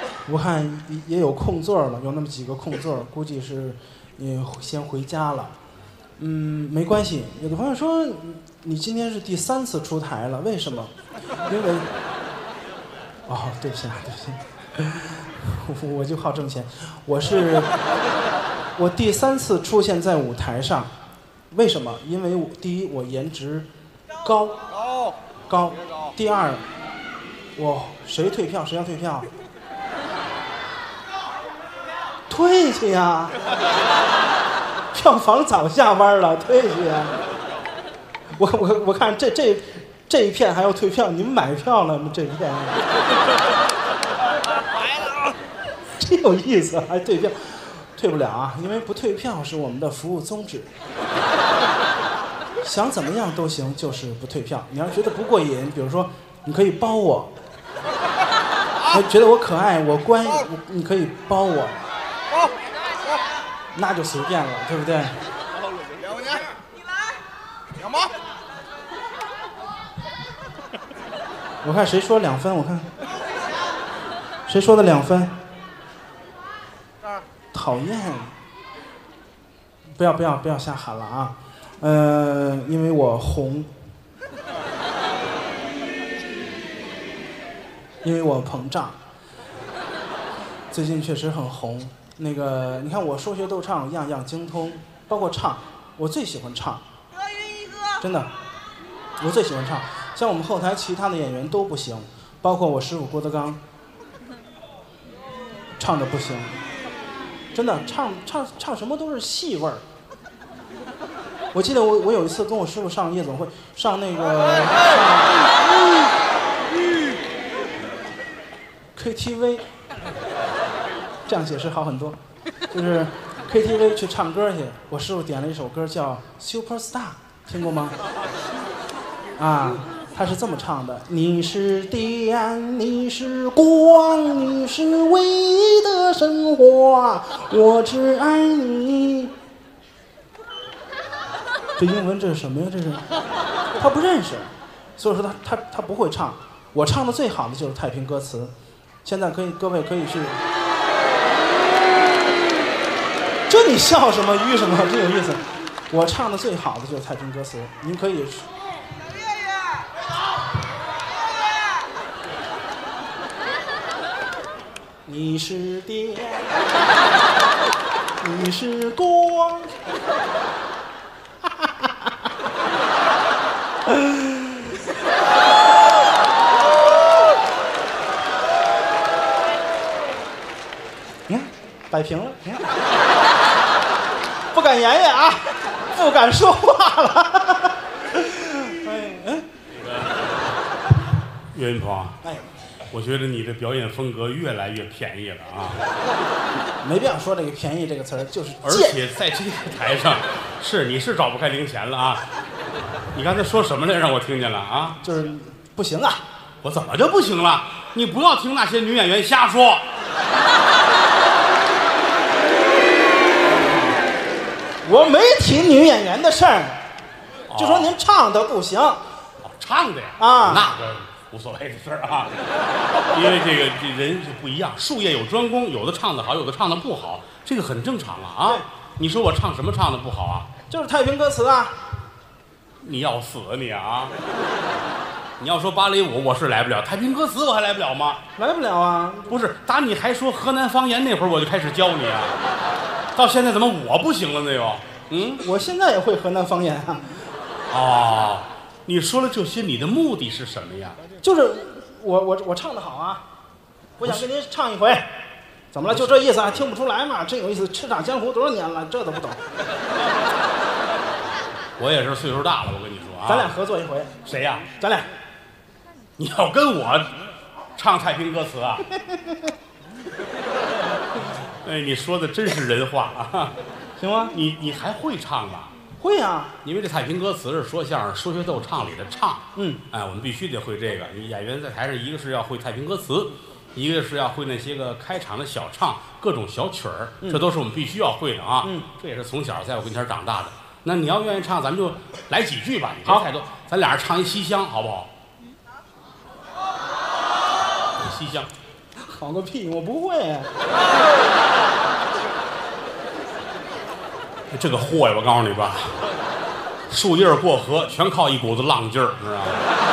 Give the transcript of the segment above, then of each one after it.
我看也有空座了，有那么几个空座，估计是先回家了。没关系。有的朋友说你今天是第3次出台了，为什么？因为对不起啊，对不起，我就好挣钱。我第3次出现在舞台上，为什么？因为第一，我颜值高，第二，谁退票？谁要退票？退去呀！票房早下弯了，退去呀！我看这一片还要退票，你们买票了吗？这一片买了， 真有意思，还退票，退不了啊，因为不退票是我们的服务宗旨。想怎么样都行，就是不退票。你要觉得不过瘾，比如说你可以包我，觉得我可爱，我乖，你可以包我，那就随便了，对不对？ 两块钱，你来，2毛。 我看谁说2分，我看谁说的2分。讨厌！不要瞎喊了啊！因为我红，因为我膨胀，最近确实很红。那个，你看我说学逗唱样样精通，包括唱，我最喜欢唱。 德云一哥， 真的，我最喜欢唱。像我们后台其他的演员都不行，包括我师傅郭德纲，唱的不行。真的，唱什么都是戏味儿。我记得我有一次跟我师傅上夜总会，上那个KTV， 这样解释好很多，就是 KTV 去唱歌去，我师傅点了一首歌叫《Super Star》，听过吗？他是这么唱的：你是电，你是光，你是唯一的神话，我只爱你。这英文这是什么呀？这是他不认识，所以说他不会唱。我唱的最好的就是太平歌词，现在各位可以去。这你笑什么？晕什么？真有意思。我唱的最好的就是太平歌词，您可以。你是电，你是光。你看，摆平了，你看，不敢言语啊，不敢说话了。 岳云鹏， 哎， 我觉得你的表演风格越来越便宜了啊！ 没必要说这个便宜这个词儿，就是而且在这个台上，你是找不开零钱了啊！你刚才说什么来让我听见了啊？ 就是不行啊！ 我怎么就不行了？你不要听那些女演员瞎说。 我没提女演员的事儿，就说您唱的不行。 唱的呀？那个无所谓的事儿啊，因为这人是不一样，术业有专攻，有的唱的好，有的唱的不好，这个很正常啊。你说我唱什么唱的不好啊？ 就是太平歌词啊。 你要死你啊！你要说芭蕾舞我是来不了，太平歌词我还来不了吗？ 来不了啊！ 不是，打你还说河南方言那会儿我就开始教你啊，到现在怎么我不行了呢又？ 我现在也会河南方言啊。 哦，你说了这些，你的目的是什么呀？ 就是我唱的好啊，我想跟您唱一回。怎么了？就这意思啊？听不出来嘛？真有意思，叱咤江湖多少年了，这都不懂。 我也是岁数大了，我跟你说啊。 咱俩合作一回。 谁呀？ 咱俩。 你要跟我唱太平歌词啊？哎，你说的真是人话啊！ 行吗？ 你还会唱吗？ 会啊， 因为这太平歌词是说相声说学逗唱里的唱。 哎， 我们必须得会这个。你演员在台上，一个是要会太平歌词，一个是要会那些个开场的小唱，各种小曲儿，这都是我们必须要会的啊。这也是从小在我跟前长大的。那你要愿意唱，咱们就来几句吧，你别太多，咱俩人唱一西厢，好不好？西厢， 好个屁，我不会。 这个货呀，我告诉你吧，树叶过河全靠一股子浪劲儿，知道吗？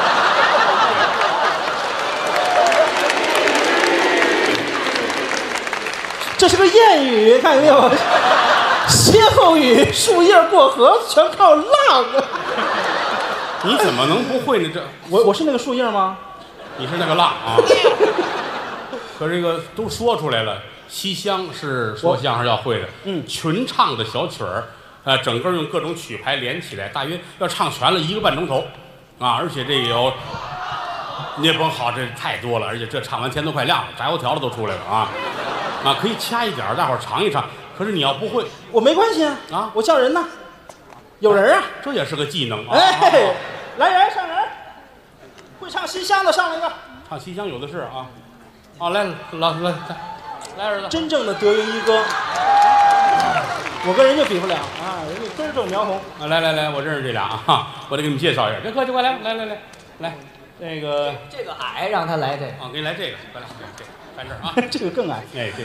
这是个谚语，看见没有？歇后语，树叶过河全靠浪。 你怎么能不会呢？这我是那个树叶吗？ 你是那个浪啊！可这个都说出来了，西厢是说相声要会的，群唱的小曲儿，整个用各种曲牌连起来，大约要唱全了1个半钟头，啊，而且这有，你也甭好，这太多了，而且这唱完天都快亮了，炸油条的都出来了啊，啊，可以掐一点儿，大伙儿尝一尝。可是你要不会， 我没关系啊，我叫人呢，有人啊， 这也是个技能啊。 哎，来人上人，会唱西厢的上来一个。 唱西厢有的是啊，啊来来儿子， 真正的德云一哥，我跟人家比不了啊，人家根正苗红啊！来，我认识这俩啊，我得给你们介绍一下。别客气，快来，这个矮，让他来这个啊，给你来这个，快来，这站这儿啊， 这个更矮， 哎，这个，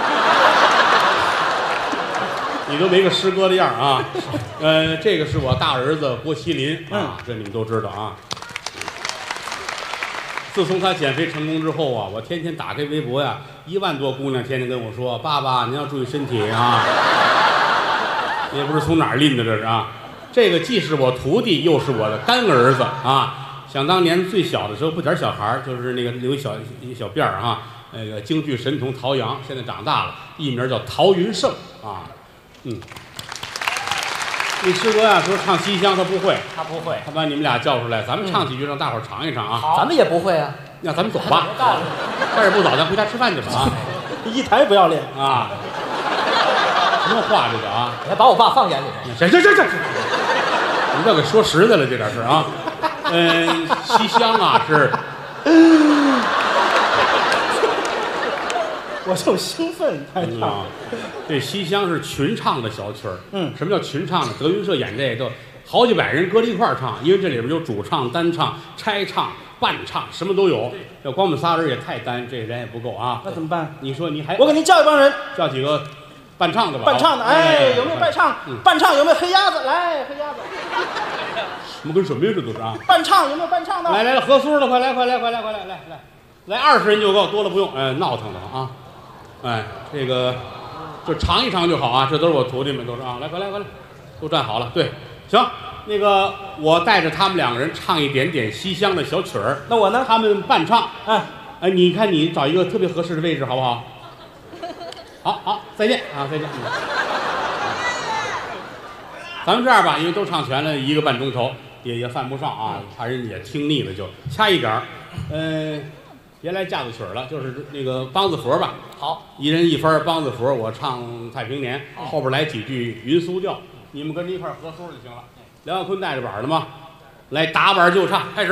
你都没个师哥的样啊。这个是我大儿子郭麒麟啊，这你们都知道啊。自从他减肥成功之后啊，我天天打开微博呀，1万多姑娘天天跟我说：“爸爸，您要注意身体啊！”也不知从哪儿拎的这是啊。这个既是我徒弟，又是我的干儿子啊。想当年最小的时候，不点小孩儿，就是那个留一小辫儿啊，那个京剧神童陶阳，现在长大了，艺名叫陶云胜啊。你师哥呀说唱西厢他不会， 他不会， 他把你们俩叫出来，咱们唱几句，让大伙儿尝一尝啊。 咱们也不会啊。 那咱们走吧，天儿不早，咱回家吃饭去吧啊！ 一台不要脸啊！什么话这个啊？ 你还把我爸放眼里头？ 这，你这给说实在了，这点事啊。西厢啊是， 我就兴奋太唱。 这西厢是群唱的小曲儿。什么叫群唱呢？德云社演这个，好几百人搁在一块儿唱，因为这里边有主唱、单唱、拆唱、伴唱，什么都有。要光我们仨人也太单，这人也不够啊。 那怎么办？ 你说你还我给您叫一帮人， 叫几个伴唱的吧？ 伴唱的，哎，有没有伴唱？伴唱有没有黑鸭子？来，黑鸭子。 什么跟什么呀？这都是啊！ 伴唱有没有伴唱的？ 来，合苏的，快来，20人就够，多了不用。闹腾的啊！哎，这个就尝一尝就好啊！这都是我徒弟们，都是啊！来，快来，都站好了。对，行，那个我带着他们2个人唱一点点西厢的小曲儿。 那我呢？ 他们伴唱。哎，你看你找一个特别合适的位置，好不好？好，再见啊，再见。咱们这样吧，因为都唱全了1个半钟头，也犯不上啊，怕人也听腻了，就掐一点儿。别来架子曲儿了，就是那个梆子佛吧。 好， 一人一番梆子佛，我唱《太平年》，后边来几句云苏调，你们跟着一块合苏就行了。梁耀坤带着板的吗？来打板就唱，开始。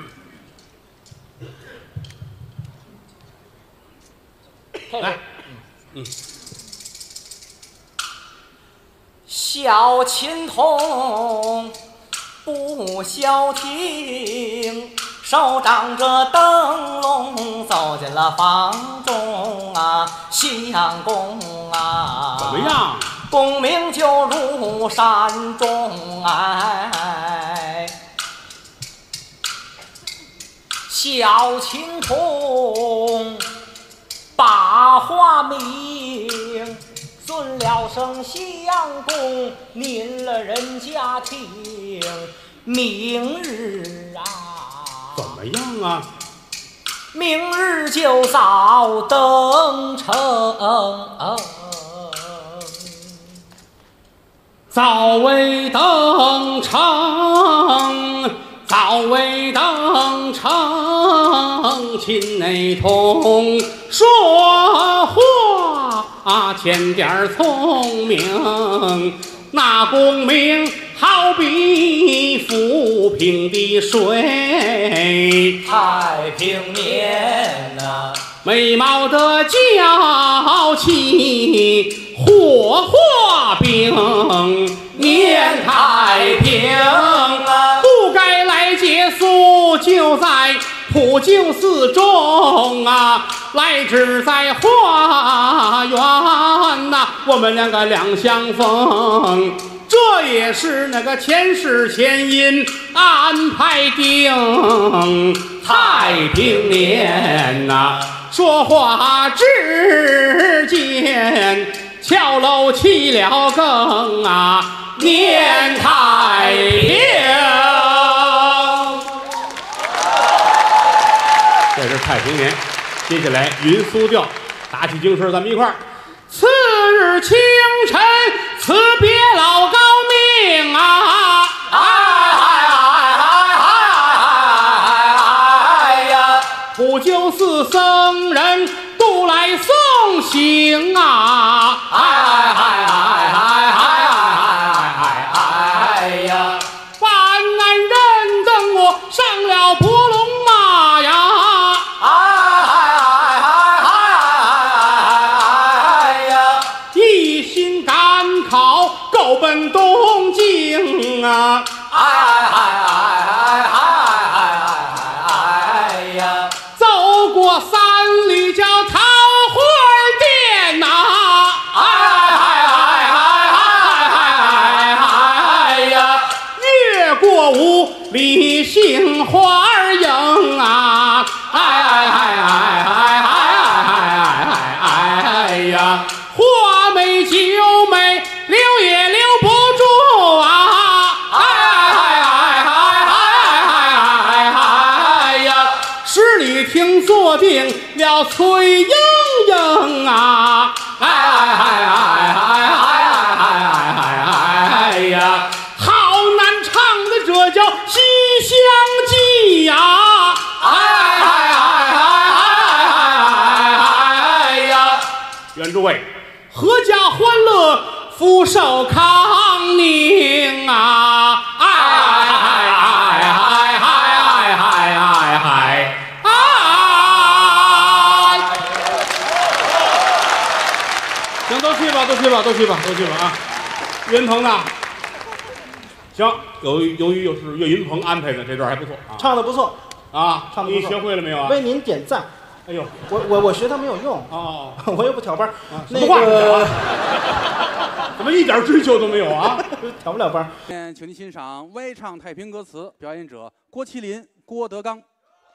来， 小琴童不消停，手掌着灯笼走进了房中啊，相公啊， 怎么样？ 功名就如山中哎，小琴童把话明，尊了声相公，您了人家听，明日啊， 怎么样啊？ 明日就早登城， 早为登城，早为登城，秦内同说话欠点聪明，那功名好比浮萍的水， 太平年呐， 美貌的娇气，火化饼，年太平啊，不该来借宿，就在普净寺中啊， 来至在花园呐，我们两个两相逢。这也是那个前世前因安排定，太平年呐，说话之间，敲楼起了更啊，念太平。这是太平年，接下来云苏调，打起精神，咱们一块儿。次日清晨，辞别老高明啊！呀，不就似僧人渡来送行啊！呀，办案人等我上了伯龙马呀！一心赶考，够奔东京啊！走过三里叫桃花店呐！越过五里杏花营啊！花美酒美，留也留不住啊！十里亭坐定了崔莺莺啊！好难唱的，这叫《西厢记》呀！愿诸位阖家欢乐，福寿康宁啊！行，都去吧，都去吧，都去吧，都去吧啊！岳云鹏呢？行，由于又是岳云鹏安排的，这段还不错啊， 唱的不错啊， 唱的不错， 你学会了没有啊？ 为您点赞。 哎呦， 我学他没有用哦， 我又不挑班什么话怎么一点追求都没有啊？ 挑不了班。 请您欣赏歪唱太平歌词，表演者郭麒麟、郭德纲。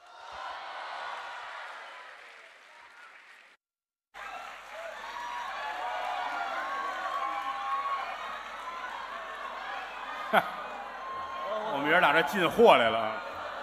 我们爷俩这进货来了。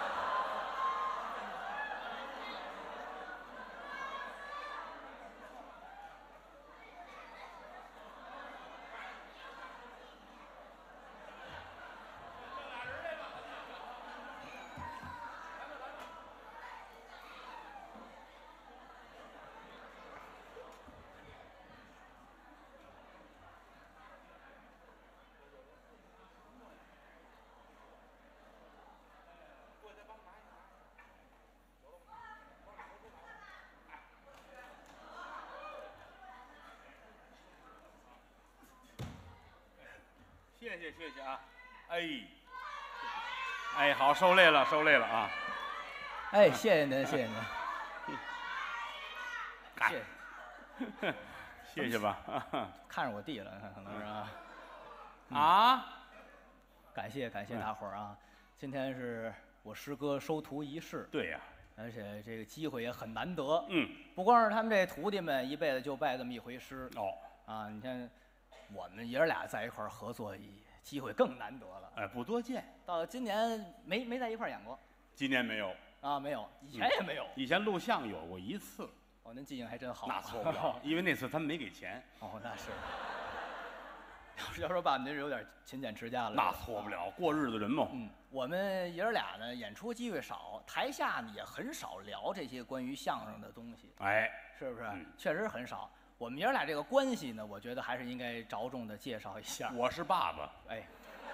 谢谢啊，哎，好，受累了啊， 哎，谢谢您，谢谢您， 谢谢吧， 看着我弟了，可能是啊，感谢大伙儿啊，今天是我师哥收徒仪式， 对呀， 而且这个机会也很难得，不光是他们这徒弟们一辈子就拜这么一回师，你看我们爷儿俩在一块儿合作，机会更难得了， 哎，不多见。 到今年没在一块儿演过， 今年没有啊，没有，以前也没有， 以前录像有过一次。 哦，您记性还真好， 那错不了，因为那次他们没给钱。 哦，那是。要说爸，您是有点勤俭持家了。 那错不了，过日子人嘛。 我们爷儿俩呢，演出机会少，台下呢也很少聊这些关于相声的东西。 哎， 是不是？确实很少。我们爷儿俩这个关系呢，我觉得还是应该着重的介绍一下。 我是爸爸。 哎，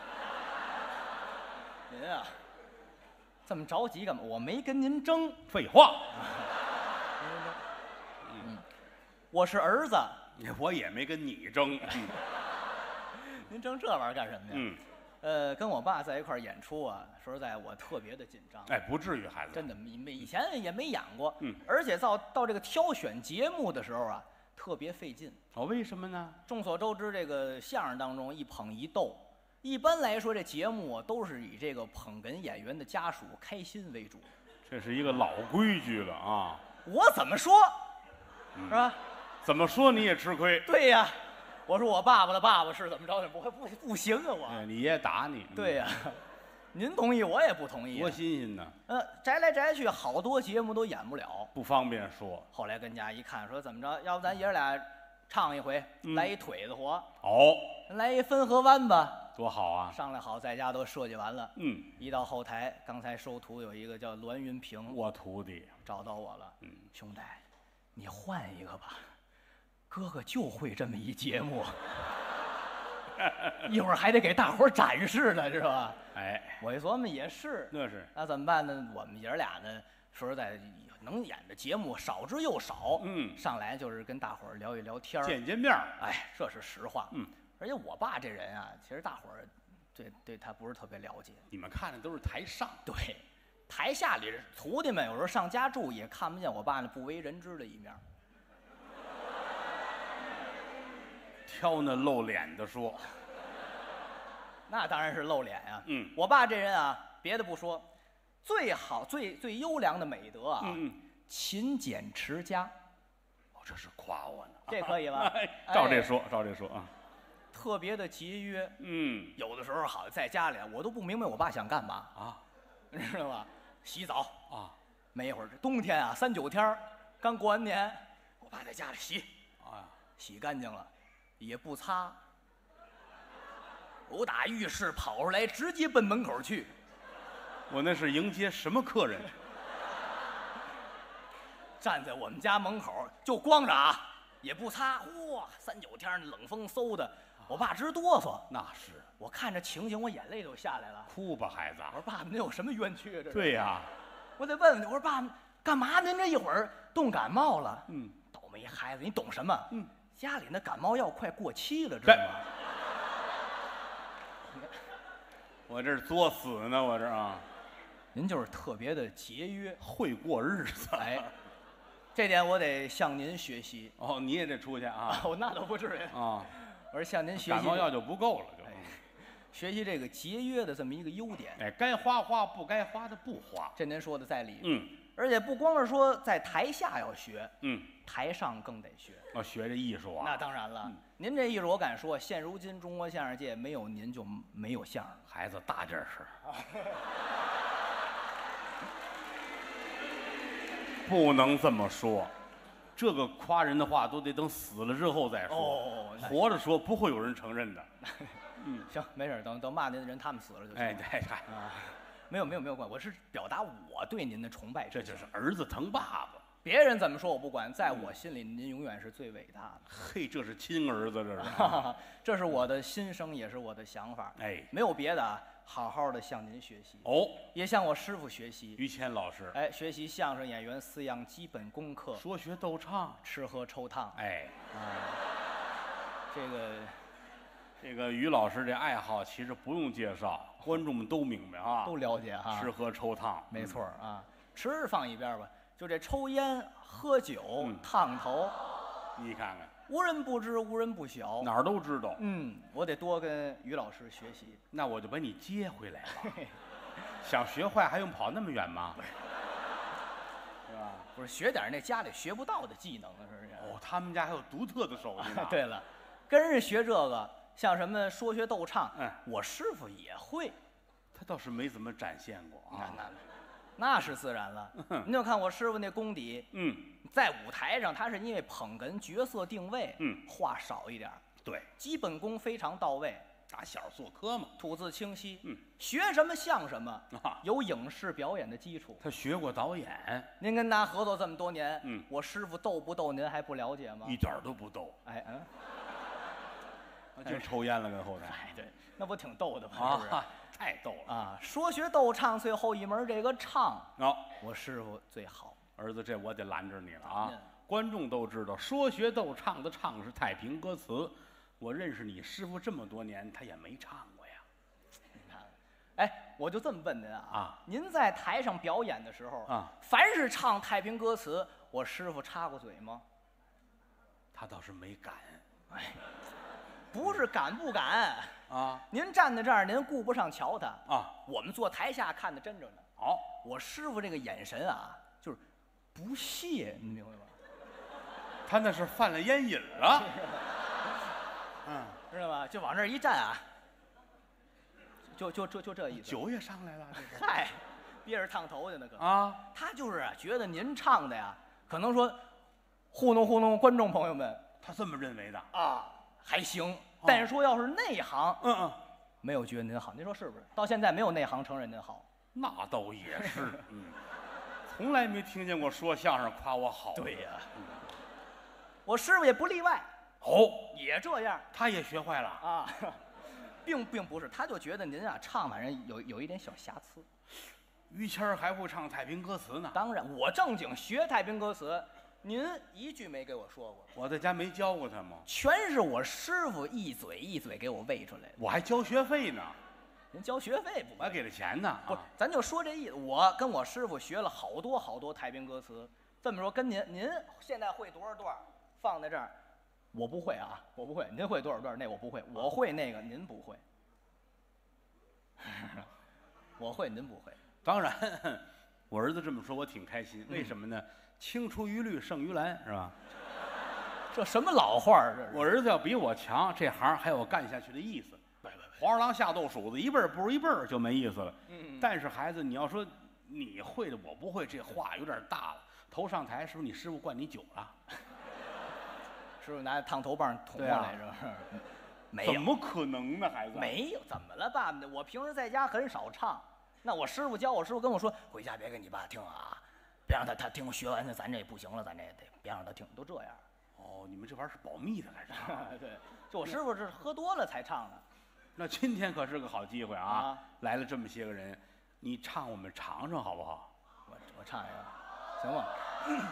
您啊，这么着急干嘛？我没跟您争。 废话。 我是儿子。我也没跟你争。 您争这玩意儿干什么呀？ 跟我爸在一块儿演出啊，说实在我特别的紧张。 哎，不至于，孩子， 真的以前也没演过， 嗯， 而且到这个挑选节目的时候啊，特别费劲。 哦，为什么呢？ 众所周知，这个相声当中一捧一逗，一般来说这节目啊都是以这个捧哏演员的家属开心为主。 这是一个老规矩了啊！ 我怎么说，是吧？ 怎么说你也吃亏。 对呀，我说我爸爸的爸爸是怎么着的，不行啊我。 哎，你爷打你。 对呀，您同意我也不同意。 多新鲜呢！ 摘来摘去，好多节目都演不了， 不方便说。 后来跟家一看，说怎么着，要不咱爷俩唱一回，来一腿子活， 哦， 来一分河湾吧， 多好啊！ 商量好，在家都设计完了。 嗯， 一到后台，刚才收徒有一个叫栾云平， 我徒弟找到我了。兄弟，你换一个吧，哥哥就会这么一节目，一会儿还得给大伙儿展示呢，是吧？ 哎， 我一琢磨也是， 那是那怎么办呢？我们爷儿俩呢，说实在，能演的节目少之又少。上来就是跟大伙儿聊一聊天儿， 见见面儿。 哎，这是实话。而且我爸这人啊，其实大伙儿对他不是特别了解。 你们看的都是台上， 对，台下里徒弟们有时候上家住也看不见我爸那不为人知的一面。 挑那露脸的说。 那当然是露脸呀。 嗯， 我爸这人啊，别的不说，最好最优良的美德啊，勤俭持家。 哦，这是夸我呢。 这可以吧？ 照这说，照这说啊。 特别的节约。 有的时候好在家里，我都不明白我爸想干嘛啊， 你知道吧？洗澡啊， 没一会儿，冬天啊，3、9天刚过完年，我爸在家里洗，洗干净了，也不擦，我打浴室跑出来，直接奔门口去。 我那是迎接什么客人？ 站在我们家门口就光着啊，也不擦，哇，3、9天冷风嗖的，我爸直哆嗦。 那是， 我看着情景，我眼泪都下来了。 哭吧，孩子。 我说爸，您有什么冤屈啊？这是。 对呀， 我得问问你，我说爸，干嘛您这一会儿冻感冒了？倒霉孩子，你懂什么？家里那感冒药快过期了，知道吗？ 我这是作死呢，我这啊。 您就是特别的节约， 会过日子。 哎，这点我得向您学习。 哦，你也得出去啊？ 哦，那倒不至于啊。 我说向您学习， 感冒药就不够了，就。 学习这个节约的这么一个优点。 哎，该花花，不该花的不花。 这您说的在理。 而且不光是说在台下要学，台上更得学。 要学这艺术啊？ 那当然了。您这艺术，我敢说，现如今中国相声界没有您就没有相声。 孩子大点声。不能这么说，这个夸人的话都得等死了之后再说。活着说不会有人承认的。 行，没事，等骂您的人他们死了就行。 哎，对， 没有关系，我是表达我对您的崇拜。 这就是儿子疼爸爸。 别人怎么说我不管，在我心里您永远是最伟大的。 嘿，这是亲儿子，这是。 这是我的心声，也是我的想法。 哎， 没有别的啊，好好的向您学习。 哦， 也向我师傅学习。 于谦老师。 哎，学习相声演员4样基本功课： 说学逗唱、 吃喝抽烫。 哎， 这个于老师这爱好其实不用介绍，观众们都明白啊， 都了解哈。 吃喝抽烫， 没错啊。吃放一边吧，就这抽烟、喝酒、烫头， 你看看， 无人不知，无人不晓， 哪儿都知道。 我得多跟于老师学习。 那我就把你接回来了。想学坏还用跑那么远吗？是吧？ 不是学点那家里学不到的技能，是不是？ 哦，他们家还有独特的手艺呢。 对了，跟人学这个，像什么说学逗唱，我师傅也会。 他倒是没怎么展现过啊。 那是自然了。您就看我师傅那功底，在舞台上他是因为捧哏角色定位，话少一点， 对， 基本功非常到位。 打小做科嘛， 吐字清晰，学什么像什么，有影视表演的基础。 他学过导演。 您跟他合作这么多年，我师傅逗不逗您还不了解吗？ 一点都不逗。 哎， 就抽烟了，跟后台。 哎，对，那不挺逗的吗？是不是？ 太逗了啊！说学逗唱最后一门这个唱，我师傅最好。 儿子，这我得拦着你了啊！观众都知道，说学逗唱的唱是太平歌词。我认识你师傅这么多年，他也没唱过呀。 哎，我就这么问您啊您在台上表演的时候啊， 凡是唱太平歌词，我师傅插过嘴吗？ 他倒是没敢哎，不是敢不敢， 啊您站在这儿，您顾不上瞧他啊！ 我们坐台下看得真着呢。 好， 我师傅这个眼神啊，就是不屑，你明白吗？ 他那是犯了烟瘾了。嗯， 知道吗？就往这儿一站啊，就这意思。 酒也上来了，这是嗨，憋着烫头去那个。 啊， 他就是觉得您唱的呀，可能说糊弄糊弄观众朋友们他这么认为的。 啊，还行。但是说要是内行， 嗯， 没有觉得您好，您说是不是？到现在没有内行承认您好。 那倒也是。从来没听见过说相声夸我好。 对呀，我师傅也不例外， 哦， 也这样他也学坏了。 啊，并不是，他就觉得您啊唱反正有一点小瑕疵。 于谦儿还会唱太平歌词呢。 当然，我正经学太平歌词，您一句没给我说过， 我在家没教过他吗？ 全是我师傅一嘴一嘴给我喂出来的。 我还交学费呢， 您交学费不？ 我还给他钱呢。 不是，咱就说这意思。我跟我师傅学了好多太平歌词。这么说，跟您现在会多少段？放在这儿，我不会啊，我不会。您会多少段？那我不会，我会那个，您不会。我会，您不会。 当然，我儿子这么说，我挺开心。为什么呢？青出于绿胜于蓝，是吧？ 这什么老话儿？这是我儿子要比我强，这行还有干下去的意思。黄鼠狼下豆薯子，一辈儿不如一辈儿就没意思了。但是孩子，你要说你会的我不会，这话有点大了。头上台是不是你师傅灌你酒了？ 师傅拿烫头棒捅过来，是不是？没有， 怎么可能呢，孩子？ 没有，怎么了，爸爸？我平时在家很少唱。那我师傅教我，师傅跟我说，回家别给你爸听啊，别让他听，学完了咱这不行了，咱这得别让他听，都这样。 哦，你们这玩意儿是保密的还是？ 对，就我师傅是喝多了才唱的。 那今天可是个好机会啊！ 啊来了这么些个人，你唱我们尝尝好不好？ 我唱一个，行吗？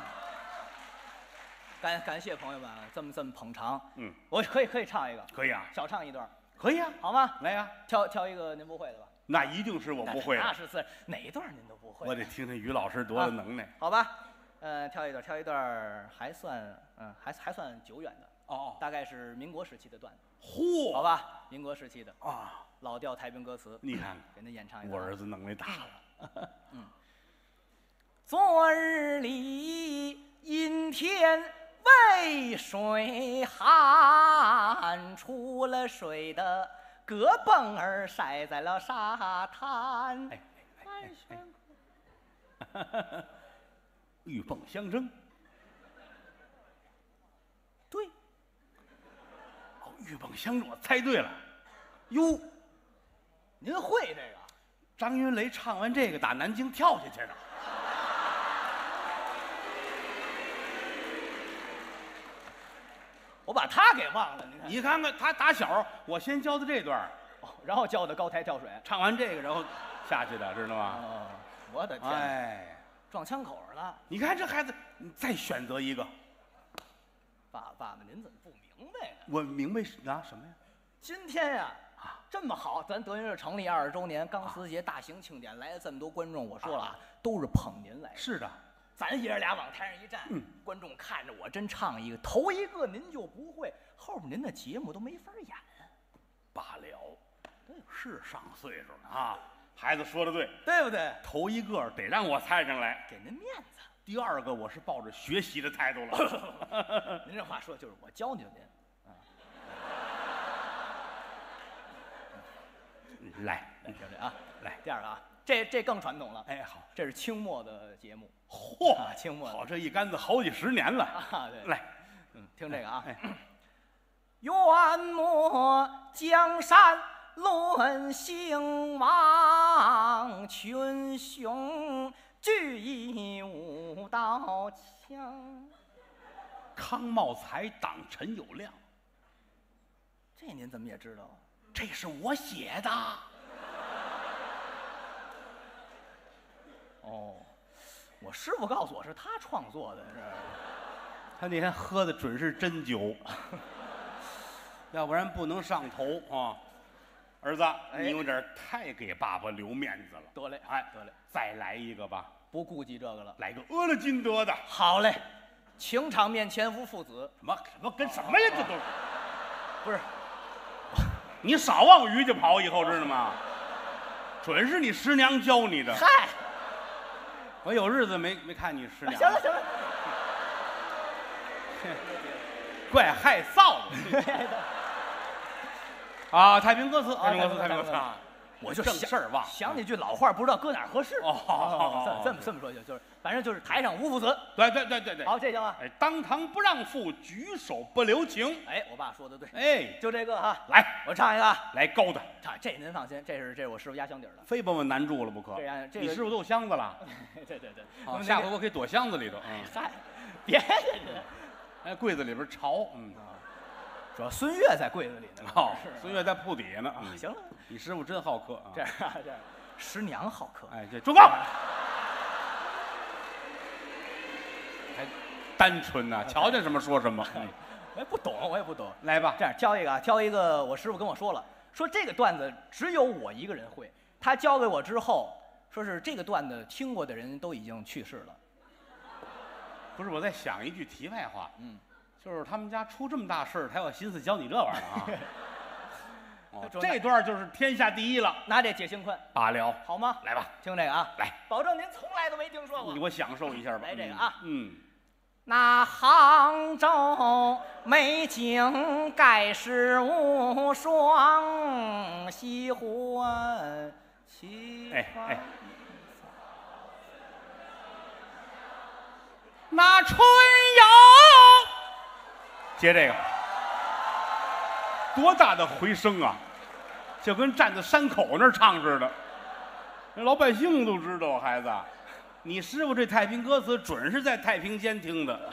感谢朋友们这么捧场。我可以唱一个， 可以啊， 小唱一段， 可以啊， 好吗？ 来呀！ 挑一个您不会的吧？ 那一定是我不会的， 那是哪一段您都不会。 我得听听于老师多大能耐。 好吧，挑一段还算还算久远的。 哦， 大概是民国时期的段子。 嚯， 好吧，民国时期的啊， 老调太平歌词， 你看给您演唱一个。 我儿子能耐大了。 昨日里阴天渭水寒，出了水的胳蹦儿晒在了沙滩。 鹬蚌相争。 对， 鹬蚌相争，我猜对了。 哟，您会这个？ 张云雷唱完这个，打南京跳下去了。 我把他给忘了，您看。 你看看他打小，我先教的这段， 然后教的高台跳水， 唱完这个，然后下去的，知道吗？ 哦，我的天！ 哎， 撞枪口上了。 你看这孩子，你再选择一个。 爸爸，您怎么不明白呢？ 我明白啊，什么呀？ 今天呀，这么好，咱德云社成立20周年，钢丝节大型庆典，来了这么多观众，我说了，都是捧您来的。 是的， 咱爷儿俩往台上一站，观众看着我真唱一个，头一个您就不会，后边您的节目都没法演。 罢了，是上岁数了啊。孩子说的对， 对不对？ 头一个得让我猜上来， 给您面子。 第二个我是抱着学习的态度了。 您这话说就是我教您来， 就这啊， 来， 第二个啊，这更传统了。 哎，好， 这是清末的节目。 嚯， 清末好，这一杆子好几十年了啊。对， 来， 听这个啊。元末江山论兴亡，群雄聚义武刀枪。 康茂才党陈友谅， 这您怎么也知道啊？ 这是我写的。 哦，我师傅告诉我是他创作的，是。 他那天喝的准是真酒，要不然不能上头啊。 儿子，你有点太给爸爸留面子了。 得嘞， 哎， 得嘞， 再来一个吧， 不顾及这个了。 来个俄勒金德的。 好嘞，情场面前无父子。 什么跟什么呀？这都不是， 你少往于家跑，以后知道吗？准是你师娘教你的。 嗨， 我有日子没看你师娘。 行了行了， 怪害臊的。啊，太平歌词，太平歌词，太平歌词。 我就正事儿忘了想起句老话，不知道搁哪儿合适。 哦， 这么说就是，反正就是台上无父子。 对。 好，这行啊。 哎，当堂不让父，举手不留情。 哎，我爸说的对。 哎， 就这个哈， 来， 我唱一个。 来高的。 唱这您放心，这是我师傅压箱底儿的。 非把我难住了不可。 这你师傅都有箱子了。 对。 好，下回我可以躲箱子里头。 嗨，别哎，柜子里边潮。 主要孙越在柜子里呢。 哦，孙越在铺底下呢。 行了， 你师傅真好客啊。 这样，师娘好客。 哎，这住口！还单纯呐，瞧见什么说什么。 我也不懂，我也不懂。 来吧， 这样挑一个，我师傅跟我说了，说这个段子只有我一个人会。他教给我之后，说是这个段子听过的人都已经去世了。 不是，我在想一句题外话。就是他们家出这么大事儿，他有心思教你这玩意儿啊？哦，这段就是天下第一了。 拿这解心宽罢了， 好吗？ 来吧， 听这个啊， 来， 保证您从来都没听说过。 你给我享受一下吧。 来这个啊， 那杭州美景盖世无双，西湖岸奇花。 那春游，接这个，多大的回声啊！就跟站在山口那儿唱似的，那老百姓都知道。孩子，你师傅这太平歌词准是在太平间听的。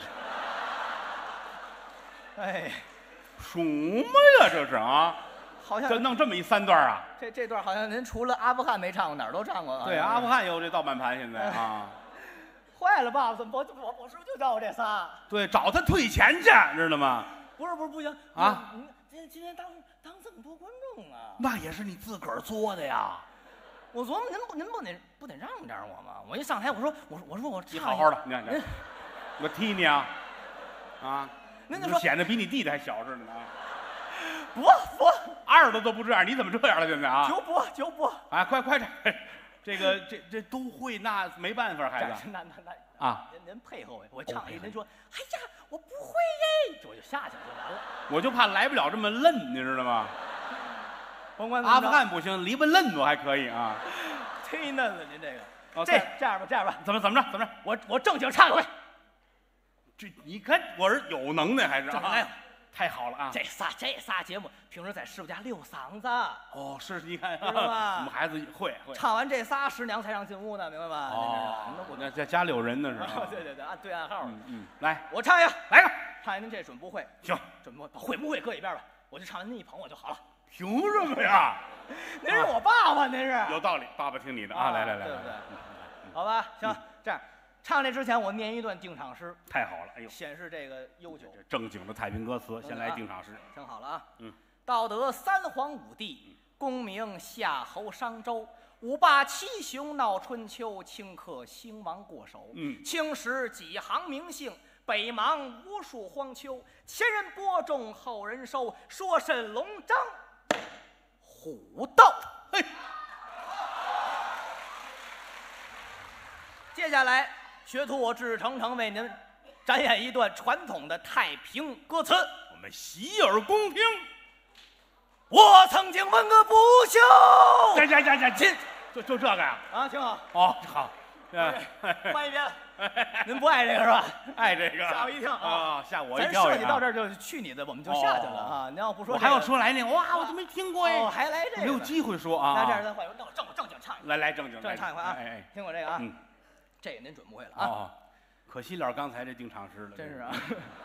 哎， 什么呀？这是啊？ 好像就弄这么一3段啊？ 这段好像您除了阿富汗没唱过，哪儿都唱过。 对，阿富汗有这盗版盘，现在啊。 坏了，爸爸，怎么我师傅就找我这仨？ 对，找他退钱去，知道吗？ 不是不行啊！ 今天当这么多观众啊， 那也是你自个儿作的呀。 我琢磨您不得让点我吗？我一上台，我说你好好的，你看，我踢你啊！啊， 您就说显得比你弟弟还小似的呢。 不， 二的都不这样，你怎么这样了？现在啊？ 就不啊！快这。这都会，那没办法，孩子。 那啊！ 您配合我唱一，您说，哎呀，我不会耶，我就下去就完了。 我就怕来不了这么嫩，你知道吗？ 甭管阿富汗不行，黎巴嫩我还可以啊。 忒嫩了，您这个。 哦， 这样吧， 怎么着？ 我正经唱一回。 这你看我是有能耐还是？ 哎， 太好了啊！ 这仨节目，平时在师傅家溜嗓子。 哦，是，你看， 知道吧？ 我们孩子会唱完这仨，师娘才让进屋呢，明白吧？ 哦，那在家里有人呢是吧？ 对，按对暗号。 来， 我唱一个， 来个， 唱一您这准不会。 行， 准不会不会搁一边吧？我就唱完您一捧我就好了。 凭什么呀？ 您是我爸爸，您是。 有道理，爸爸听你的啊！来， 对不对？好吧，行，这样。唱这之前，我念一段定场诗。 太好了，哎呦， 显示这个悠久。 正经的太平歌词，先来定场诗。 听好了啊，道德3皇5帝，功名夏侯商周，五霸七雄闹春秋，顷刻兴亡过手。青史几行名姓，北邙无数荒丘。前人播种，后人收，说甚龙争虎斗。 嘿， 接下来。学徒我志诚为您展演一段传统的太平歌词， 我们洗耳恭听。 我曾经问个不休， 就这个呀？ 啊，挺好。 哦，好， 换一遍。您不爱这个是吧？ 爱这个， 吓我一跳啊！吓我一跳。 咱设计到这儿就去你的，我们就下去了啊！您要不说， 我还要说来那个，哇，我都没听过哎， 还来这个， 没有机会说啊。 那这样咱换，那我正经唱一个。 来正经唱一回啊！ 哎， 听我这个啊。这个您准不会了啊！ 哦，可惜了刚才这定场诗了， 真是啊！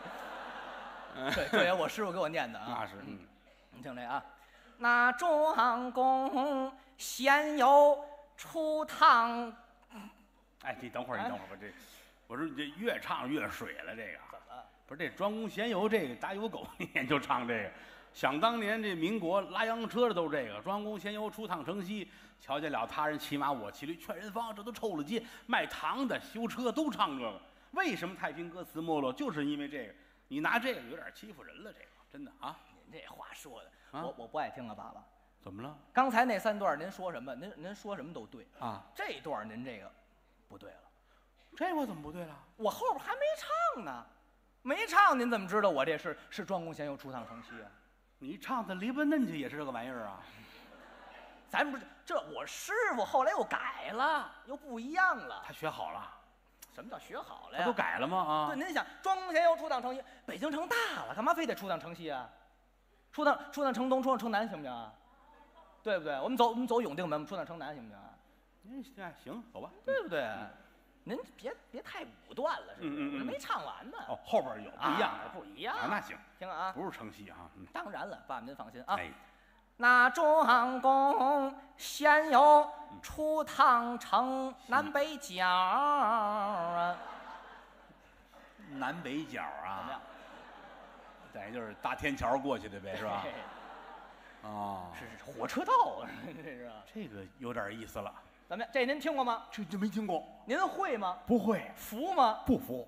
这也我师傅给我念的啊。 那是， 你听这啊，那庄公先有出堂。 哎，你等会儿吧，我说你这越唱越水了，这个。 怎么了？ 不是这庄公闲游这个打有狗念就唱这个， 想当年这民国拉洋车的都是这个，庄公闲游出趟城西，瞧见了他人骑马我骑驴，劝人方，这都抽了街，卖糖的、修车都唱这个。为什么太平歌词没落？就是因为这个。你拿这个有点欺负人了，这个真的啊！ 您这话说的，我不爱听啊，爸爸。 怎么了？ 刚才那3段您说什么？您说什么都对啊， 这段您这个不对了。 这我怎么不对了？ 我后边还没唱呢，没唱您怎么知道我这是庄公闲游出趟城西啊？ 你唱的篱笆嫩去也是这个玩意儿啊？ 咱不是这我师傅后来又改了，又不一样了。 他学好了。 什么叫学好了呀？ 他都改了吗？啊！ 对，您想庄公闲游出趟城西，北京城大了，干嘛非得出趟城西啊？出趟城东，出趟城南行不行啊？对不对？我们走永定门，出趟城南行不行啊？ 行，走吧， 对不对？您别太武断了，是不是？我没唱完呢。 哦，后边有不一样的， 不一样。 那行， 行啊， 不是城西啊。 当然了，爸爸您放心啊。 哎， 那庄公闲游出趟城南北角啊， 南北角怎么样？ 等于就是搭天桥过去的呗，是吧？哦， 是火车道啊，这是。 这个有点意思了。 怎么样？这您听过吗？ 这没听过。 您会吗？ 不会。 服吗？ 不服。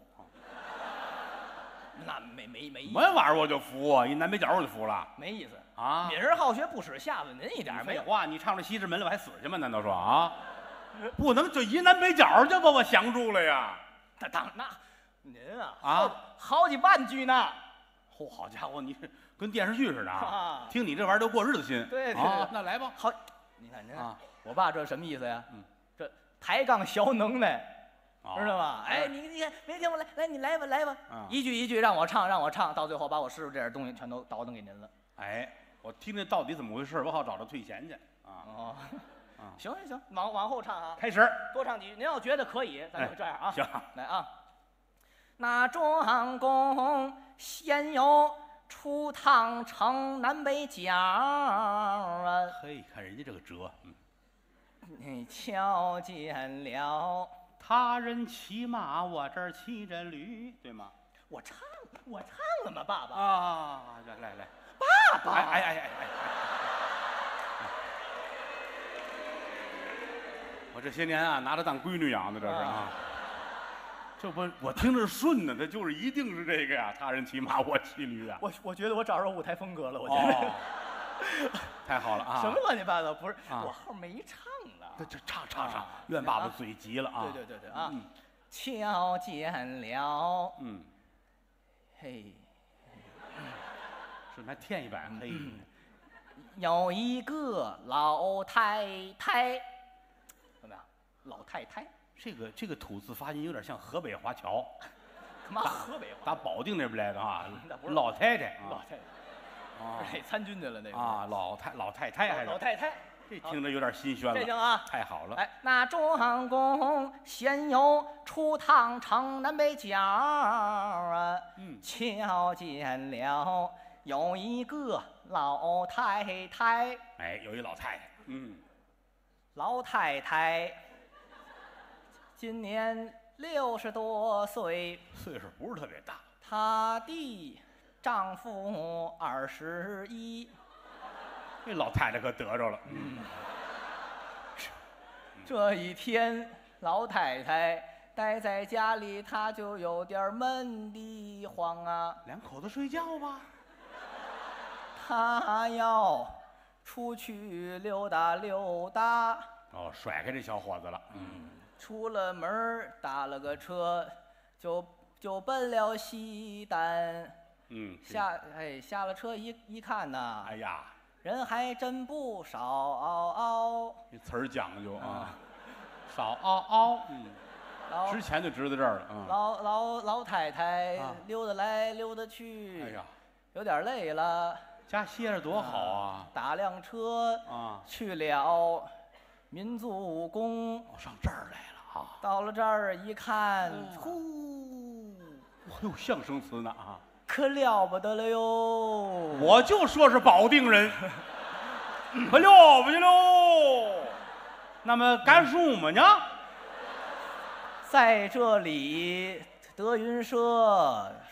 那没意思。 什么玩意儿我就服啊！一南北角我就服了。 没意思啊！ 敏而好学，不使下子，您一点没有。 废话，你唱这西直门了，我还死去吗？难道说啊？不能就一南北角就把我降住了呀？ 那您好几万句呢。 嚯，好家伙，你跟电视剧似的啊！ 听你这玩意儿都过日子心。 对， 那来吧。 好，你看这啊， 我爸这什么意思呀？这抬杠小能耐，知道吗？哎，你看没听过？来，你来吧，一句一句让我唱，到最后把我师傅这点东西全都倒腾给您了。 哎，我听这到底怎么回事，我好找他退钱去啊。 哦，行，往后唱啊， 开始多唱几句。您要觉得可以，咱就这样啊。 行， 来啊。那庄公闲游出趟城南北角啊， 嘿，看人家这个辙， 你瞧见了他人骑马，我这儿骑着驴，对吗？ 我唱了吗，爸爸？ 啊，来， 爸爸， 哎，我这些年啊，拿她当闺女养的，这是啊。这不，我听着顺呢，他就是一定是这个呀。他人骑马，我骑驴啊。 我觉得我找着舞台风格了，我觉得。 太好了啊！ 什么乱七八糟？不是，我后没唱呢。 这唱，怨爸爸嘴急了啊！ 对啊！瞧见了，嘿， 是还添一百，嘿， 有一个老太太，怎么样？老太太。 这个吐字发音有点像河北华侨， 干嘛河北话？ 打保定那边来的啊， 那不是老太太， 老太太，啊，参军去了那个啊，老太太还是老太太， 这听着有点心宣了。 这行啊， 太好了。 哎，那庄公闲游出趟城南北角啊，瞧见了有一个老太太， 哎，有一老太太， 老太太。今年60多岁， 岁数不是特别大。 她的丈夫21， 这老太太可得着了。 这一天，老太太待在家里，她就有点闷得慌啊。 两口子睡觉吧。 她要出去溜达溜达。 哦，甩开这小伙子了。 出了门，打了个车，就奔了西单。下了车一看呐， 哎呀， 人还真不少。 这词儿讲究啊，少嗷。之前就知道这儿了。 老太太溜达来溜达去， 哎呀， 有点累了， 家歇着多好啊。 打辆车去了民族宫。 上这儿来了。 到了这儿一看， 我有相声词呢啊， 可了不得了哟！ 我就说是保定人，可了不得喽。那么干什么呢？ 在这里德云社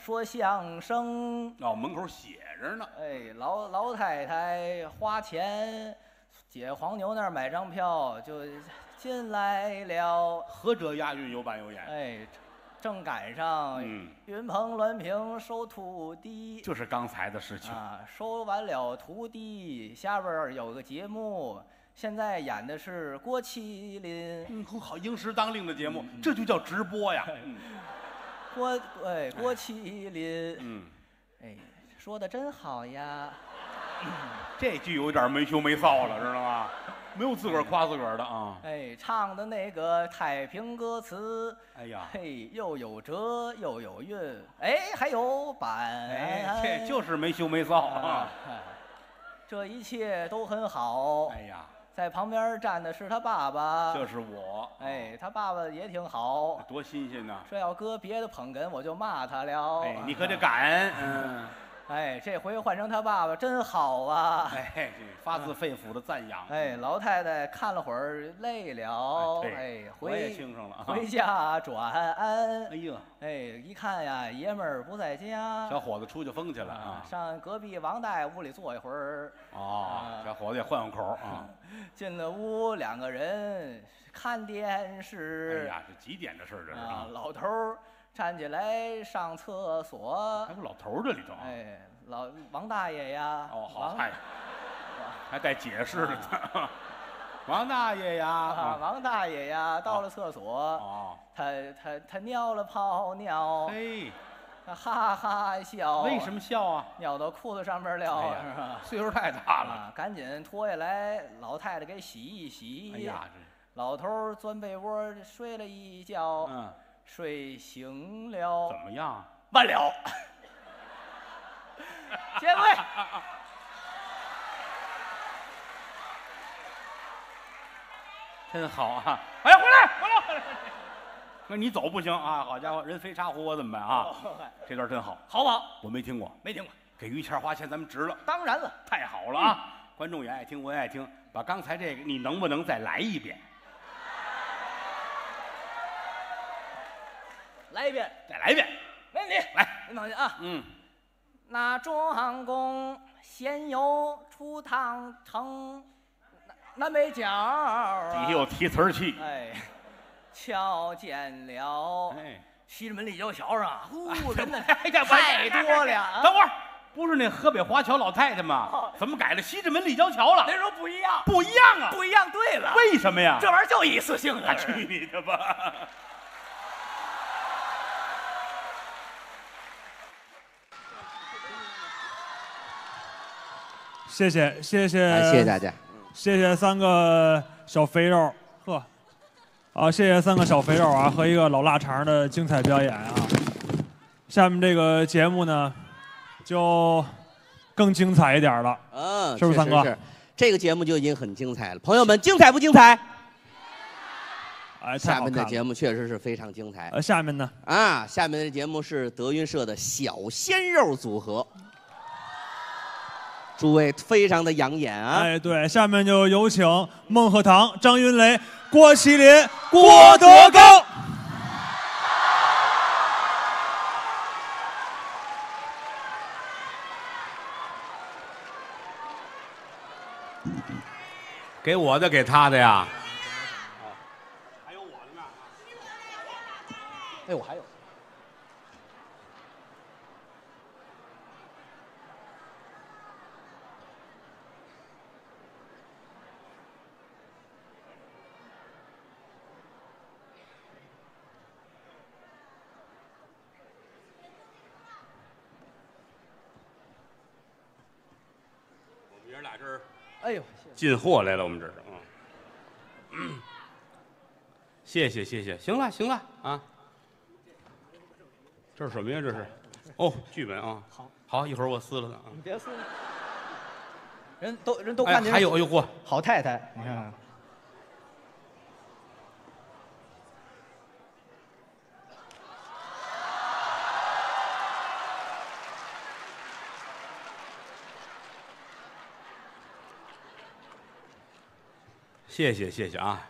说相声。 哦，门口写着呢。 哎，老太太花钱解黄牛那儿买张票就进来了。 何者押韵有板有眼。 哎，正赶上云鹏栾平收徒弟， 就是刚才的事情啊。收完了徒弟，下边有个节目，现在演的是郭麒麟。 好，应时当令的节目，这就叫直播呀。 郭麒麟，哎，说的真好呀。 这句有点没羞没臊了，知道吗？没有自个儿夸自个儿的啊！ 哎，唱的那个太平歌词， 哎呀， 嘿，又有折又有韵，哎，还有板， 哎，这就是没羞没臊啊！ 这一切都很好。 哎呀， 在旁边站的是他爸爸， 就是我。 哎，他爸爸也挺好， 多新鲜呐！ 这要搁别的捧哏，我就骂他了。 哎，你可得感恩。 哎，这回换成他爸爸真好啊！ 哎，发自肺腑的赞扬。 哎，老太太看了会儿累了，哎， 我也轻省了， 回家转安。 哎呦， 哎，一看呀，爷们儿不在家， 小伙子出去疯去了啊！ 上隔壁王大爷屋里坐一会儿。 哦，小伙子也换换口啊。 进了屋，两个人看电视。 哎呀，这几点的事这是啊？老头儿站起来上厕所， 还有老头儿这里头。 哎，王大爷呀。 哦，好，还带解释的呢。王大爷呀， 王大爷呀，到了厕所， 哦， 他尿了泡尿， 嘿， 他哈哈笑。 为什么笑啊？ 尿到裤子上面了，是吧？ 岁数太大了， 赶紧脱下来，老太太给洗一洗。 哎呀， 老头钻被窝睡了一觉，睡醒了。 怎么样？ 完了。结尾。 真好啊！哎呀，回来！那你走不行啊！好家伙，人飞茶壶我怎么办啊？这段真好， 好不好？ 我没听过，给于谦花钱咱们值了。 当然了， 太好了啊！观众也爱听，我也爱听。把刚才这个，你能不能再来一遍？ 来一遍， 再来一遍， 没问题。 来， 您放心啊。那庄公先有出汤城，南北角底下有提词器。 哎，瞧见了。 哎， 西直门立交桥上，人呢太多了。 等会儿，不是那河北华侨老太太吗？怎么改了西直门立交桥了？ 那时候不一样， 不一样啊！ 不一样。对了， 为什么呀？ 这玩意儿就一次性的。 去你的吧！ 谢谢大家， 谢谢三个小肥肉，呵，啊，谢谢三个小肥肉啊和一个老腊肠的精彩表演啊。下面这个节目呢，就更精彩一点了，是不是三哥？ 是，这个节目就已经很精彩了，朋友们，精彩不精彩？ 哎， 下面的节目确实是非常精彩。 下面呢？ 啊，下面的节目是德云社的小鲜肉组合。诸位非常的养眼啊！ 哎，对，下面就有请孟鹤堂、张云雷、郭麒麟、郭德纲。 给我的，给他的呀。还有我的呢。 哎，我还有。 俩这儿， 哎呦， 进货来了，我们这是谢谢，行了啊，这是什么呀？这是，哦，剧本啊，好，一会儿我撕了它啊。 你别撕，人都看见。 还有，哎呦嚯， 好太太，你看。 谢谢啊，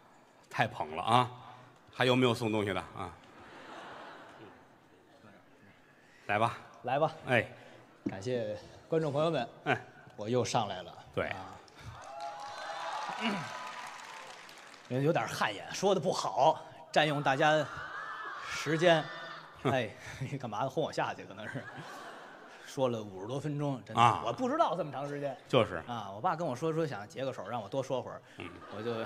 太捧了啊！还有没有送东西的啊？ 来吧， 来吧， 哎， 感谢观众朋友们，我又上来了， 对， 有点汗颜，说的不好，占用大家时间，哎，干嘛轰我下去？可能是说了50多分钟，真的，我不知道这么长时间， 就是啊，我爸跟我说想解个手，让我多说会儿，我就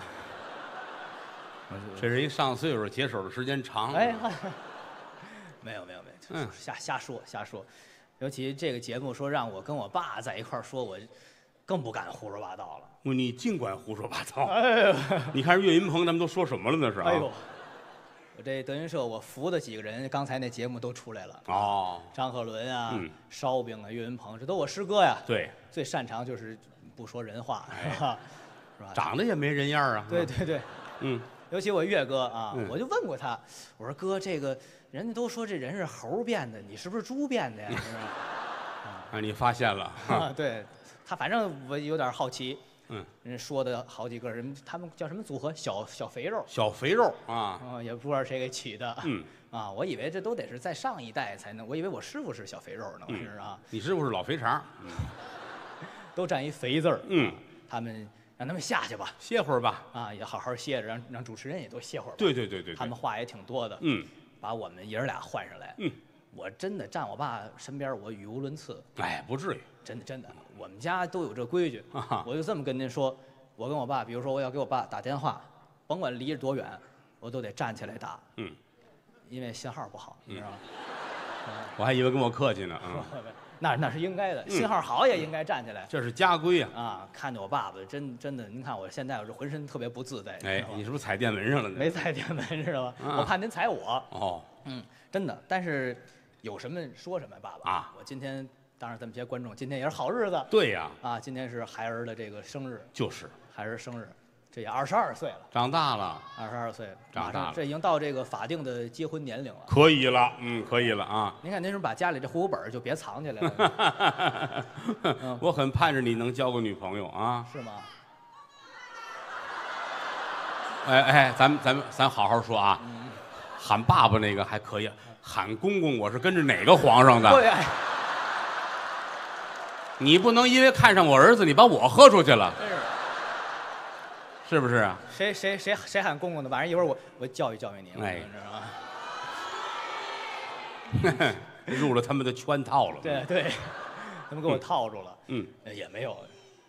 这是一上岁数解手的时间长， 哎，没有，瞎说，尤其这个节目说让我跟我爸在一块儿说，我更不敢胡说八道了。 你尽管胡说八道。哎呦，你看岳云鹏他们都说什么了？那是。 哎呦，我这德云社我服的几个人，刚才那节目都出来了。 哦， 张鹤伦啊，烧饼啊，岳云鹏，这都我师哥呀。 对， 最擅长就是不说人话，是吧？ 长得也没人样啊。 对，尤其我岳哥啊，我就问过他，我说哥，这个人家都说这人是猴变的，你是不是猪变的呀？是吧？ 啊，你发现了啊？对，他反正我有点好奇。人说的好几个人，他们叫什么组合？小肥肉。小肥肉啊！也不知道谁给起的。我以为这都得是在上一代才能，我以为我师傅是小肥肉呢。是啊。你师傅是老肥肠。 都占一肥字儿。他们。让他们下去吧， 歇会儿吧。 啊，也好好歇着，让主持人也都歇会儿吧。 对， 他们话也挺多的。把我们爷儿俩换上来。我真的站我爸身边，我语无伦次。 哎，不至于， 真的，我们家都有这规矩。我就这么跟您说，我跟我爸，比如说我要给我爸打电话，甭管离着多远，我都得站起来打。因为信号不好，你知道吗？ 我还以为跟我客气呢。 那是应该的，信号好也应该站起来， 这是家规啊！ 啊，看着我爸爸，真的，您看我现在我这浑身特别不自在。 哎，你是不是踩电门上了呢？ 没踩电门知道吧？我怕您踩我。 哦， 真的，但是有什么说什么，爸爸啊！我今天当然这么些观众，今天也是好日子。 对呀， 啊，今天是孩儿的这个生日， 就是孩儿生日。这也22岁了， 长大了 ，22岁， 长大了， 这已经到这个法定的结婚年龄了。 可以了，可以了啊！ 您看，您是把家里这户口本就别藏起来了。 我很盼着你能交个女朋友啊！ 是吗？ 哎，咱好好说啊！喊爸爸那个还可以，喊公公我是跟着哪个皇上的？ 对。 你不能因为看上我儿子，你把我喝出去了。是不是啊？ 谁喊公公的？晚上一会儿我教育你， 哎， 知道吗？ 入了他们的圈套了。 对，他们给我套住了。也没有。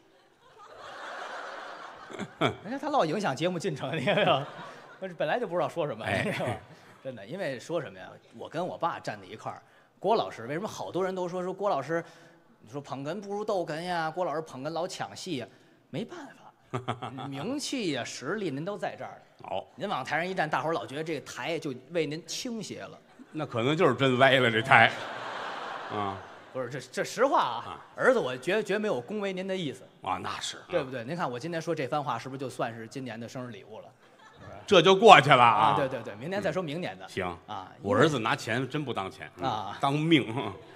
你看他老影响节目进程，你看没有？我本来就不知道说什么，真的，因为说什么呀？我跟我爸站在一块儿，郭老师为什么好多人都说郭老师，你说捧哏不如逗哏呀？郭老师捧哏老抢戏呀，没办法。名气呀、实力，您都在这儿。 好， 您往台上一站，大伙儿老觉得这个台就为您倾斜了。 那可能就是真歪了这台。 不是这实话啊，儿子，我绝没有恭维您的意思啊，那是对不对？您看我今天说这番话，是不是就算是今年的生日礼物了？ 这就过去了啊！ 对，明年再说明年的。 行啊， 我儿子拿钱真不当钱啊，当命。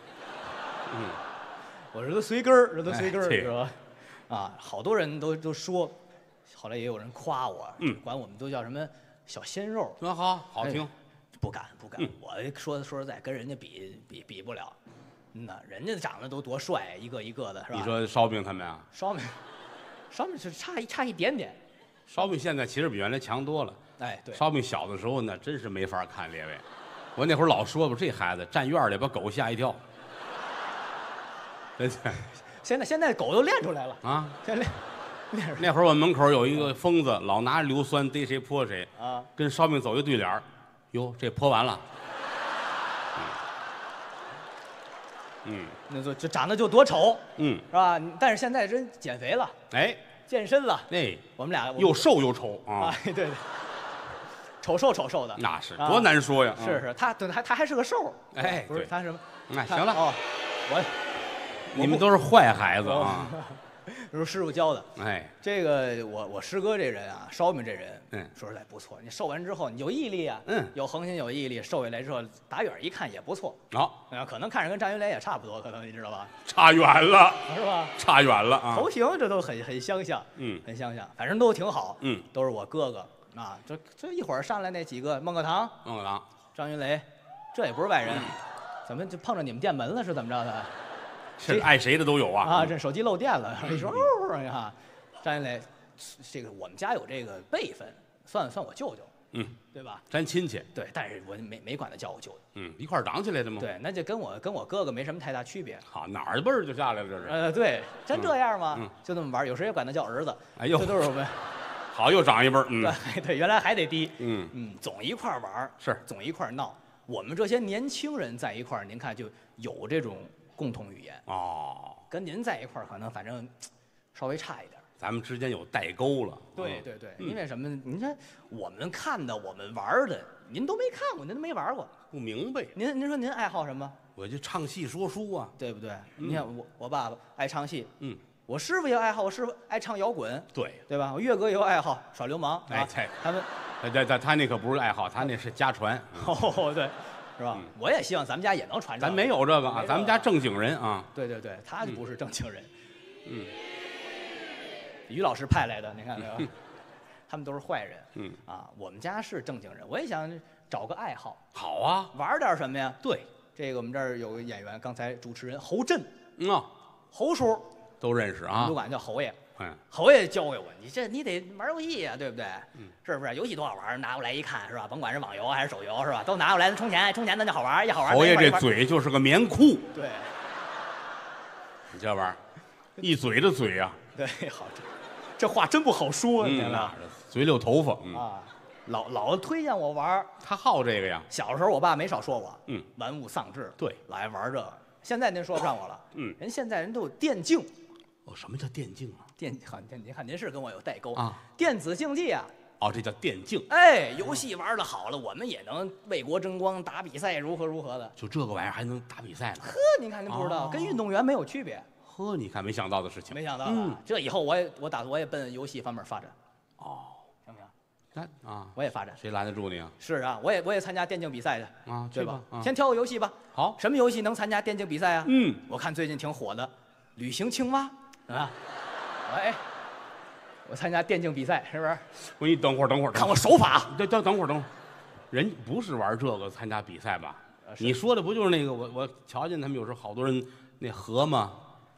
我儿子随根儿，是吧？啊，好多人都说，后来也有人夸我，管我们都叫什么小鲜肉， 真好听。 不敢，我说实在，跟人家比不了。人家长得都多帅，一个一个的，是吧？ 你说烧饼他们啊？ 烧饼是差一点点。 烧饼现在其实比原来强多了。 哎，对。 烧饼小的时候呢，真是没法看，列位。我那会儿老说吧，这孩子站院里把狗吓一跳。真的。 现在狗都练出来了啊！ 现在练。 那会儿我们门口有一个疯子，老拿硫酸逮谁泼谁啊， 跟烧饼走一对脸哟，这泼完了。 那就长得就多丑， 是吧？但是现在真减肥了， 哎， 健身了，我们俩又瘦又丑啊！ 对，丑瘦的， 那是多难说呀！ 是，他还是个瘦， 哎， 不是他什么？ 哎，行了， 你们都是坏孩子啊！ 都是师傅教的。 哎， 这个我师哥这人啊，烧饼这人，说实在不错。你瘦完之后，你有毅力啊，有恒心有毅力，瘦下来之后，打远一看也不错。 好， 可能看着跟张云雷也差不多，可能你知道吧？ 差远了， 是吧？ 差远了啊！ 头型这都很相像，很相像，反正都挺好，都是我哥哥啊。这一会儿上来那几个，孟鹤堂、 张云雷， 这也不是外人。 怎么就碰着你们店门了是怎么着的？ 这爱谁的都有啊！ 啊，这手机漏电了，一说哦，你看，张云磊，这个我们家有这个辈分，算我舅舅，对吧？ 沾亲戚， 对，但是我没管他叫我舅舅， 一块儿长起来的吗？ 对，那就跟我哥哥没什么太大区别。 好，哪儿的辈儿就下来了，这是。 对，真这样吗？就这么玩，有时也管他叫儿子。 哎呦， 这都是我们。 好，又长一辈儿。 对，原来还得低。总一块玩是， 总一块闹。我们这些年轻人在一块儿，您看就有这种共同语言。 哦， 跟您在一块儿，可能反正稍微差一点。 咱们之间有代沟了。 对，因为什么？您看我们看的，我们玩的，您都没看过，您都没玩过， 不明白。 您说您爱好什么？ 我就唱戏说书啊， 对不对？你看我爸爸爱唱戏， 我师傅也爱好，我师傅爱唱摇滚，对吧？我岳哥也有爱好，耍流氓。他们， 他那可不是爱好，他那是家传。 哦，对，是吧？我也希望咱们家也能传承。 咱没有这个啊，咱们家正经人啊。 对，他就不是正经人。于老师派来的，你看没有？他们都是坏人。我们家是正经人，我也想找个爱好。 好啊， 玩点什么呀？ 对， 这个我们这儿有个演员，刚才主持人侯震，侯叔都认识啊， 都管叫侯爷。侯爷教给我，你得玩游戏呀，对不对？是不是？游戏多好玩，拿过来一看，是吧？甭管是网游还是手游，是吧？都拿过来充钱那就好玩，一好玩。 侯爷这嘴就是个棉裤。 对， 你这玩意儿，一嘴的嘴呀。 对，好，这话真不好说，你知道吗？ 嘴里有头发啊，老推荐我玩， 他好这个呀。 小时候我爸没少说我，玩物丧志， 对， 来玩这个。现在您说不上我了，人现在人都有电竞。 什么叫电竞啊？ 您看您是跟我有代沟啊？ 电子竞技啊。 这叫电竞。 游戏玩的好了，我们也能为国争光，打比赛如何的。 就这个玩意儿还能打比赛呢？ 您看您不知道，跟运动员没有区别。 你看没想到的事情。 没想到吧？这以后我打算我也奔游戏方面发展。行不行？ 那我也发展。 谁拦得住你啊？ 是啊，我也参加电竞比赛去对吧？先挑个游戏吧。 好， 什么游戏能参加电竞比赛啊？我看最近挺火的，旅行青蛙啊。我参加电竞比赛是不是？ 我给你等会儿， 看我手法。 等会儿，人不是玩这个参加比赛吧？你说的不就是那个我瞧见他们有时候好多人那河吗？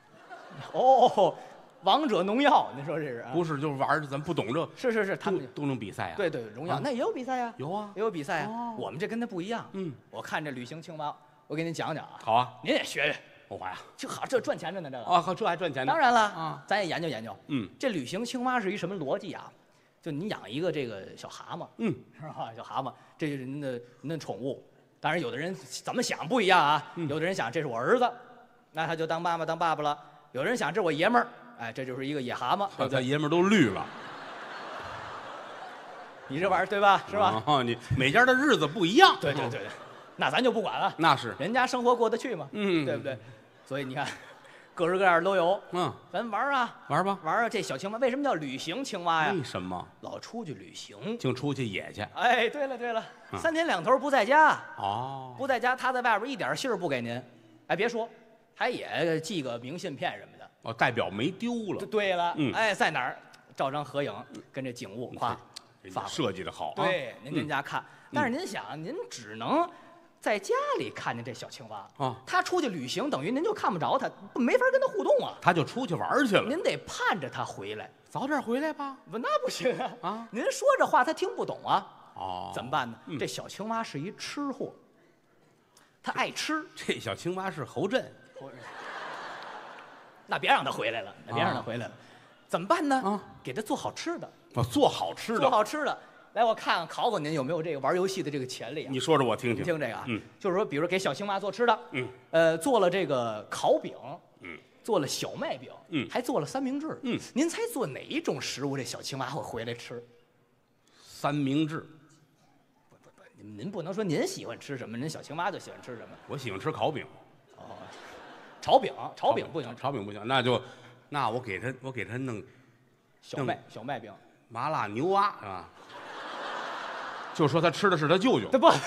王者荣耀，您说这是？ 不是，就是玩咱不懂这。 是，他们都能比赛啊？ 对，荣耀那也有比赛呀。 有啊， 也有比赛啊。我们这跟他不一样。我看这旅行青蛙，我给您讲讲啊。 好啊， 您也学学。 我玩啊， 就好，这赚钱着呢，这个好，这还赚钱呢。 当然了咱也研究。这旅行青蛙是一什么逻辑啊？就你养一个这个小蛤蟆，是吧？小蛤蟆，这就是您的宠物。当然，有的人怎么想不一样啊。有的人想这是我儿子，那他就当妈妈当爸爸了。有人想这是我爷们儿，这就是一个野蛤蟆。 他爷们儿都绿了。 你这玩意儿对吧？是吧？ 你每家的日子不一样。 对，那咱就不管了。 那是人家生活过得去嘛。对不对？所以你看，各式各样都有。咱玩啊， 玩吧， 玩啊！这小青蛙为什么叫旅行青蛙呀？ 为什么？ 老出去旅行， 净出去野去。 对了，3天2头不在家。 不在家，他在外边一点信儿不给您。别说，还也寄个明信片什么的。 代表没丢了。 对了，在哪儿照张合影，跟这景物发设计的好。 对，您家看。但是您想，您只能在家里看见这小青蛙他出去旅行，等于您就看不着他，没法跟他互动啊。 他就出去玩去了， 您得盼着他回来， 早点回来吧。 那不行啊！您说这话他听不懂啊。怎么办呢？这小青蛙是一吃货，他爱吃。 这小青蛙是侯震， 那别让他回来了，怎么办呢？给他做好吃的。 做好吃的。 来，我看看考考您有没有这个玩游戏的这个潜力啊？ 你说说我听听。 你听这个啊，就是说，比如给小青蛙做吃的，做了这个烤饼，做了小麦饼，还做了三明治，您猜做哪一种食物这小青蛙会回来吃？ 三明治。 不，您不能说您喜欢吃什么，您小青蛙就喜欢吃什么。 我喜欢吃烤饼。 炒饼不行， 炒饼不行，那我给他弄小麦饼， 麻辣牛蛙是吧？就说他吃的是他舅舅。 不，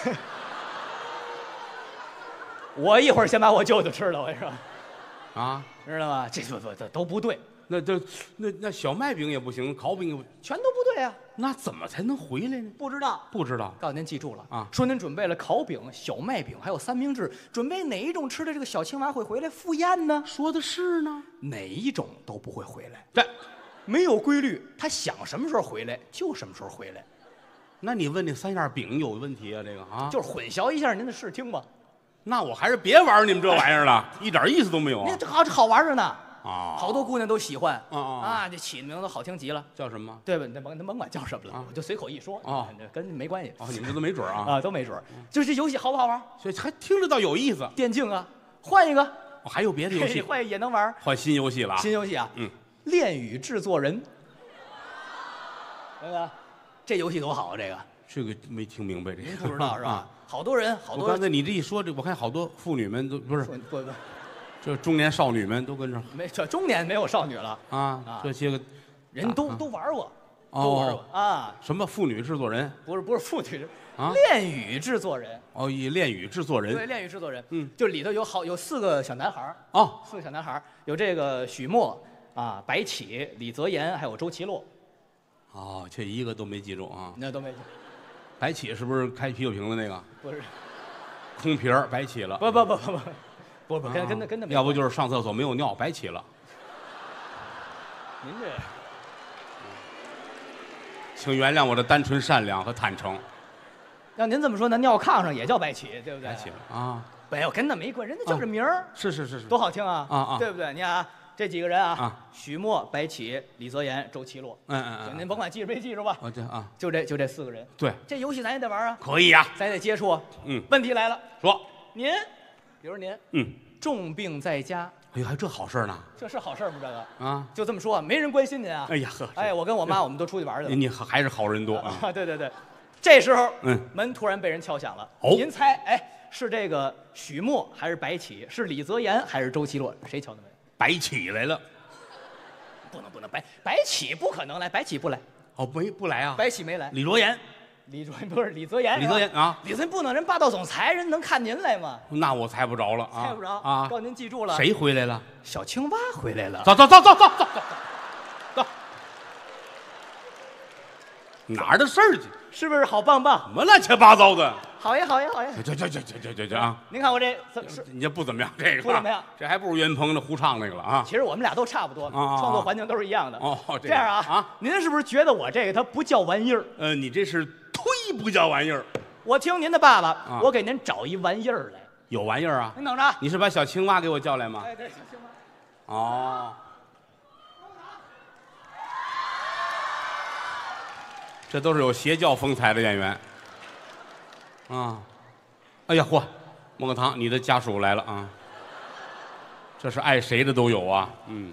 我一会儿先把我舅舅吃了，我跟你说，知道吗？这都不对。 那小麦饼也不行，烤饼也不， 全都不对啊！ 那怎么才能回来呢？ 不知道， 不知道。 告诉您记住了啊， 说您准备了烤饼、小麦饼，还有三明治，准备哪一种吃的这个小青蛙会回来赴宴呢？ 说的是呢， 哪一种都不会回来， 这没有规律，他想什么时候回来就什么时候回来， 那你问那3样饼有问题啊？这个啊， 就是混淆一下您的视听吧。 那我还是别玩你们这玩意儿了，一点意思都没有啊！ 这好玩着呢， 啊， 好多姑娘都喜欢啊， 这起的名字好听极了， 叫什么？ 对吧？那甭管叫什么了，我就随口一说啊， 跟没关系。 哦，你们这都没准啊，都没准。就是这游戏好不好玩？ 所以还听着倒有意思。 电竞啊，换一个。 还有别的游戏？ 换也能玩。 换新游戏了。 新游戏啊，恋与制作人。对吧？这游戏多好啊！ 这个没听明白，这您不知道是吧？好多人，好多。 刚才你这一说，我看好多妇女们都不是，这中年少女们都跟着。 这中年没有少女了啊！这些个人都玩过，都玩过啊！ 什么妇女制作人？ 不是妇女啊， 恋与制作人。 哦，以恋与制作人。 对，恋与制作人。就里头有4个小男孩哦 ，4个小男孩有这个许墨啊、白起、李泽言，还有周奇洛。 哦，这一个都没记住啊！ 那都没记。 白起是不是开啤酒瓶的那个？ 不是， 空瓶儿白起了。 不，跟那没。 要不就是上厕所没有尿，白起了。 您这， 请原谅我的单纯善良和坦诚。 要您这么说，那尿炕上也叫白起，对不对？ 白起了啊！ 没有，跟那没关，人家叫这名儿。 是， 多好听啊！ 啊， 对不对？你看啊。这几个人啊，许墨、白起、李泽言、周奇洛。您甭管记着没记住吧。就这4个人。 对， 这游戏咱也得玩啊。 可以啊， 咱也得接触。问题来了， 说您，比如您，重病在家。 哎呦，还这好事呢？ 这是好事吗？这个啊， 就这么说，没人关心您啊。 哎呀呵， 哎，我跟我妈我们都出去玩去了。 你还是好人多啊。对，这时候门突然被人敲响了。您猜，是这个许墨还是白起？是李泽言还是周奇洛？谁敲的门？ 白起来了。 不能，白起不可能来，白起不来。 哦，不来啊？ 白起没来。 李卓言， 不是李泽言。 李泽言啊， 李泽言不能，人霸道总裁，人能看您来吗？ 那我猜不着了啊！ 猜不着啊！ 告诉您记住了， 谁回来了？ 小青蛙回来了。 走，哪儿的事儿去？ 是不是好棒棒？ 什么乱七八糟的？ 好呀！ 这啊！ 您看我这你这不怎么样，这个不怎么样， 这还不如岳云鹏的胡唱那个了啊！ 其实我们俩都差不多，创作环境都是一样的。 哦， 这样啊，您是不是觉得我这个它不叫玩意儿？ 你这是忒不叫玩意儿。 我听您的爸爸，我给您找一玩意儿来。 有玩意儿啊？ 您等着。 你是把小青蛙给我叫来吗？ 对，小青蛙。 哦。这都是有邪教风采的演员，哎呀嚯，孟鹤堂，你的家属来了啊！这是爱谁的都有啊，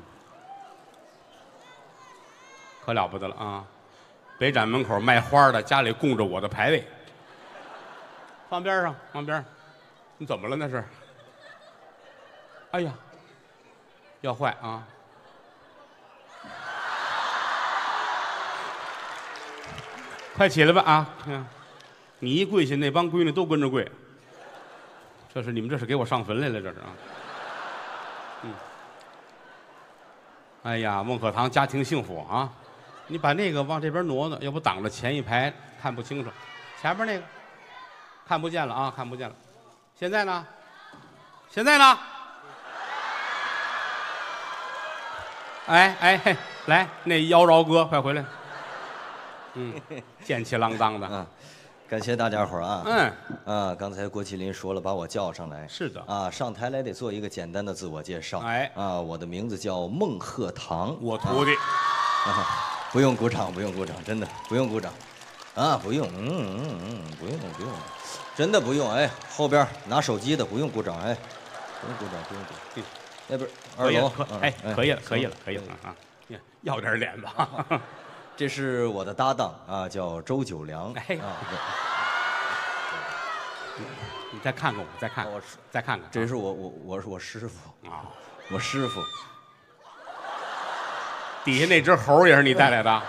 可了不得了啊！北展门口卖花的，家里供着我的牌位，放边上，你怎么了那是？哎呀，要坏啊！快起来吧啊！你一跪下，那帮闺女都跟着跪。你们这是给我上坟来了，这是啊。哎呀，孟鹤堂家庭幸福啊！你把那个往这边挪挪，要不挡着前一排看不清楚。前面那个看不见了啊，看不见了。现在呢？哎，来，那妖娆哥，快回来。贱气浪荡的感谢大家伙啊！刚才郭麒麟说了，把我叫上来， 是的啊，上台来得做一个简单的自我介绍。我的名字叫孟鹤堂， 我徒弟。 不用鼓掌，真的不用鼓掌，不用，不用，真的不用。哎，后边拿手机的不用鼓掌，哎，不用鼓掌。那边2楼， 可以了啊！要点脸吧。 这是我的搭档啊，叫周九良。 你再看看我，再看看。 这是我是我师傅啊，我师傅。 底下那只猴也是你带来的？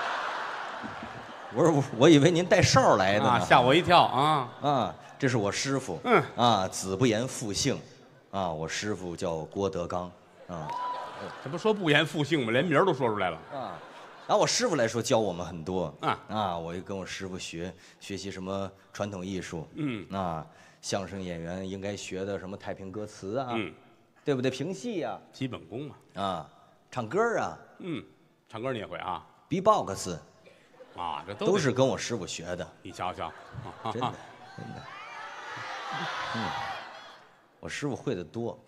我以为您带哨来的呢， 吓我一跳啊！ 这是我师傅，子不言父姓，我师傅叫郭德纲， 这不说不言复姓吗？连名儿都说出来了。 啊。拿我师傅来说，教我们很多啊， 我就跟我师傅学习什么传统艺术，相声演员应该学的什么太平歌词啊，对不对？评戏啊， 基本功嘛， 唱歌啊， 唱歌你也会啊 ，B-box 啊，这都是跟我师傅学的， 你瞧瞧， 真的，我师傅会的多，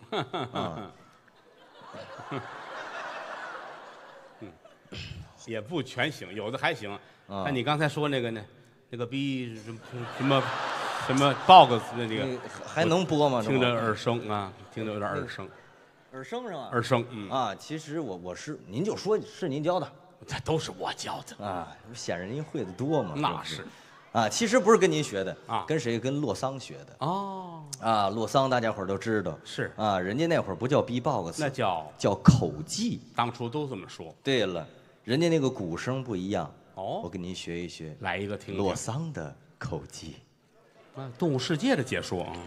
也不全行，有的还行。但你刚才说那个逼什么 box 的那个， 还能播吗？ 听着耳生啊，听着有点耳生。 耳生是吗？ 耳生， 其实我是您就说是您教的， 这都是我教的啊，显然您会的多嘛。 那是， 其实不是跟您学的啊， 跟谁？跟洛桑学的。 哦， 洛桑大家伙都知道， 是人家那会儿不叫 B-box， 那叫口技， 当初都这么说。 对了。人家那个鼓声不一样哦， 我跟您学一学， 来一个听洛桑的口技， 动物世界的解说啊。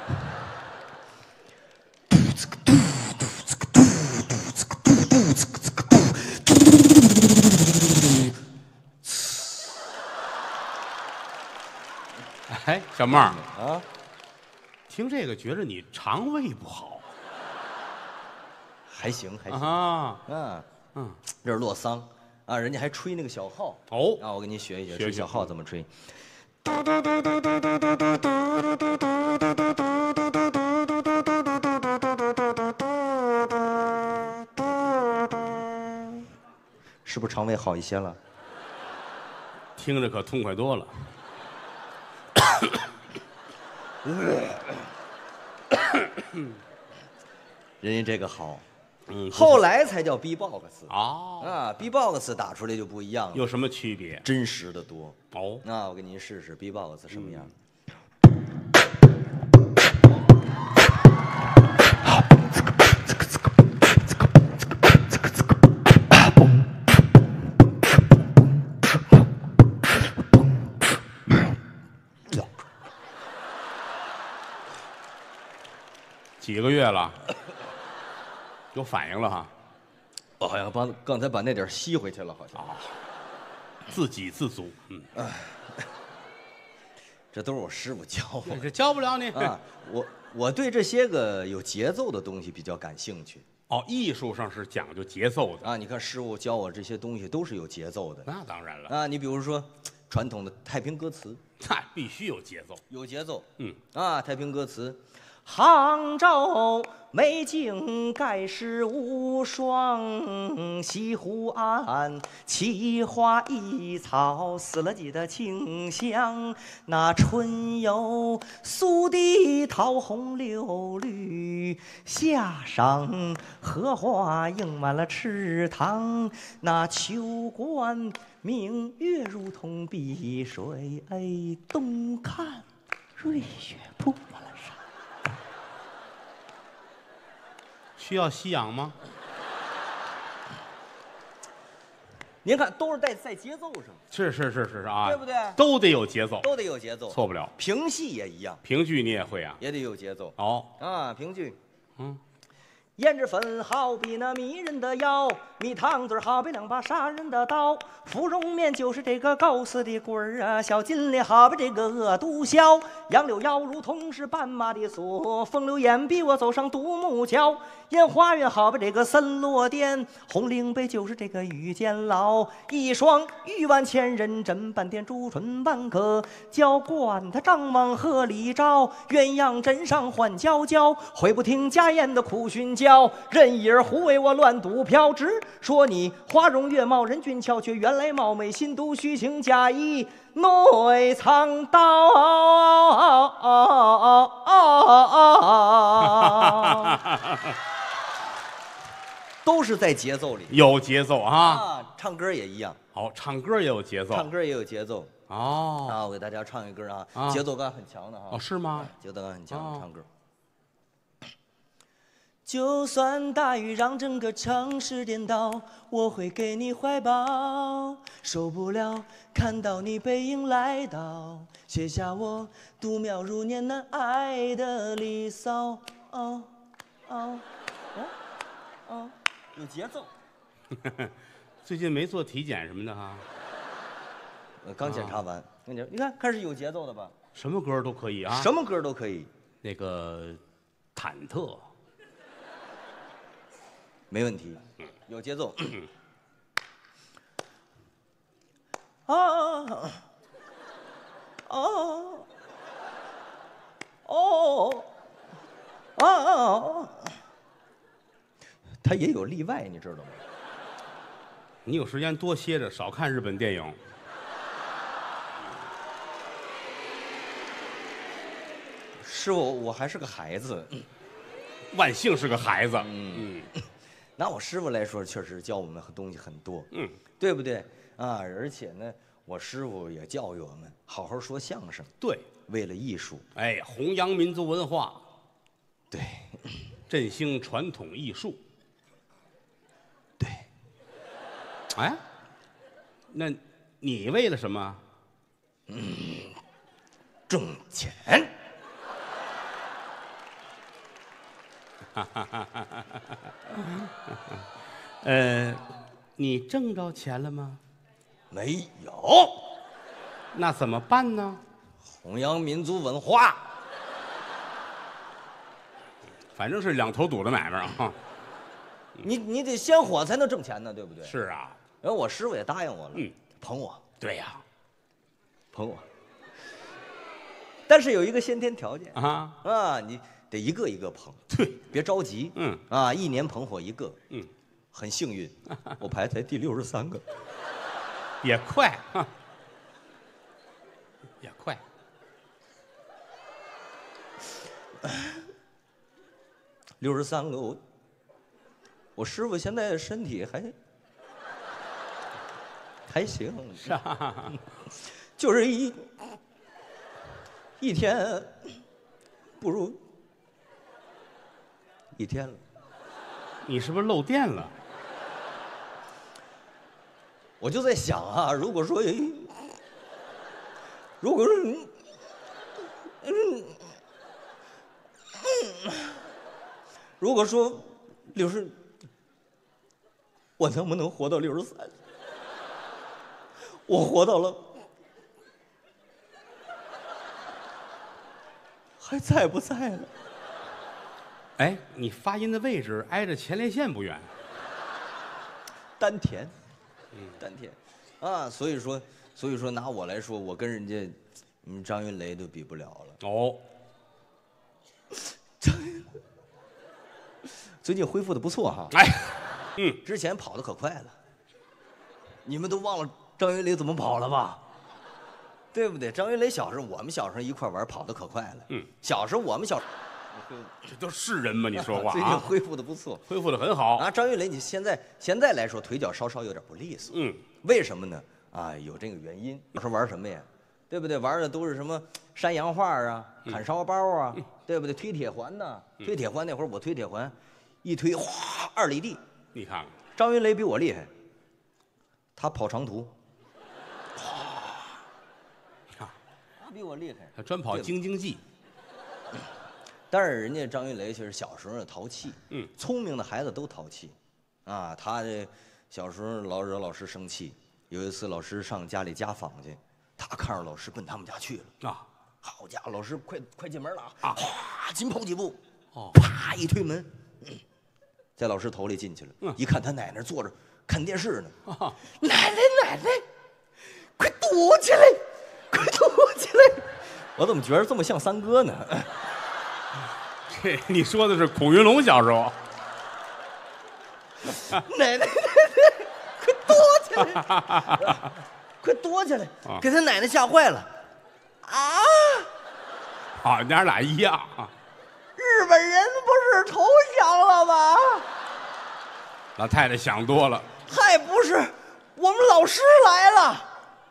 哎，小妹儿啊， 听这个觉着你肠胃不好， 还行这是洛桑人家还吹那个小号哦， 我跟您学一学，吹小号怎么吹。是不是肠胃好一些了？ 听着可痛快多了。 人家这个好。后来才叫 B-box B-box 打出来就不一样了。 有什么区别？ 真实的多哦。 那我给您试试 B-box 什么样。 几个月了？有反应了哈， 我好像刚才把那点吸回去了，好像自给自足， 这都是我师傅教我， 这教不了你我对这些个有节奏的东西比较感兴趣。 艺术上是讲究节奏的你看师傅教我这些东西都是有节奏的。 那当然了你比如说传统的太平歌词， 那必须有节奏， 有节奏。太平歌词。 杭州美景盖世无双，西湖岸奇花异草，四了几的清香。那春有苏堤桃红柳绿，夏上荷花映满了池塘。那秋观明月如同碧水，东看瑞雪铺满了山。 需要吸氧吗？ 您看，都是在节奏上。 是啊， 对不对？ 都得有节奏， 都得有节奏， 错不了。 评戏也一样， 评剧你也会啊？ 也得有节奏。评剧， 胭脂粉好比那迷人的药，蜜糖嘴好比两把杀人的刀，芙蓉面就是这个狗死的棍儿啊，小金莲好比这个恶毒枭，杨柳腰如同是斑马的锁，风流眼逼我走上独木桥，烟花园好比这个森罗殿，红岭北就是这个御监牢，一双玉碗千人枕，半点朱唇半个娇惯他张望和李昭，鸳鸯枕上换娇娇，回不听家宴的苦训教，任意儿胡为我乱赌票，只说你花容月貌人俊俏，却原来貌美心毒虚情假意内藏刀。 都是在节奏里， 有节奏啊！ 唱歌也一样。 唱歌也有节奏， 唱歌也有节奏。我给大家唱一歌节奏感很强的是吗？ 节奏感很强的唱歌。 就算大雨让整个城市颠倒，我会给你怀抱。受不了看到你背影来到，写下我度秒如年难挨的离骚。 有节奏。 最近没做体检什么的哈？ 刚检查完，你看开始有节奏的吧？ 什么歌都可以啊？ 什么歌都可以。 那个忐忑， 没问题，有节奏。他也有例外，你知道吗？ 你有时间多歇着，少看日本电影。 师傅，我还是个孩子。 万幸是个孩子。 拿我师傅来说，确实教我们东西很多。对不对啊？而且呢，我师傅也教育我们好好说相声。 对， 为了艺术。 哎，弘扬民族文化。 对， 振兴传统艺术。 对。 哎，那你为了什么？ 挣钱。 你挣着钱了吗？ 没有。 那怎么办呢？ 弘扬民族文化。 反正是两头堵的买卖啊。 你得先火才能挣钱呢，对不对？ 是啊。 然后我师傅也答应我了，捧我。 对呀， 捧我。但是有一个先天条件啊， 你得一个一个捧。 对， 别着急。一年捧火一个。很幸运，我排在第63个， 也快，也快。 63个，我师傅现在身体还行， 是啊， 就是一天不如一天了。 你是不是漏电了？ 我就在想啊，如果说60，我能不能活到63？我活到了，还在不在了？ 哎，你发音的位置挨着前列腺不远。 丹田。丹田，所以说拿我来说，我跟人家，张云雷都比不了了。 哦， 最近恢复的不错哈。 哎， 之前跑得可快了，你们都忘了张云雷怎么跑了吧？对不对？张云雷我们小时候一块玩，跑得可快了。小时候我们小。 这都是人吗？你说话最近恢复的不错， 恢复的很好啊。张云雷，你现在来说腿脚稍稍有点不利索，为什么呢？有这个原因。我说玩什么呀？对不对？玩的都是什么山羊画啊、砍烧包啊，对不对？推铁环呐，推铁环那会儿我推铁环，一推哗2里地。 你看看， 张云雷比我厉害，他跑长途，他比我厉害， 他专跑京津冀。 但是人家张云雷其实小时候淘气，聪明的孩子都淘气，他这小时候老惹老师生气。有一次老师上家里家访去，他看着老师奔他们家去了，好家伙，老师快进门了哗，紧跑几步，啪一推门，在老师头里进去了，一看他奶奶坐着看电视呢，奶奶，快躲起来，快躲起来！我怎么觉得这么像三哥呢？ 你说的是孔云龙小时候。 奶奶，快躲起来！快躲起来！给他奶奶吓坏了。 好，娘俩一样。 日本人不是投降了吗？ 老太太想多了。 还不是，我们老师来了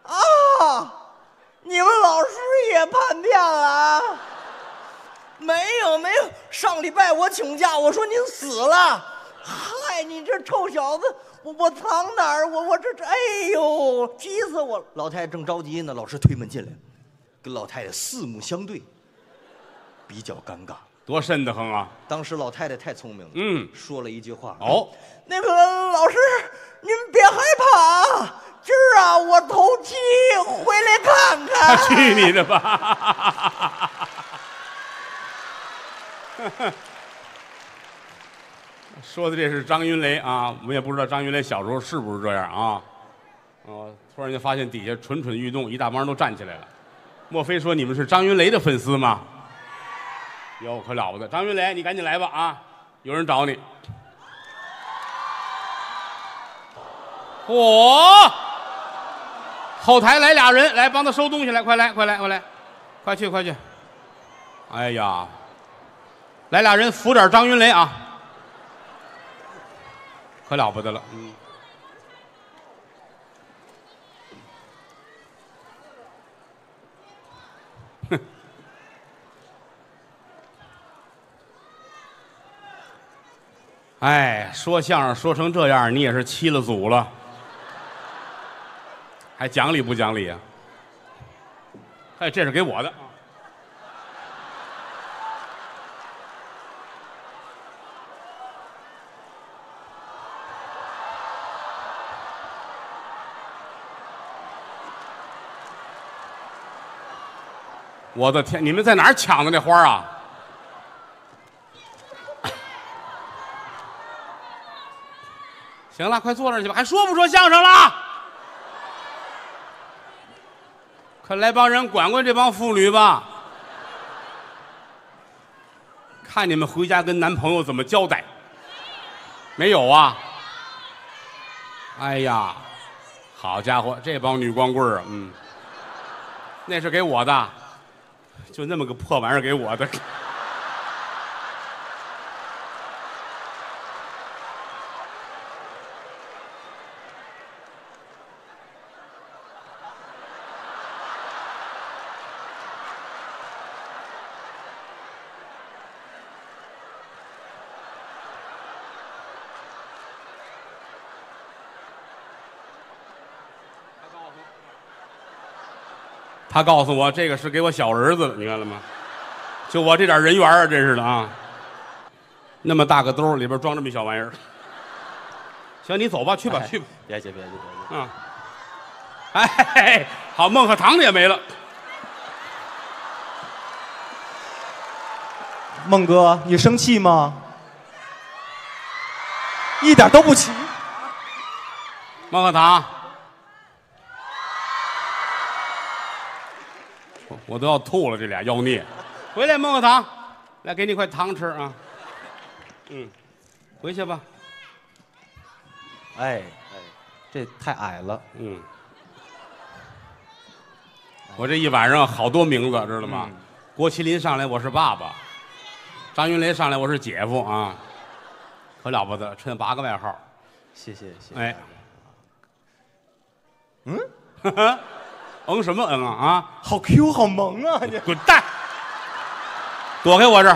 你们老师也叛变了？没有，上礼拜我请假，我说您死了。嗨，你这臭小子，我藏哪儿？我这哎呦，急死我了！老太太正着急呢，老师推门进来，跟老太太四目相对，比较尴尬。 多瘆得慌啊！ 当时老太太太聪明了，说了一句话， 哦， 那个老师，您别害怕，今儿啊我头七，回来看看。 去你的吧！说的这是张云雷啊，我们也不知道张云雷小时候是不是这样啊。突然间发现底下蠢蠢欲动，一大帮人都站起来了。莫非说你们是张云雷的粉丝吗？哟，可了不得！张云雷，你赶紧来吧啊！有人找你。嚯！后台来俩人，来帮他收东西来，快来，快来，快来，快去，快去！哎呀，来俩人扶点张云雷啊！可了不得了，哼。哎，说相声说成这样，你也是欺了祖了，还讲理不讲理啊？哎，这是给我的。我的天，你们在哪儿抢的那花啊？行了，快坐那儿去吧，还说不说相声了？快来帮人管管这帮妇女吧，看你们回家跟男朋友怎么交代。没有啊？哎呀，好家伙，这帮女光棍啊，那是给我的，就那么个破玩意儿给我的。他告诉我这个是给我小儿子的，你看了吗？就我这点人缘啊，真是的啊！那么大个兜里边装这么一小玩意儿。行，你走吧，去吧，去吧。 别介。 啊！哎，好，孟鹤堂的也没了。 孟哥，你生气吗？一点都不气。 孟鹤堂。我都要吐了，这俩妖孽！回来，孟鹤堂，来给你块糖吃啊。回去吧。 哎，这太矮了。 我这一晚上好多名字，知道吗？郭麒麟上来我是爸爸，张云雷上来我是姐夫啊，可了不得，趁8个外号。 谢谢。 哎，什么啊啊！ 好 Q， 好萌啊！你滚蛋，躲开我这儿。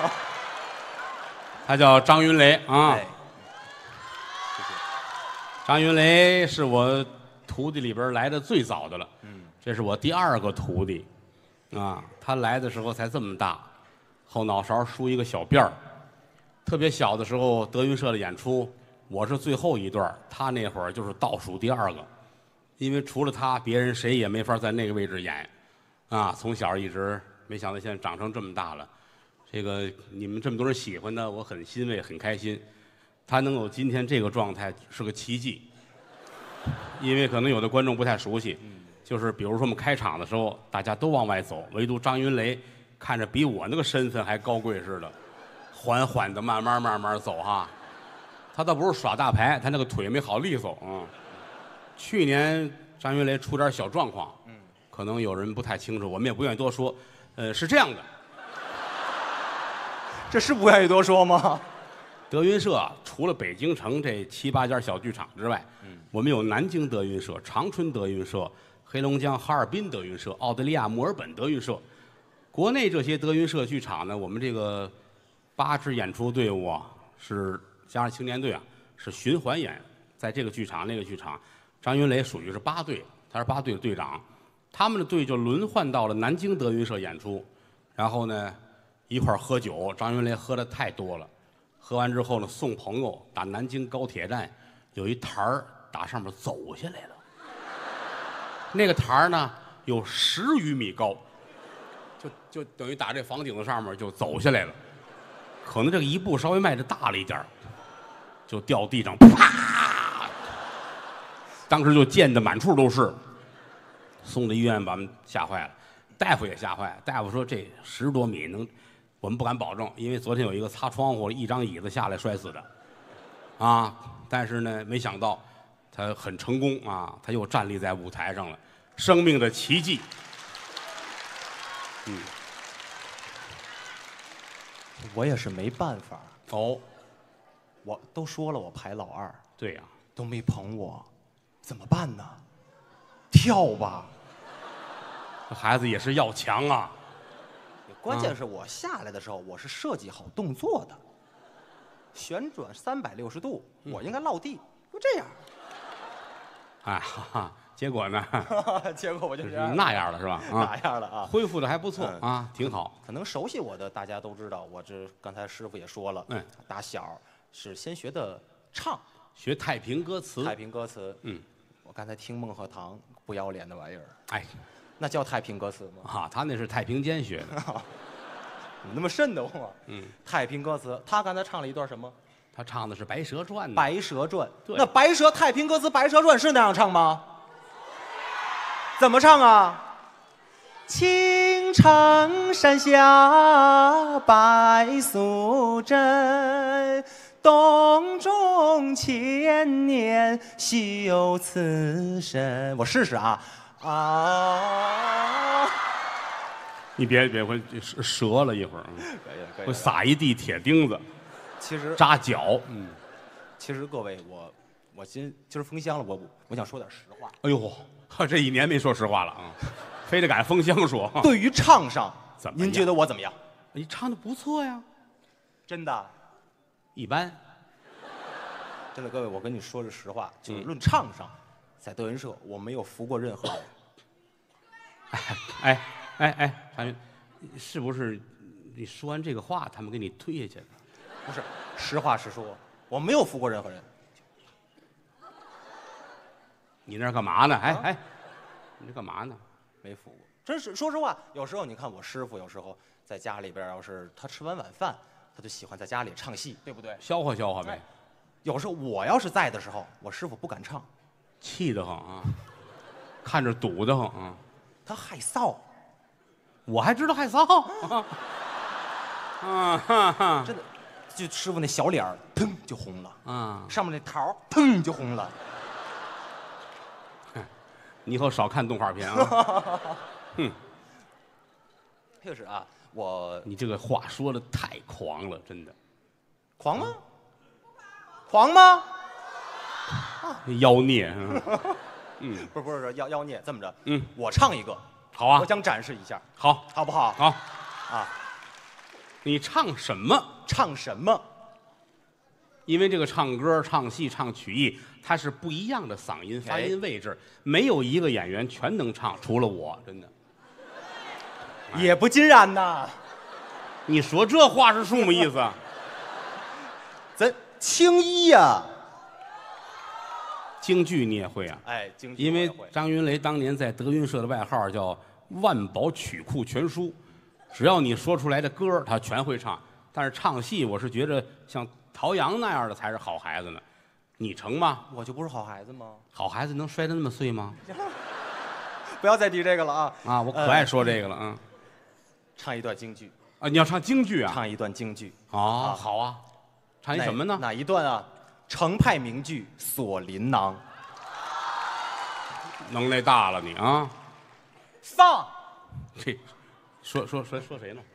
他叫张云雷啊。 谢谢。 张云雷是我徒弟里边来的最早的了。这是我第2个徒弟，啊，他来的时候才这么大，后脑勺梳一个小辫儿。特别小的时候，德云社的演出，我是最后一段，他那会儿就是倒数第2个。因为除了他，别人谁也没法在那个位置演，啊，从小一直没想到现在长成这么大了，这个你们这么多人喜欢他，我很欣慰，很开心。他能有今天这个状态是个奇迹，因为可能有的观众不太熟悉，就是比如说我们开场的时候，大家都往外走，唯独张云雷看着比我那个身份还高贵似的，缓缓的慢慢走哈。他倒不是耍大牌，他那个腿没好利索啊。去年张云雷出点小状况，可能有人不太清楚，我们也不愿意多说。是这样的， 这是不愿意多说吗？ 德云社除了北京城这7、8家小剧场之外，我们有南京德云社、长春德云社、黑龙江哈尔滨德云社、澳大利亚墨尔本德云社。国内这些德云社剧场呢，我们这个8支演出队伍啊，是加上青年队啊，是循环演，在这个剧场那个剧场。张云雷属于是8队，他是8队的队长，他们的队就轮换到了南京德云社演出，然后呢， 一块儿喝酒，张云雷喝的太多了，喝完之后呢，送朋友打南京高铁站有一台儿打上面走下来了，那个台儿呢有10余米高，就等于打这房顶子上面就走下来了，可能这个一步稍微迈的大了一点儿，就掉地上，啪！当时就溅得满处都是，送到医院把我们吓坏了，大夫也吓坏了。大夫说这10多米能，我们不敢保证，因为昨天有一个擦窗户一张椅子下来摔死的，啊！但是呢，没想到他很成功啊，他又站立在舞台上了，生命的奇迹。 我也是没办法。 哦， 我都说了我排老2， 对呀， 都没捧我，怎么办呢？跳吧。 这孩子也是要强啊。 关键是我下来的时候，我是设计好动作的，旋转360度，我应该落地，就这样。 哎，哈哈，结果呢？ 结果我就就是那样了，是吧？啊， 那样了啊， 恢复的还不错啊，挺好。 可能熟悉我的大家都知道，我这刚才师傅也说了，打小是先学的唱， 学太平歌词。 太平歌词，我刚才听孟鹤堂不要脸的玩意儿， 哎， 那叫太平歌词吗？ 啊，他那是太平间学的。 怎么那么瘆得慌啊？太平歌词，他刚才唱了一段什么？ 他唱的是《白蛇传》。 白蛇传， 对， 那白蛇太平歌词《白蛇传》是那样唱吗？怎么唱啊？青城山下白素贞，洞中千年修此身。我试试啊啊！ 你别会折了一会儿， 可以会撒一地铁钉子。 其实扎脚， 其实各位，我今儿封箱了，我想说点实话。 哎呦，这1年没说实话了啊，非得赶封箱说。 对于唱上， 怎么样？ 您觉得我怎么样？ 你唱的不错呀， 真的， 一般。 真的，各位，我跟你说句实话，就是论唱上，在德云社我没有服过任何人。 哎，常云，是不是你说完这个话，他们给你推下去了？ 不是，实话实说，我没有服过任何人。 你那干嘛呢？哎，你这干嘛呢？ 没服过，真是说实话。有时候你看我师傅，有时候在家里边，要是他吃完晚饭，他就喜欢在家里唱戏，对不对？ 消化消化呗。 有时候我要是在的时候，我师傅不敢唱， 气得慌啊，看着堵得慌啊。 他害臊， 我还知道害臊。 真的。就师傅那小脸儿，腾就红了，上面那桃腾就红了。 你以后少看动画片啊！ 就是啊， 你这个话说的太狂了，真的。 狂吗？狂吗？ 妖孽。 不是妖孽，这么着，我唱一个， 好啊， 我想展示一下， 好不好？ 好啊。 你唱什么？ 唱什么？ 因为这个唱歌、唱戏、唱曲艺，它是不一样的嗓音、发音位置，没有一个演员全能唱，除了我，真的。 也不尽然呐。 你说这话是什么意思？ 咱青衣呀。 京剧你也会啊？ 哎，京剧。 因为张云雷当年在德云社的外号叫“万宝曲库全书”。只要你说出来的歌，他全会唱。但是唱戏，我是觉得像陶阳那样的才是好孩子呢。你成吗？ 我就不是好孩子吗？ 好孩子能摔得那么碎吗？ 不要再提这个了啊！ 啊，我可爱说这个了啊。 唱一段京剧啊，你要唱京剧啊？ 唱一段京剧啊，好啊。唱一什么呢？ 哪一段啊？程派名剧《锁麟囊》。 能耐大了你啊！ 放。 这。说谁呢？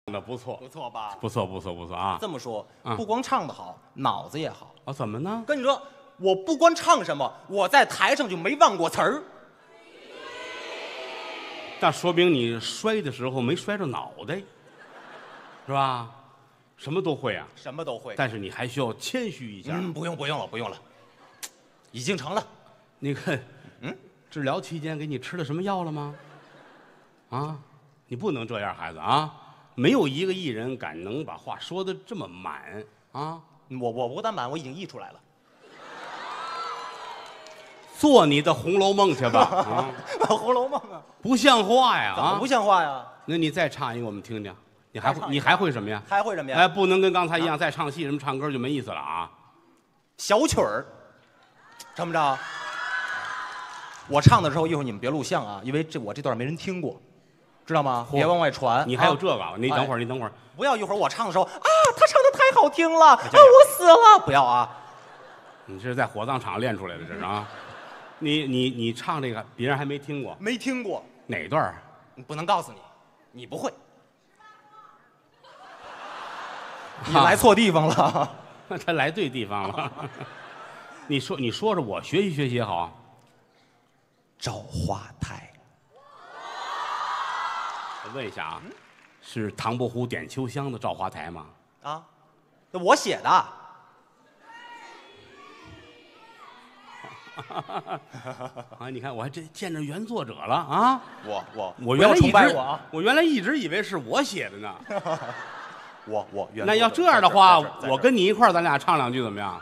那不错， 不错吧？ 不错，不错，不错啊！ 这么说，不光唱得好，脑子也好。 啊，怎么呢？ 跟你说，我不光唱什么，我在台上就没忘过词儿。 那说明你摔的时候没摔着脑袋，是吧？什么都会啊， 什么都会。 但是你还需要谦虚一下。 不用了，不用了，已经成了。 你看，治疗期间给你吃了什么药了吗？啊，你不能这样，孩子啊！没有一个艺人能把话说的这么满啊！ 我不但满，我已经溢出来了。 做你的《红楼梦》去吧！啊， 《红楼梦》啊， 不像话呀！ 怎么不像话呀？ 那你再唱一个我们听听。你还会什么呀？ 还会什么呀？ 哎，不能跟刚才一样再唱戏，什么唱歌就没意思了啊！ 小曲儿，这么着，我唱的时候一会儿你们别录像啊，因为我这段没人听过，知道吗？别往外传。 你还有这个？你等会儿，你等会儿， 不要一会儿我唱的时候啊，他唱的太好听了啊，我死了！不要啊！ 你这是在火葬场练出来的，这是啊！你唱这个，别人还没听过， 没听过哪段啊？ 不能告诉你，你不会。你来错地方了， 他来对地方了。你说我学习学习好。 赵花台， 我问一下啊，是唐伯虎点秋香的赵花台吗？ 啊，那我写的。 啊，你看我还真见着原作者了啊！ 我原来崇拜我原来一直以为是我写的呢。 我那要这样的话，我跟你一块儿，咱俩唱两句怎么样？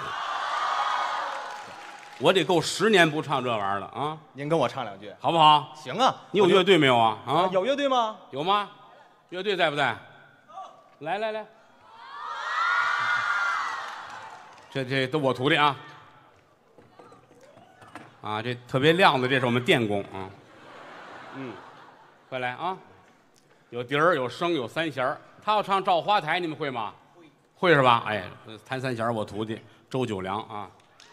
我得够10年不唱这玩意儿了啊！ 您跟我唱两句， 好不好？ 行啊。 你有乐队没有啊？啊， 有乐队吗？ 有吗？乐队在不在？来，这都我徒弟啊！啊，这特别亮的，这是我们电工啊。快来啊！有笛儿，有笙，有三弦儿。他要唱《赵花台》，你们会吗？会是吧？哎，弹三弦我徒弟周九良啊。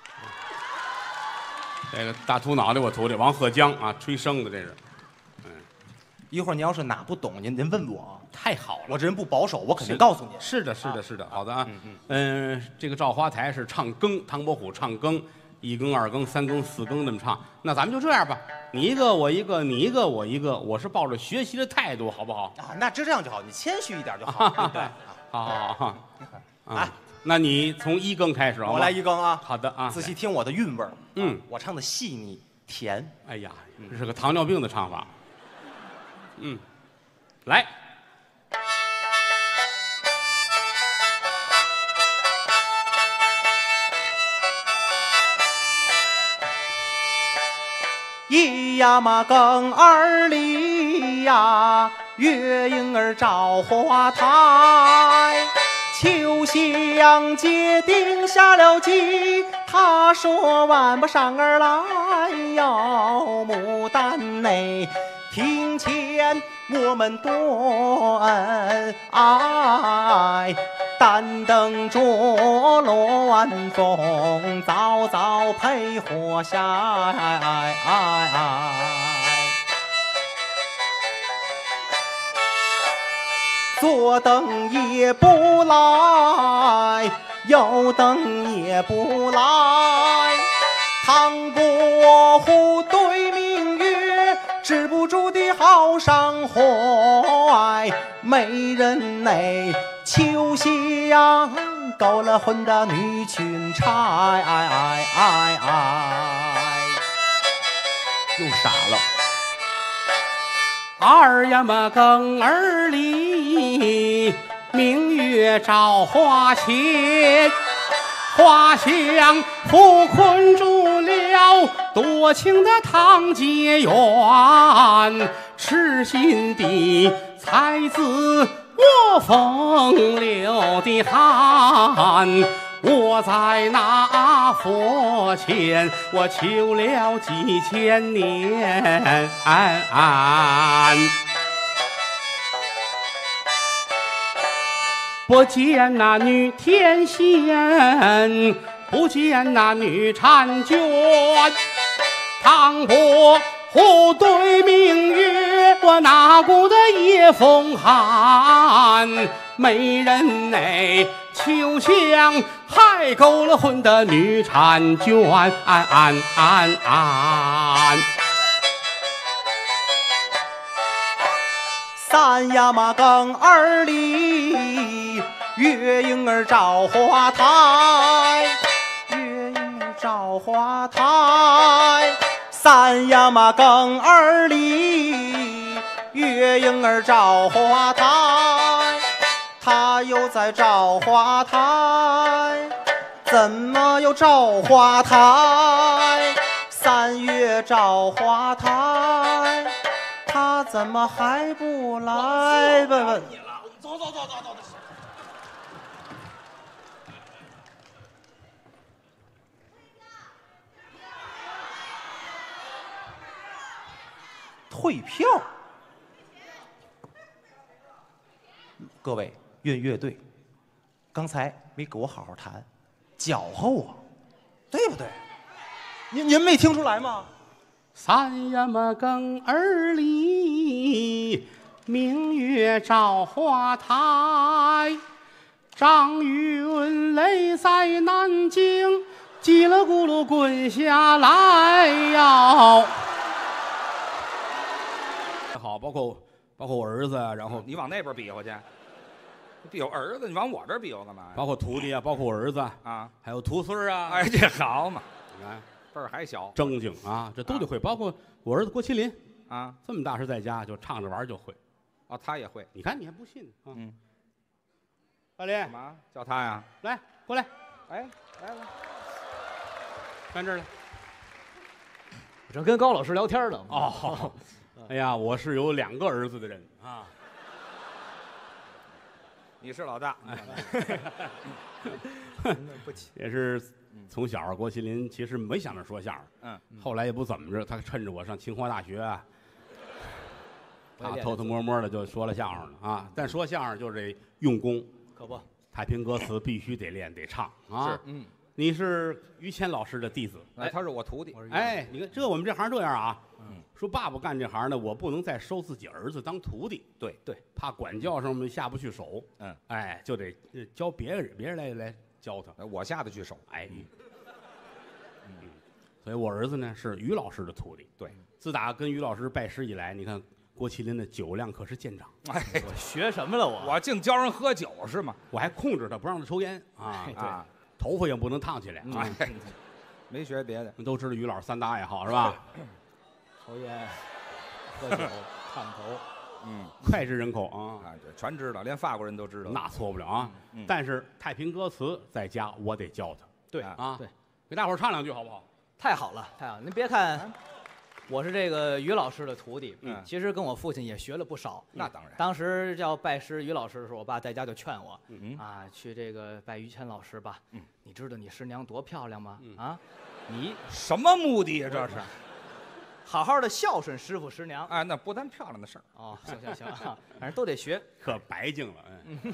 这个大秃脑袋我徒弟王鹤江啊，吹笙的这是。 一会儿你要是哪不懂，您问我。 太好了， 我这人不保守，我肯定告诉你。 是的，好的啊。这个《赵花台》是唱更，唐伯虎唱更，1更、2更、3更、4更那么唱。那咱们就这样吧，你一个我一个，你一个我一个，我是抱着学习的态度，好不好？ 啊，那这样就好，你谦虚一点就好。对， 好。啊，那你从1更开始， 我来1更啊。 好的啊， 仔细听我的韵味儿。我唱的细腻甜。 哎呀，这是个糖尿病的唱法。来。 一呀嘛更2里呀，月影儿照花台。秋香姐定下了计，她说晚不上儿来哟，牡丹内庭前我们多恩爱，但等着鸾凤早早配活下。左等也不来，右等也不来，唐伯虎对明月，止不住的好伤怀。美人内秋香，勾了魂的女裙钗。又傻了。 2呀嘛更2里，明月照花前，花香抚困住了多情的唐结缘，痴心的才子我风流的汉，我在那佛前，我求了几千年。不见那女天仙，不见那女婵娟，唐伯虎对明月，我我哪顾得夜风寒，美人哎，就像海勾了魂的女婵娟。 三呀嘛更二里，月影儿照花台，月影儿照花台。三呀嘛更二里，月影儿照花台。他又在照花台，怎么又照花台？三月照花台。他怎么还不来？问问你了，走。退票。各位乐队，刚才没给我好好弹，脚后啊，对不对？您没听出来吗？ 三呀嘛更二里，明月照花台。张云雷在南京，叽里咕噜滚下来呀。好，包括我儿子啊，然后你往那边比划去，比我儿子，你往我这儿比划干嘛呀？ 包括徒弟啊，包括我儿子啊， 还有徒孙啊。 哎，这好嘛， 你看。 辈儿还小， 正经啊，这都得会。包括我儿子郭麒麟啊， 这么大时在家就唱着玩就会。 哦，他也会。 你看你还不信啊？ 嗯。 大林， 干嘛叫他呀？ 来，过来。 哎，来， 站这儿来。 我正跟高老师聊天呢。 哦，哎呀，我是有2个儿子的人啊。 你是老大。 不起，也是。从小郭麒麟其实没想着说相声，后来也不怎么着，他趁着我上清华大学啊，他偷偷摸摸的就说了相声了啊。但说相声就得用功， 可不， 太平歌词必须得练得唱啊。 是， 你是于谦老师的弟子， 哎，他是我徒弟。 哎，你看我们这行这样啊，说爸爸干这行呢，我不能再收自己儿子当徒弟， 对， 怕管教上面下不去手，哎，就得教别人来教他， 我下得去手， 哎。所以我儿子呢是于老师的徒弟。 对， 自打跟于老师拜师以来，你看郭麒麟的酒量可是见长。 哎， 我学什么了我净教人喝酒是吗？ 我还控制他不让他抽烟啊，头发也不能烫起来。 哎，没学别的。 都知道于老师3大爱好是吧？ 抽烟、喝酒、烫头， 脍炙人口啊！ 这全知道，连法国人都知道。 那错不了啊！但是太平歌词在家我得教他。 对啊， 对， 给大伙儿唱2句好不好？ 太好了，太好了！您别看我是这个于老师的徒弟，其实跟我父亲也学了不少。 那当然， 当时要拜师于老师的时候，我爸在家就劝我，去这个拜于谦老师吧。你知道你师娘多漂亮吗？啊，你什么目的呀？这是好好的孝顺师傅师娘。 哎，那不但漂亮的事儿哦，行，反正都得学， 可白净了。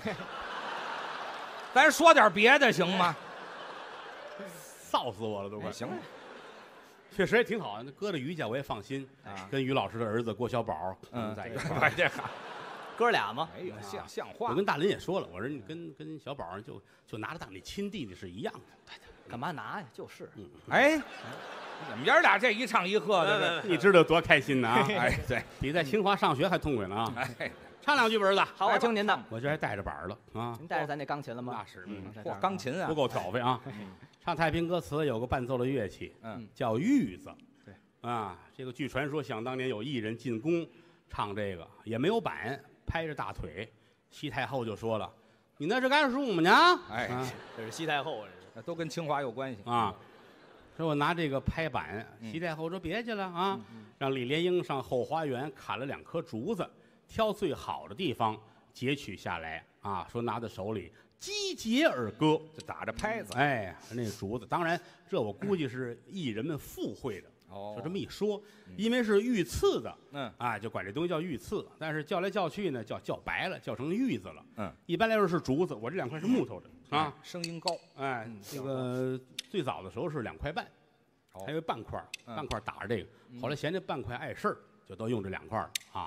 咱说点别的行吗？ 臊死我了都快。 行。 确实也挺好，搁着于家我也放心。跟于老师的儿子郭小宝在一块儿， 这好， 哥俩嘛， 哎呦，像话。 我跟大林也说了，我说你跟小宝就拿着当你亲弟弟是一样的。 干嘛拿呀？就是。 哎，你们爷俩这一唱一和的， 你知道多开心呢啊！ 哎，对， 比在清华上学还痛快呢啊！ 哎， 唱2句吧，儿子。 好，我听您的。 我这还带着板了啊！ 您带着咱这钢琴了吗？ 那是， 嚯，钢琴啊， 不够挑费啊！唱太平歌词有个伴奏的乐器，叫玉子。 对， 啊，这个据传说，想当年有艺人进宫唱这个，也没有板，拍着大腿。西太后就说了：“你那是干什么呢？” 哎， 这是西太后啊， 这都跟清华有关系啊。说我拿这个拍板，西太后说别去了啊，让李莲英上后花园砍了2颗竹子，挑最好的地方截取下来啊，说拿在手里。击节而歌， 就打着拍子， 哎，那竹子，当然这我估计是艺人们附会的，就这么一说，因为是御赐的，就管这东西叫御赐，但是叫来叫去呢，叫白了，叫成玉子了，一般来说是竹子，我这2块是木头的啊， 声音高， 哎，这个最早的时候是2块半，还有半块打着这个，后来嫌这半块碍事儿，就都用这2块了啊。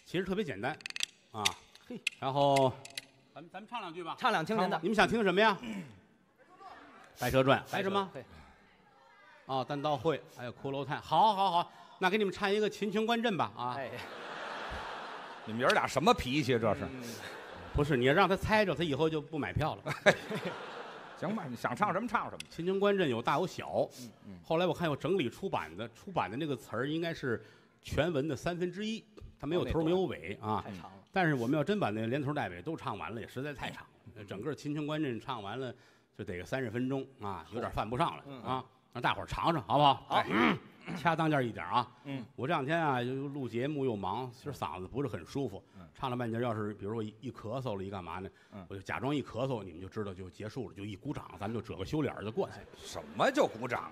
其实特别简单，啊，然后咱们唱两句吧， 唱两听您的。 你们想听什么呀？《白蛇传》，白什么？哦，单刀会，还有骷髅叹。好，那给你们唱一个《秦琼观阵》吧，啊。 哎，你们爷俩什么脾气？这是？ 不是，你让他猜着，他以后就不买票了。 行吧，你想唱什么唱什么。 《秦琼观阵》有大有小，后来我看有整理出版的那个词儿应该是全文的1/3，它没有头没有尾啊。 太长了。 但是我们要真把那连头带尾都唱完了，也实在太长了。整个《秦琼观阵》唱完了就得个30分钟啊，有点犯不上了啊。让大伙儿尝尝，好不好？好，恰当件一点啊。我这两天啊，又录节目又忙，其实嗓子不是很舒服。唱了半截，要是比如说一咳嗽了，一干嘛呢？我就假装一咳嗽，你们就知道就结束了，就一鼓掌，咱们就折个羞脸就过去了。 什么叫鼓掌？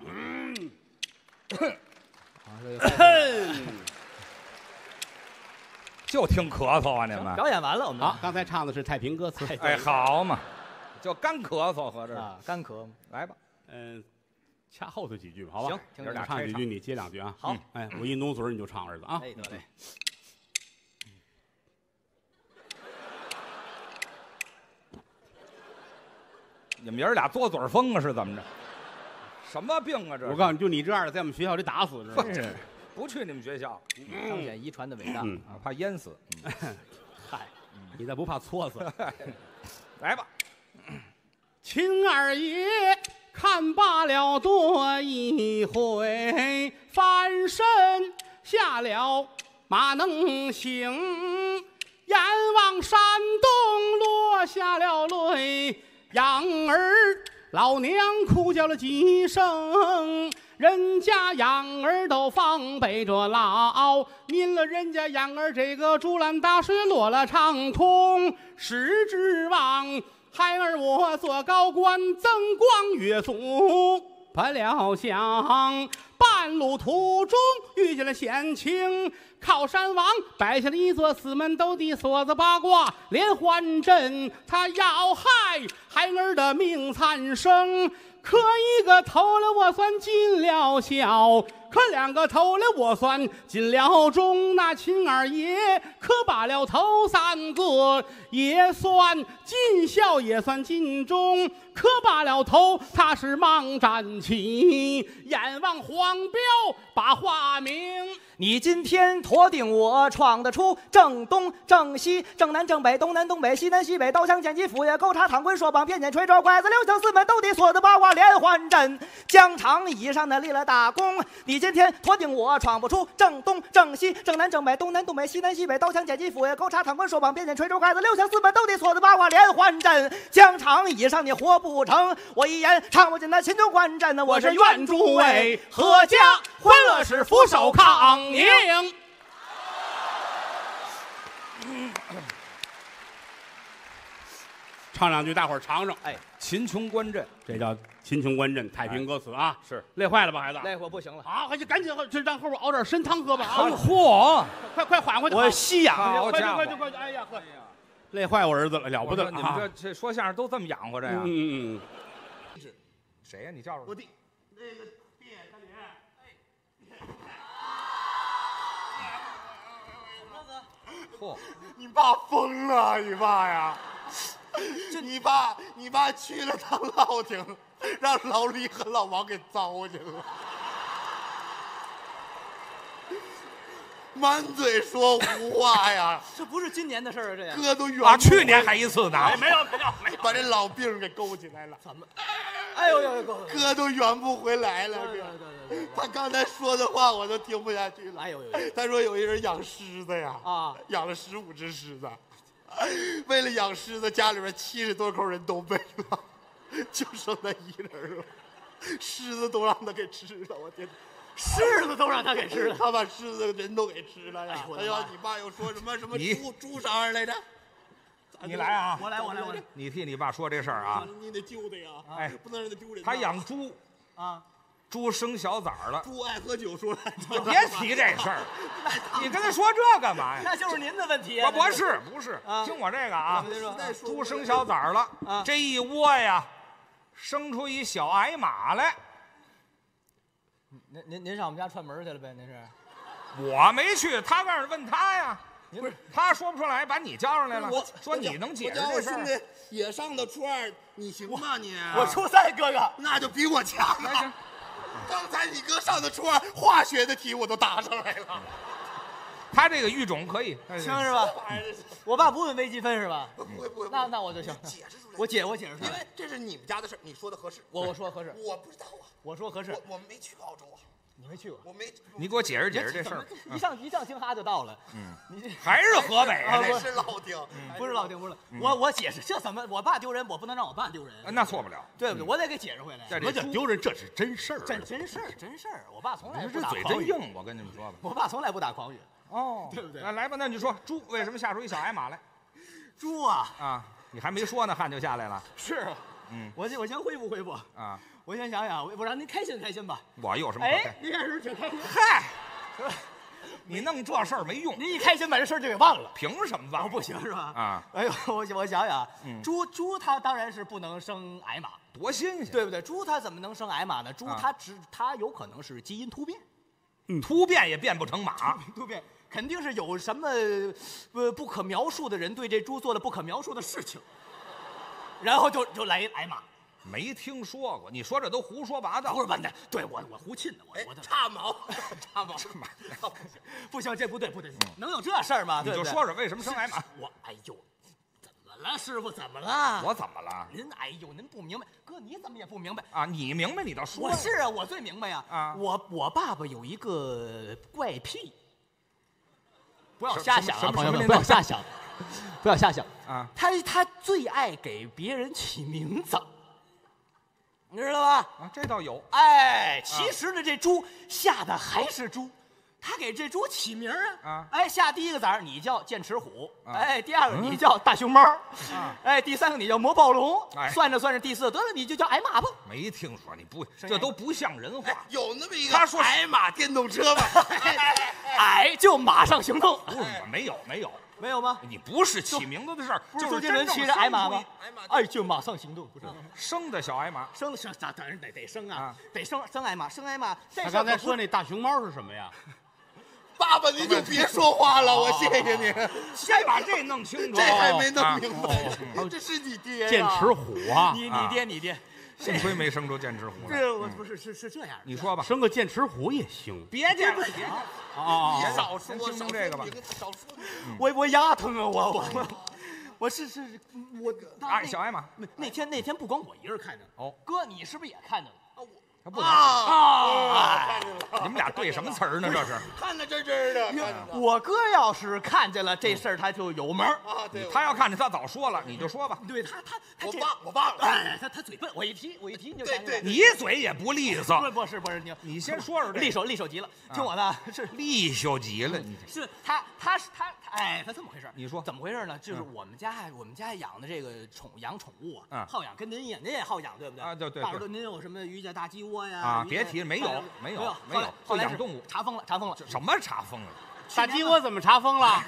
就听咳嗽啊！你们表演完了，我们好，刚才唱的是太平歌词。 哎，好嘛，就干咳嗽，合着干咳。 来吧， 掐后头几句吧，好吧？ 行， 听俩唱几句，你接2句啊。 好， 哎，我一努嘴你就唱，儿子啊。 哎，得嘞。 你们爷俩嘬嘴风啊？是怎么着？什么病啊？这我告诉你，就你这样的，在我们学校里打死，知道吗？ 不去你们学校， 彰显遗传的伟大， 怕淹死。 嗨，你再不怕搓死？ 来吧， 秦二爷看罢了多一回，翻身下了马能行，眼望山东落下了泪，养儿老娘哭叫了几声。人家养儿都防备着老，您了人家养儿这个竹篮打水落了长空，是指望孩儿我做高官，增光越祖。不料想半路途中遇见了险情，靠山王摆下了一座四门斗的锁子八卦连环阵，他要害孩儿的命惨生。可一个头了我算尽了孝，可2个头了我算尽了忠。那秦二爷可把了头3个，也算尽孝也算尽忠。可把了头他是忙站起，眼望黄标把话明。 你今天托定我闯得出正东正西正南正北东南东北西南西北，刀枪剑戟斧钺钩叉躺棍槊棒片锏锤爪拐子六将四门斗地锁子八卦连环阵，疆场以上的立了大功。你今天托定我闯不出正东正西正南正北东南东北西南西北，刀枪剑戟斧钺钩叉躺棍槊棒片锏锤爪拐子六将四门斗地锁子八卦连环阵，疆场以上你活不成。我一言唱不尽那秦琼观阵呢，我是愿诸位阖家欢乐是俯首抗宁。 唱2句，大伙儿尝尝。 哎，秦琼观阵， 这叫秦琼观阵，太平歌词啊。 是累坏了吧，孩子？ 累坏不行了。 好，还是赶紧这让后边熬点参汤喝吧。啊， 嚯！ 快缓回去。 我吸氧去， 快！哎呀呵，累坏我儿子了，了不得了。 你们这说相声都这么养活着呀？谁呀？你叫着我弟。 那个爹，大姐。 嚯！ 你爸疯了，你爸呀！你爸去了趟老亭，让老李和老王给糟践了，满嘴说胡话呀！ 这不是今年的事儿啊，这呀， 哥都圆去年还一次呢， 没有， 把这老病给勾起来了。 怎么？哎呦， 哥都圆不回来了。 对， 他刚才说的话我都听不下去了。 哎呦， 他说有一人养狮子呀，养了15只狮子。为了养狮子，家里边70多口人都没了，就剩他一人了。狮子都让他给吃了，我天！ 狮子都让他给吃了， 他把狮子人都给吃了呀！哎呀，你爸又说什么猪啥玩意儿来着？ 你来啊！ 我来。 你替你爸说这事儿啊！ 你得救他呀！ 哎， 不能让他丢人。 他养猪啊， 猪生小崽儿了。 猪爱喝酒，说来就别提这事儿。你跟他说这干嘛呀？ 那就是您的问题啊！ 不是，听我这个啊！猪生小崽儿了，这一窝呀，生出一小矮马来。 您上我们家串门去了呗？您是？ 我没去，他告诉问他呀。 不是他说不出来，把你叫上来了。 我说你能解释我这事儿。 兄弟也上到初2，你行吗你？ 我初3，哥哥， 那就比我强那行了。刚才你哥上的初2，化学的题我都答上来了。 他这个育种可以， 行是吧？我爸不问微积分是吧？ 不会， 那我就行。 解释出来， 我解释出来， 因为这是你们家的事儿，你说的合适。 我说合适， 我不知道啊， 我说合适。 我没去澳洲啊， 你没去过？ 我没。 你给我解释解释这事儿。 一上京哈就到了。你这还是河北啊？ 这是老丁， 不是老丁，不是。我解释，这怎么我爸丢人，我不能让我爸丢人。 那错不了， 对不对？我得给解释回来。 什么叫丢人？这是真事儿。 真事儿。我爸从来不这嘴真硬，我跟你们说吧。 我爸从来不打诳语。 哦， 对不对？ 来吧，那你说猪为什么吓出一小矮马来？ 猪啊！ 啊，你还没说呢，汗就下来了。 是，我先恢复啊！ 我先想想，我让您开心吧。 我有什么可开？ 您开始挺开心。 嗨，你弄这事儿没用。 您一开心把这事儿就给忘了。 凭什么忘？ 不行是吧？ 啊！ 哎呦，我想想，猪它当然是不能生矮马， 多新鲜， 对不对？猪它怎么能生矮马呢？猪它有可能是基因突变， 突变也变不成马， 突变。肯定是有什么不可描述的人对这猪做了不可描述的事情，然后就来矮马。 没听说过，你说这都胡说八道。 不是完蛋，对我胡沁的，我差毛， 不行，这不对，能有这事儿吗？ 你就说说为什么生矮马？ 哎呦，怎么了，师傅？怎么了？ 我怎么了？ 您您不明白，哥你怎么也不明白啊？你明白你倒说。 我是啊，我最明白呀。啊，我爸爸有一个怪癖。不要瞎想啊，朋友们，不要瞎想，不要瞎想啊！他最爱给别人起名字，你知道吧？ 啊，这倒有。 哎，其实呢，这猪下的还是猪，他给这猪起名啊。哎，下第一个崽儿你叫剑齿虎，哎，第二个你叫大熊猫，哎，第三个你叫魔暴龙，算着第四个得了你就叫矮马吧。 没听说，你不，这都不像人话。 有那么一个， 他说矮马电动车吧。 矮就马上行动， 不是没有吗？你不是起名字的事儿， 就是这人骑着矮马吗？哎，就马上行动，不是生的小矮马， 生当然得生啊，得生矮马，生矮马。 他刚才说那大熊猫是什么呀？ 爸爸，您就别说话了，我谢谢您。 先把这弄清楚， 这还没弄明白，这是你爹呀？ 剑齿虎啊！ 你爹。 幸亏没生出剑齿虎来。 这我不是这样。 你说吧， 生个剑齿虎也行。 别介， 别少说， 听这个吧。 少说。 我牙疼啊，我是啊，小矮马。 那天不光我一人看见哦， 哥你是不是也看见了？ 他不啊！你们俩对什么词儿呢？这是看得真的。 我哥要是看见了这事儿，他就有门啊。对， 他要看见，他早说了，你就说吧。 对他我忘了。 哎，他嘴笨，我一提你就想起来。 你嘴也不利索。 不是你先说说这。 利手极了，听我的是利手极了。 是他哎，他这么回事？ 你说怎么回事呢？就是我们家养的这个养宠物啊，好养，跟您也好养，对不对？ 啊，对。 到时候您有什么瑜伽大鸡窝呀？ 啊，别提，没有， 后来养动物， 查封了。 什么查封了？ 大鸡窝怎么查封了？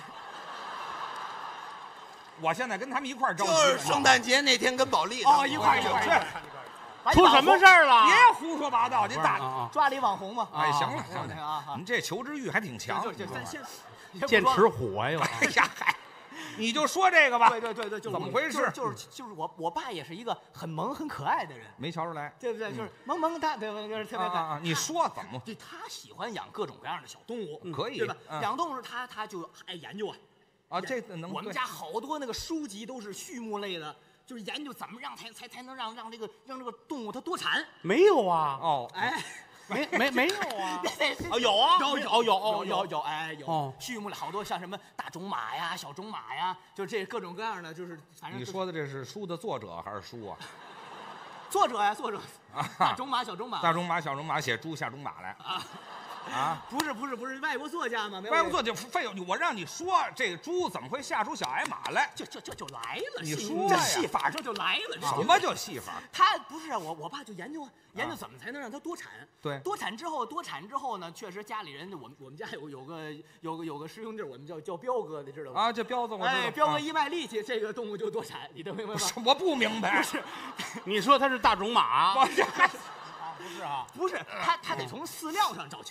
我现在跟他们一块儿着急。 就是圣诞节那天跟保利一块儿。 出什么事儿了？ 别胡说八道！您抓了一网红嘛？ 哎，行了啊，您这求知欲还挺强。 剑齿虎哎呦！ 哎呀嗨，你就说这个吧。 对， 怎么回事？ 就是我爸也是一个很萌很可爱的人， 没瞧出来， 对不对？就是萌萌哒，对吧？就是特别可爱。 你说怎么？ 对，他喜欢养各种各样的小动物， 可以对吧？养动物他就爱研究啊。这能我们家好多那个书籍都是畜牧类的。就是研究怎么让才能让这个动物它多产。 没有啊。 哦， 哎， 没有啊。 有啊，有，哎有。 畜牧类好多像什么大种马呀、小种马呀，就这各种各样的，就是反正。 你说的这是书的作者还是书啊？ 作者呀，大种马、小种马。 大种马、小种马写猪下种马来。啊， 不是外国作家吗？ 外国作家废话，我让你说这个猪怎么会吓出小矮马来？ 这就来了。 你说这戏法这就来了。 什么叫戏法？ 他不是我爸就研究怎么才能让它多产。 对， 多产之后呢，确实家里人我们家有个师兄弟，我们叫彪哥，你知道吗？ 啊，这彪子我知道。 哎，彪哥一卖力气，这个动物就多产，你能明白吗？ 我不明白。 不是， 你说它是大种马？ 不是，他得从饲料上找情儿。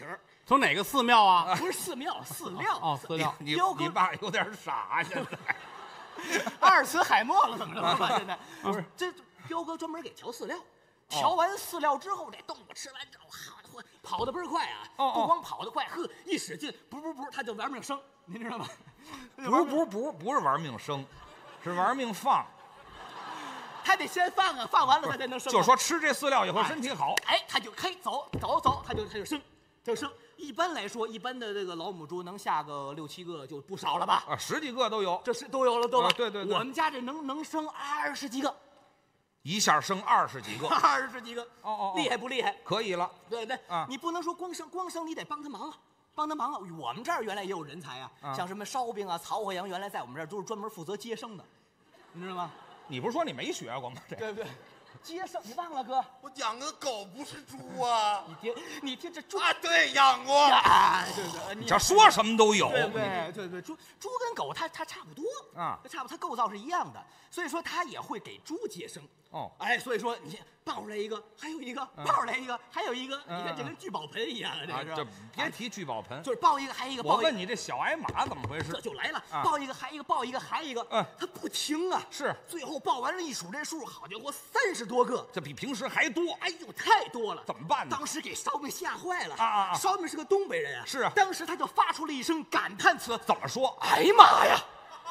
从哪个寺庙啊？ 不是寺庙，饲料。 哦，饲料。 你爸有点傻，现在阿尔茨海默了，怎么着吧？现在不是这彪哥专门给调饲料，调完饲料之后，这动物吃完之后，好跑得倍儿快啊！不光跑得快，呵，一使劲，不，它就玩命生，您知道吗？ 不是玩命生，是玩命放。 他得先放啊，放完了他才能生。 就说吃这饲料以后身体好， 哎，他就走，他就生。一般来说，一般的这个老母猪能下个6、7个就不少了吧？ 啊，10几个都有， 这是都有了，对吧？ 对。 我们家这能生20几个， 一下生20几个 ，20几个。 哦， 厉害不厉害？ 可以了。 对，你不能说光生，你得帮他忙啊。帮啊！我们这儿原来也有人才啊，像什么烧饼啊、曹火羊，原来在我们这儿都是专门负责接生的，你知道吗？ 你不是说你没学过吗？ 对，接生你忘了哥？ 我养个狗不是猪啊！ 你听这猪啊，对，养过。 对， 你要说什么都有。 对，猪跟狗它差不多啊， 它构造是一样的，所以说它也会给猪接生。 哦， 哎，所以说你抱出来一个，还有一个，抱出来一个，还有一个，你看这跟聚宝盆一样啊， 这别提聚宝盆， 就是抱一个还一个。 我问你这小矮马怎么回事？ 这就来了，抱一个还一个，抱一个还一个，它不停啊。 是， 最后抱完了，一数这数，好家伙，30多个， 这比平时还多。 哎呦，太多了， 怎么办呢？ 当时给烧饼吓坏了啊！ 烧饼是个东北人啊， 是啊， 当时他就发出了一声感叹词， 怎么说？ 哎呀妈呀！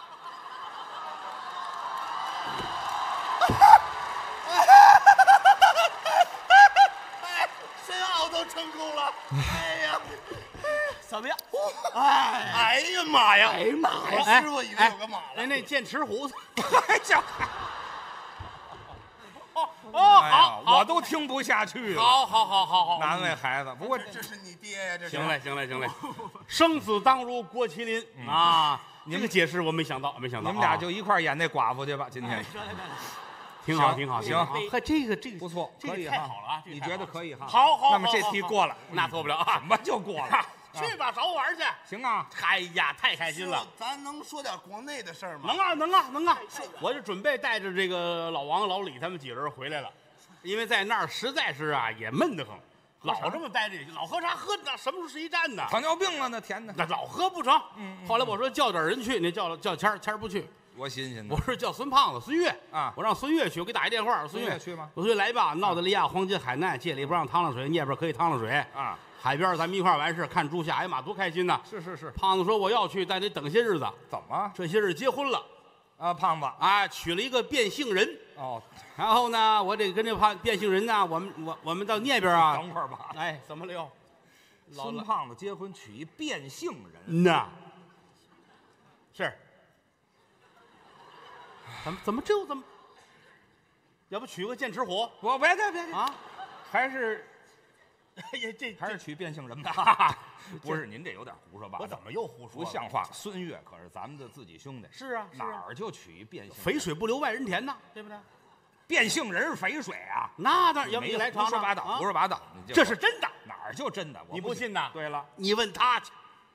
申奥都成功了！哎呀， 怎么样？ 哎呀妈呀！ 哎呀妈呀！ 师傅以为有个马了。 那剑齿虎， 哎呀！ 好， 我都听不下去了。 好， 难为孩子。不过这是你爹呀，这是。 行嘞，生子当如郭麒麟啊！你们解释我没想到。 你们俩就一块演那寡妇去吧，今天。 挺好。 行， 这个不错，可以， 太好了啊！ 你觉得可以哈？ 好， 那么这题过了， 那错不了啊！ 怎么就过了？ 去吧，找我玩去。 行啊！ 哎呀，太开心了！ 咱能说点国内的事儿吗？ 能啊！我就准备带着这个老王、老李他们几人回来了，因为在那儿实在是啊也闷得很，老这么待着，老喝茶喝的什么时候是一站呢？ 糖尿病了那甜的， 那老喝不成。后来我说叫点人去，那叫谦儿不去。 多新鲜的！ 我说叫孙胖子、孙越啊， 我让孙越去，我给打一电话，孙越去吗？ 我说来吧，澳大利亚黄金海难，界里不让趟浪水，那边可以趟浪水啊。 海边咱们一块完事，看猪下哎妈多开心呐！ 是。 胖子说我要去，但得等些日子。 怎么？ 这些日结婚了啊？胖子啊，娶了一个变性人哦。 然后呢，我得跟这变性人呢，我们到那边啊。 等会儿吧。 哎，怎么了又？ 孙胖子结婚娶一变性人。 呐。是。怎么？要不娶个剑齿虎？ 我别啊！ 还是。 哎呀，这还是娶变性人吧。不是，您这有点胡说八道。 我怎么又胡说？ 不像话！孙越可是咱们的自己兄弟。 是啊， 哪儿就娶一变性？ 肥水不流外人田呐，对不对？ 变性人肥水啊？ 那当然，要不你来胡说八道，胡说八道！ 这是真的， 哪儿就真的？ 你不信呐？ 对了， 你问他去。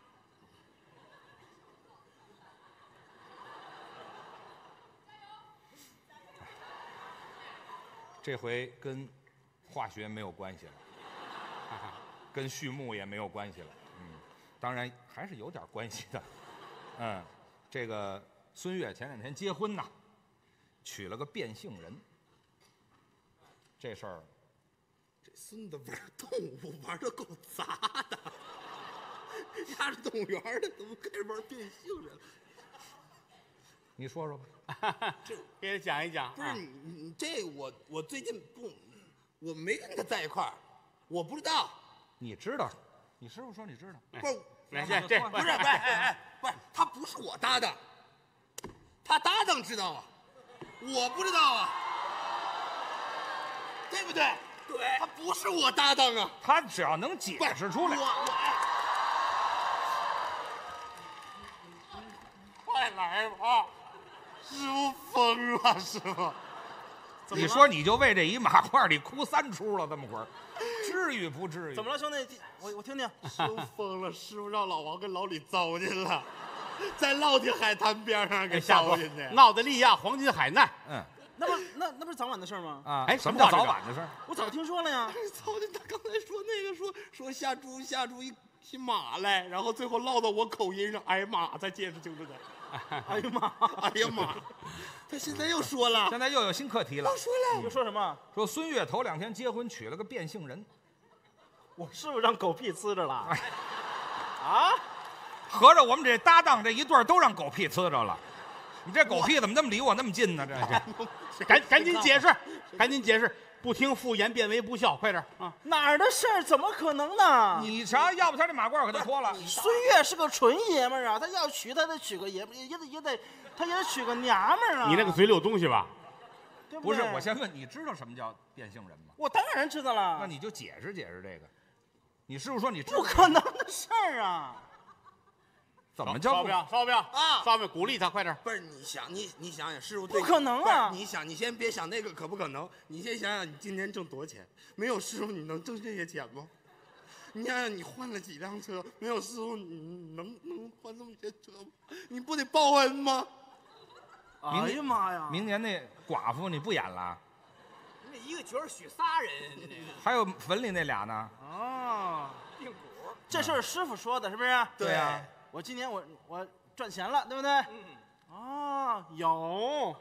这回跟化学没有关系了，跟畜牧也没有关系了。当然还是有点关系的。这个孙越前2天结婚呐，娶了个变性人。这事儿， 这孙子玩动物玩的够杂的，家是动物园的，怎么开始玩变性人了？ 你说说吧， 这给他讲一讲。 不是你这我最近不，我没跟他在一块儿，我不知道。 你知道？你师傅说你知道？ 不是， 这不是，不是，他不是我搭档，他搭档知道啊，我不知道啊，对不对？对，他不是我搭档啊， 他只要能解释出来。 快来吧！师傅疯了，师傅！ 你说你就为这一马褂你哭3出了，这么会儿，至于不至于？ 怎么了，兄弟？我听听。 师傅疯了，师傅让老王跟老李糟践了，在乐天海滩边上给糟践的。 澳大利亚黄金海难。 那不是早晚的事吗？ 啊，哎，什么叫早晚的事？ 我早听说了呀。 糟践，他刚才说那个说下猪姓马来，然后最后落到我口音上，哎呀妈，才解释清楚的。 哎呀妈， 哎呀妈，他现在又说了， 现在又有新课题了。 又说了， 又说什么？ 说孙越头2天结婚娶了个变性人。 我是不是让狗屁呲着了？啊？ 合着我们这搭档这一对都让狗屁呲着了。你这狗屁怎么那么离我那么近呢？这赶紧解释，赶紧解释。不听复言变为不孝，快点啊！ 哪儿的事儿？怎么可能呢？ 你瞧，要不他这马褂给他脱了。 孙越是个纯爷们儿啊，他要娶他得娶个爷们，他也得娶个娘们儿啊。 你那个嘴里有东西吧？ 对不是，我先问你，知道什么叫变性人吗？ 我当然知道了。 那你就解释解释这个。你是不是说你知道？ 不可能的事儿啊！ 怎么叫烧饼啊？烧饼鼓励他快点。 不是你想想，师傅不可能啊！ 你先别想那个可不可能，你先想想你今年挣多少钱？没有师傅你能挣这些钱吗？你想想你换了几辆车？没有师傅你能换这么些车吗？你不得报恩吗？ 哎呀妈呀！ 明年那寡妇你不演了？ 那一个角儿许仨人， 还有坟里那俩呢？ 哦，病骨，这事儿师傅说的是不是？ 对呀。 我今年我赚钱了，对不对？哦，有，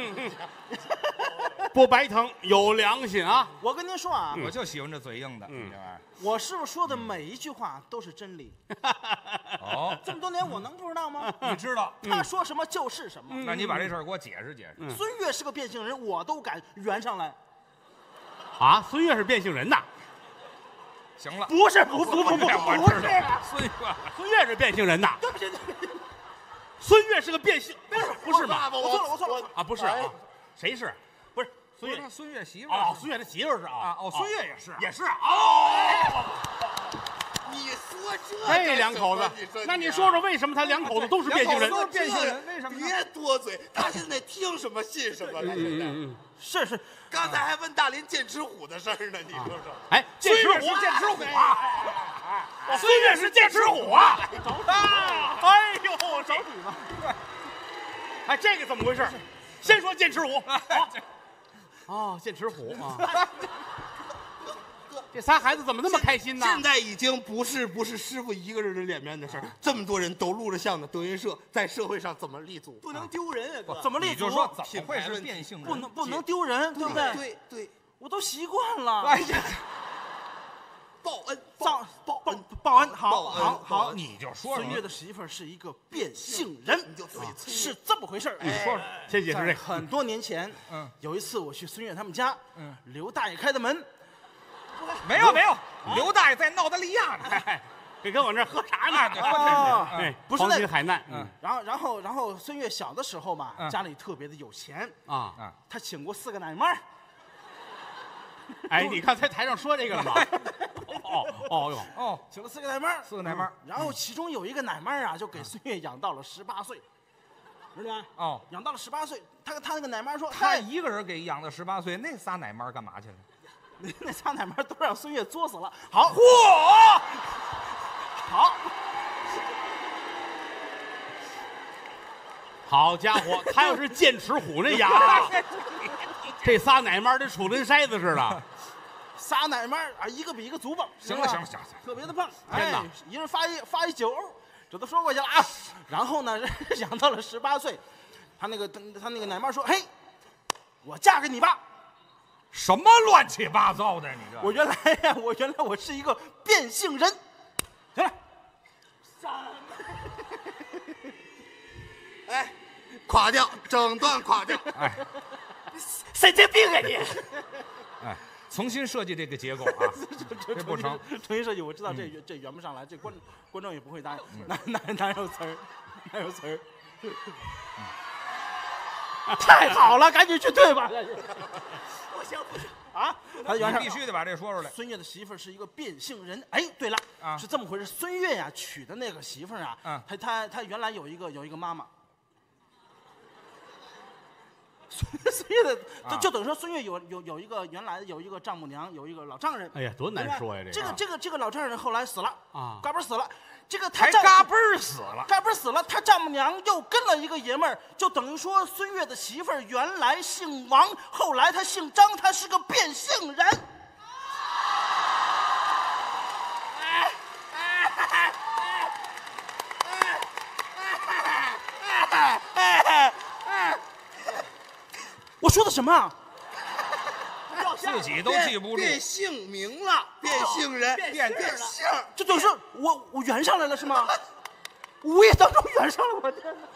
不白疼，有良心啊！ 我跟您说啊， 我就喜欢这嘴硬的，这玩意儿。 我师傅说的每一句话都是真理。 哦， 这么多年我能不知道吗？ 你知道， 他说什么就是什么。 那你把这事儿给我解释解释。 孙越是个变性人，我都敢圆上来。 啊，孙越是变性人呐？ 行了， 不是， 我知道， 孙越是变性人呐。 对不起， 孙越是个变性，不是吧？我错了啊，不是啊，谁是？不是孙越媳妇哦，孙越的媳妇是啊， 哦，孙越也是啊，哦。 你说这两口子，那你说说为什么他两口子都是变性人？ 都是变性人，为什么？ 别多嘴，他现在听什么信什么了。现在是， 刚才还问大林剑齿虎的事儿呢，你说说。 哎，剑齿虎啊！孙越是剑齿虎啊！哎呦，找你了。哎，这个怎么回事？先说剑齿虎。哦，剑齿虎啊。这仨孩子怎么那么开心呢？ 现在已经不是师傅一个人的脸面的事儿，这么多人都录着像呢。德云社在社会上怎么立足？ 不能丢人啊，哥。 怎么立足？ 你就说怎么会是变性人？ 不能丢人，对不对？ 对， 我都习惯了。 哎呀， 报恩， 报恩，好， 你就说孙越的媳妇儿是一个变性人， 你就嘴粗， 是这么回事儿。 你说说，先解释这个。 很多年前，有一次我去孙越他们家，刘大爷开的门。 没有，刘大爷在澳大利亚呢， 这跟我这喝茶呢， 哎，不是黄金海难。 然后孙越小的时候嘛，家里特别的有钱啊， 他请过4个奶妈。 哎，你刚才台上说这个了吗？ 请了4个奶妈 ，4个奶妈。 然后其中有一个奶妈啊，就给孙越养到了18岁，知道吗？ 哦， 养到了18岁，他那个奶妈说， 他一个人给养到18岁，那仨奶妈干嘛去了？ 那仨奶妈都让孙越作死了。好， 好家伙，他要是剑齿虎那牙，这仨奶妈得杵跟筛子似的。 仨奶妈啊，一个比一个足棒。 行了， 特别的棒。 天哪， 一人发一9欧，这都说过去了啊。然后呢，养到了18岁，他那个奶妈说：“嘿，我嫁给你吧。” 什么乱七八糟的？你这我原来我是一个变性人。行了， 哎，垮掉，整段垮掉。 哎， 神经病啊你！ 哎，重新设计这个结构啊，这不成。 重新设计，我知道这圆不上来，这观众也不会答应。哪有词儿？哪有词儿？太好了，赶紧去对吧。 不行啊！ 你必须得把这说出来。 孙越的媳妇儿是一个变性人。哎，对了，是这么回事。孙越呀娶的那个媳妇儿啊，他原来有一个妈妈。孙越的就等于说孙越有一个原来有一个丈母娘，有一个老丈人。 哎呀，多难说呀！ 这个老丈人后来死了啊， 嘎嘣死了。这个还嘎嘣死了， 嘎嘣死了，他丈母娘又跟了一个爷们儿，就等于说孙越的媳妇儿原来姓王，后来他姓张，他是个变性人。 说的什么？ 自己都记不住。 变姓名了，变性人，变姓。 这就是我圆上来了是吗？无意当中圆上了，我天哪！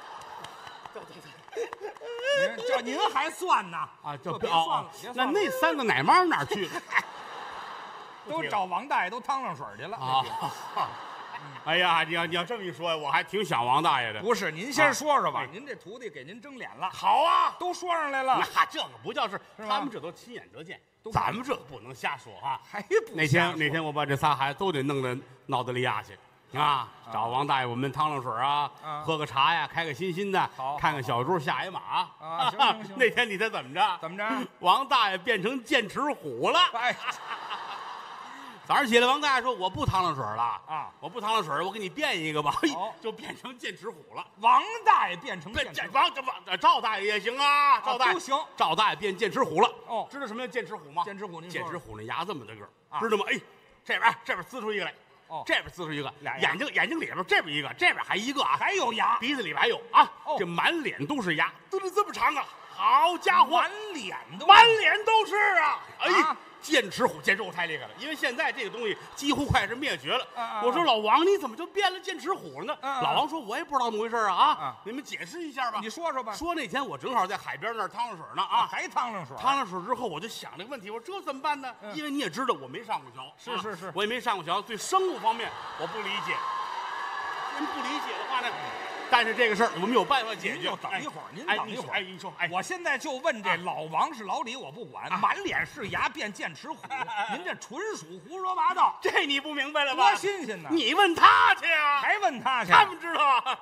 这您还算呢？ 啊， 就别算了。 那3个奶妈哪儿去了？ 都找王大爷都趟上水去了啊！哎呀，你要这么一说，我还挺想王大爷的。 不是，您先说说吧。您这徒弟给您争脸了。好啊，都说上来了。 那这个不叫事，他们这都亲眼得见，咱们这个不能瞎说啊。 还不哪天我把这仨孩子都得弄到脑子里压去。啊，找王大爷，我们趟趟水啊，喝个茶呀，开个心的，看看小猪下一马啊。行。 那天你猜怎么着？ 怎么着？ 王大爷变成剑齿虎了。哎，早上起来，王大爷说：“我不趟浪水了啊，我不趟浪水，我给你变一个吧。”就变成剑齿虎了。 王大爷变成剑齿虎， 赵大爷也行啊，赵大爷都行。 赵大爷变剑齿虎了。哦，知道什么叫剑齿虎吗？ 剑齿虎， 剑齿虎那牙这么大个儿，知道吗？哎，这边呲出一个来。哦，这边呲出一个，眼睛里边这边一个，这边还一个啊， 还有牙， 鼻子里边还有啊，这满脸都是牙，都是这么长啊！好家伙， 满脸都是啊！哎，剑齿虎太厉害了，因为现在这个东西几乎快是灭绝了。我说老王，你怎么就变了剑齿虎了呢？老王说，我也不知道怎么回事啊！你们解释一下吧。 你说说吧。 说那天我正好在海边那儿趟浪水呢啊， 还趟浪水。 趟浪水之后，我就想这个问题，我说这怎么办呢？因为你也知道我没上过学， 是， 我也没上过学，对生物方面我不理解。您不理解的话呢？但是这个事儿我们有办法解决。 就等一会儿，您等一会儿。 哎，你说，哎， 我现在就问这老王是老李，我不管，满脸是牙变剑齿虎，您这纯属胡说八道。 这你不明白了吧？ 多新鲜呢！ 你问他去啊， 还问他去？ 他们知道啊。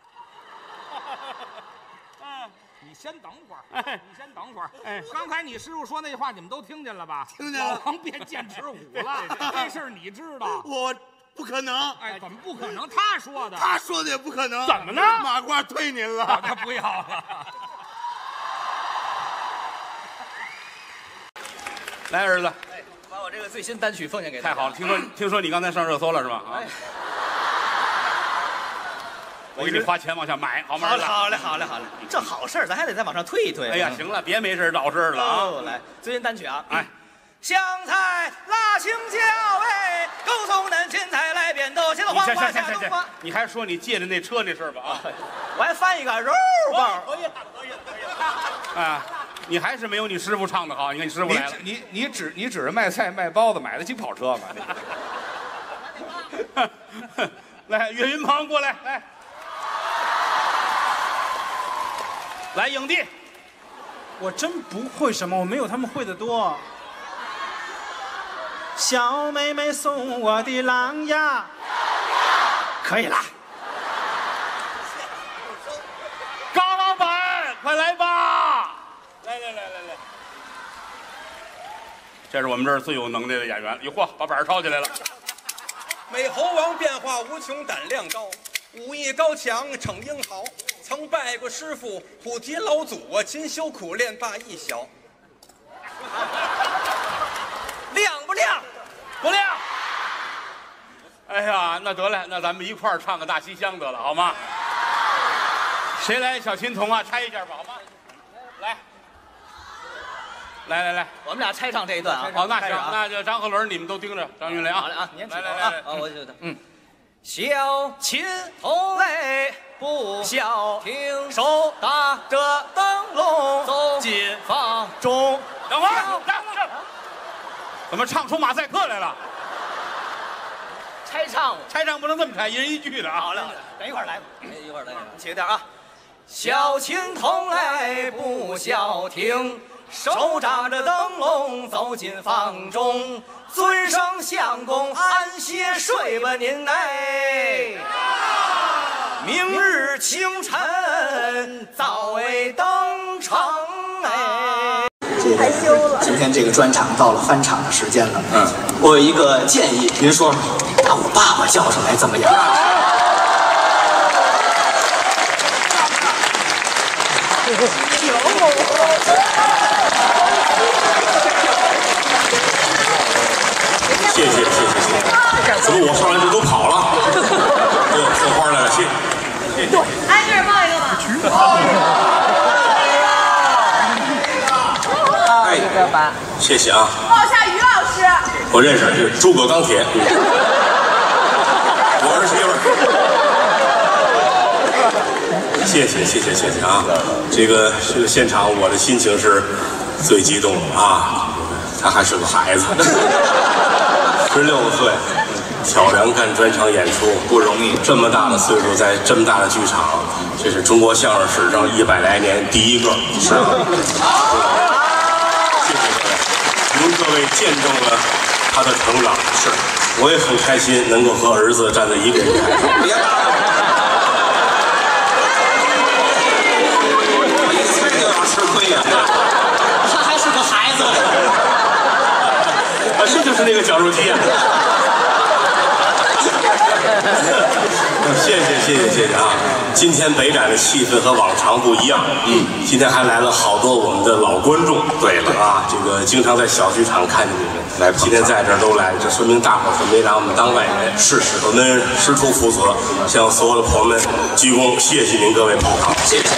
你先等会儿，你先等会儿。哎，刚才你师傅说那话，你们都听见了吧？ 听见了。 老王变剑齿虎了，这事儿你知道？ 我。不可能！ 哎，怎么不可能？他说的， 他说的也不可能。 怎么呢？ 马褂退您了， 那不要了。 来，儿子， 把我这个最新单曲奉献给他。 太好了！听说你刚才上热搜了是吧？啊！我给你花钱往下买，好吗？ 好嘞，这好事咱还得再往上推一推。 哎呀，行了，别没事找事了啊！ 来，最新单曲啊， 哎。 香菜辣青椒哎，勾葱嫩芹菜来扁豆，现在黄瓜下冬瓜。 你还说你借的那车那事儿吧啊？ 我还翻一个肉包。 可以了。啊，你还是没有你师傅唱的好。你看你师傅来了， 你指着卖菜卖包子买得起跑车吗？ 来，岳云鹏过来，来影帝。 我真不会什么，我没有他们会的多。小妹妹送我的狼牙， 可以了。高老板，快来吧！来，这是我们这儿最有能耐的演员。哟嚯，把板抄起来了。 美猴王变化无穷，胆量高，武艺高强，逞英豪。曾拜过师傅，菩提老祖啊，勤修苦练罢一小。 亮不亮？ 不亮。哎呀，那得了，那咱们一块儿唱个《大西厢》得了，好吗？谁来？小琴童啊，拆一下吧，好吗？来， 我们俩拆唱这一段啊。 好，那行，那就张鹤伦，你们都盯着张云雷啊。 好嘞啊，您来， 我觉得小琴童哎，不消停，手打着灯笼走进房中。 等会儿，怎么唱出马赛克来了？ 拆唱不能这么拆，一人一句的啊。 好嘞，等一会儿来吧，一会儿来，起点啊。小琴童哎，不消停，手扎着灯笼走进房中，尊上相公安歇睡吧您哎，明日清晨早为登场哎。 害羞了。今天这个专场到了翻场的时间了。我有一个建议，您说把我爸爸叫上来怎么样？ 谢谢。怎么我上来这都跑了？送花来了，谢谢。 挨个抱一个吧。 谢谢啊。 报下于老师。 我认识，这是诸葛钢铁。我儿媳妇儿。谢谢啊！这个现场，我的心情是最激动的啊！他还是个孩子，16岁，挑梁干专场演出不容易。这么大的岁数，在这么大的剧场，这是中国相声史上100来年第一个，是吧？谢谢各位，您各位见证了他的成长，是，我也很开心能够和儿子站在一个舞台上。别打了！我一猜就要吃亏呀！ 他还是个孩子。 啊，这就是那个绞肉机啊！谢谢啊！今天北展的气氛和往常不一样，今天还来了好多我们的老观众。对了啊，这个经常在小剧场看见你们，来，今天在这儿都来，这说明大伙儿是没拿我们当外人。是，我们师出负责，向所有的朋友们鞠躬，谢谢您各位捧场，谢谢。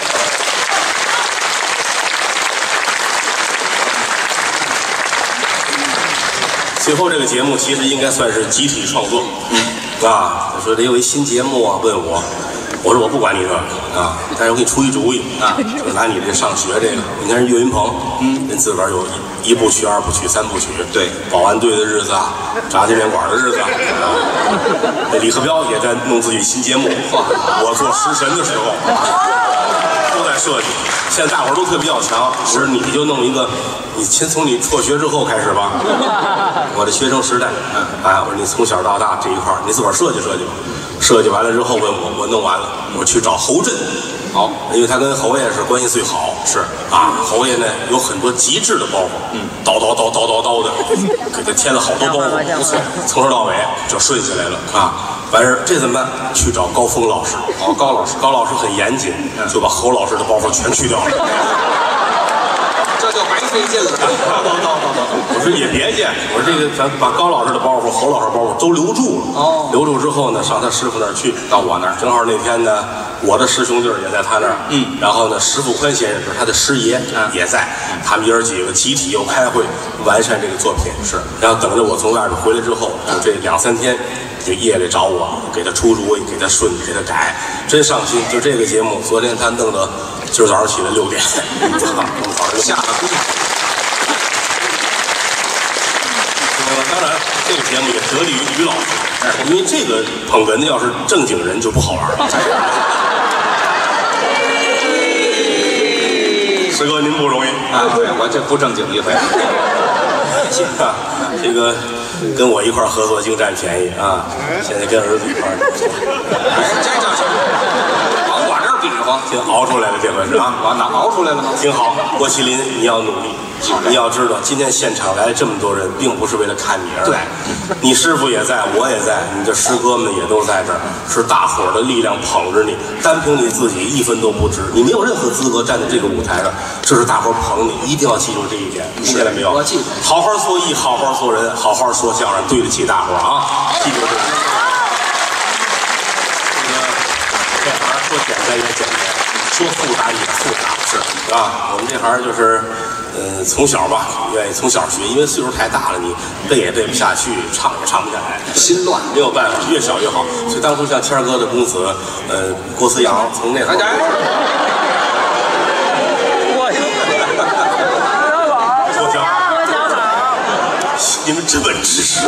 最后这个节目其实应该算是集体创作，他说得有一新节目啊，问我说我不管你这啊，但是我给你出一主意啊，就是拿你这上学这个，你看人岳云鹏，人自个儿有1部曲、2部曲、3部曲，对，保安队的日子啊，炸酱面馆的日子啊，那李鹤彪也在弄自己新节目，我做食神的时候都在设计。现在大伙儿都特别要强，我说你就弄一个，你先从你辍学之后开始吧。我的学生时代，我说你从小到大这一块你自个儿设计设计吧。设计完了之后问我弄完了，我去找侯震，好，因为他跟侯爷是关系最好，是啊，侯爷呢有很多极致的包袱，叨的，给他添了好多包袱，不错，从头到尾就顺下来了啊。完事这怎么办？去找高峰老师，高老师很严谨，就把侯老师的包袱全去掉了。这就白费劲了。我说也别介，我说这个咱把高老师的包袱、侯老师的包袱都留住了。留住之后呢，上他师傅那儿去，到我那儿。正好那天呢，我的师兄弟也在他那儿。然后呢，石富宽先生是他的师爷也在，他们爷儿几个集体又开会完善这个作品。是，然后等着我从外边回来之后，就这2、3天。就夜里找我，给他出主意，给他顺，给他改，真上心。就这个节目，昨天他弄到今儿早上起来6点，早上下了工。当然，这个节目也得力于于老师，因为这个捧哏的要是正经人就不好玩了。师哥您不容易啊，对我这不正经一回。这个跟我一块合作净占便宜啊！现在跟儿子一块儿，这叫什么？往我这儿比划，挺熬出来了这回是啊！往哪熬出来了？挺好，郭麒麟，你要努力。你要知道，今天现场来这么多人，并不是为了看你而来。你师傅也在，我也在，你的师哥们也都在这儿，是大伙儿的力量捧着你。单凭你自己1分都不值，你没有任何资格站在这个舞台上。这是大伙儿捧你，一定要记住这一点，记下来没有？我记住。好好做艺，好好做人，好好说相声，对得起大伙儿啊！记住这个。这行说简单也简单，说复杂也复杂，是啊。我们这行就是。从小吧，愿意从小学，因为岁数太大了，你背也背不下去，唱也唱不下来，心乱，没有办法，越小越好。所以当初像谦儿哥的公子，郭思阳，从那会儿，郭翔，你们真本知识。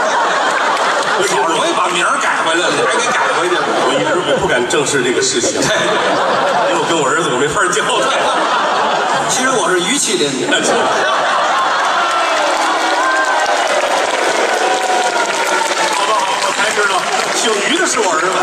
我也把名儿改回来了，你还给改回去？我一直不敢正视这个事情，因为我跟我儿子我没法交代。其实我是于麒麟的。好吧，我才知道姓于的是我儿子。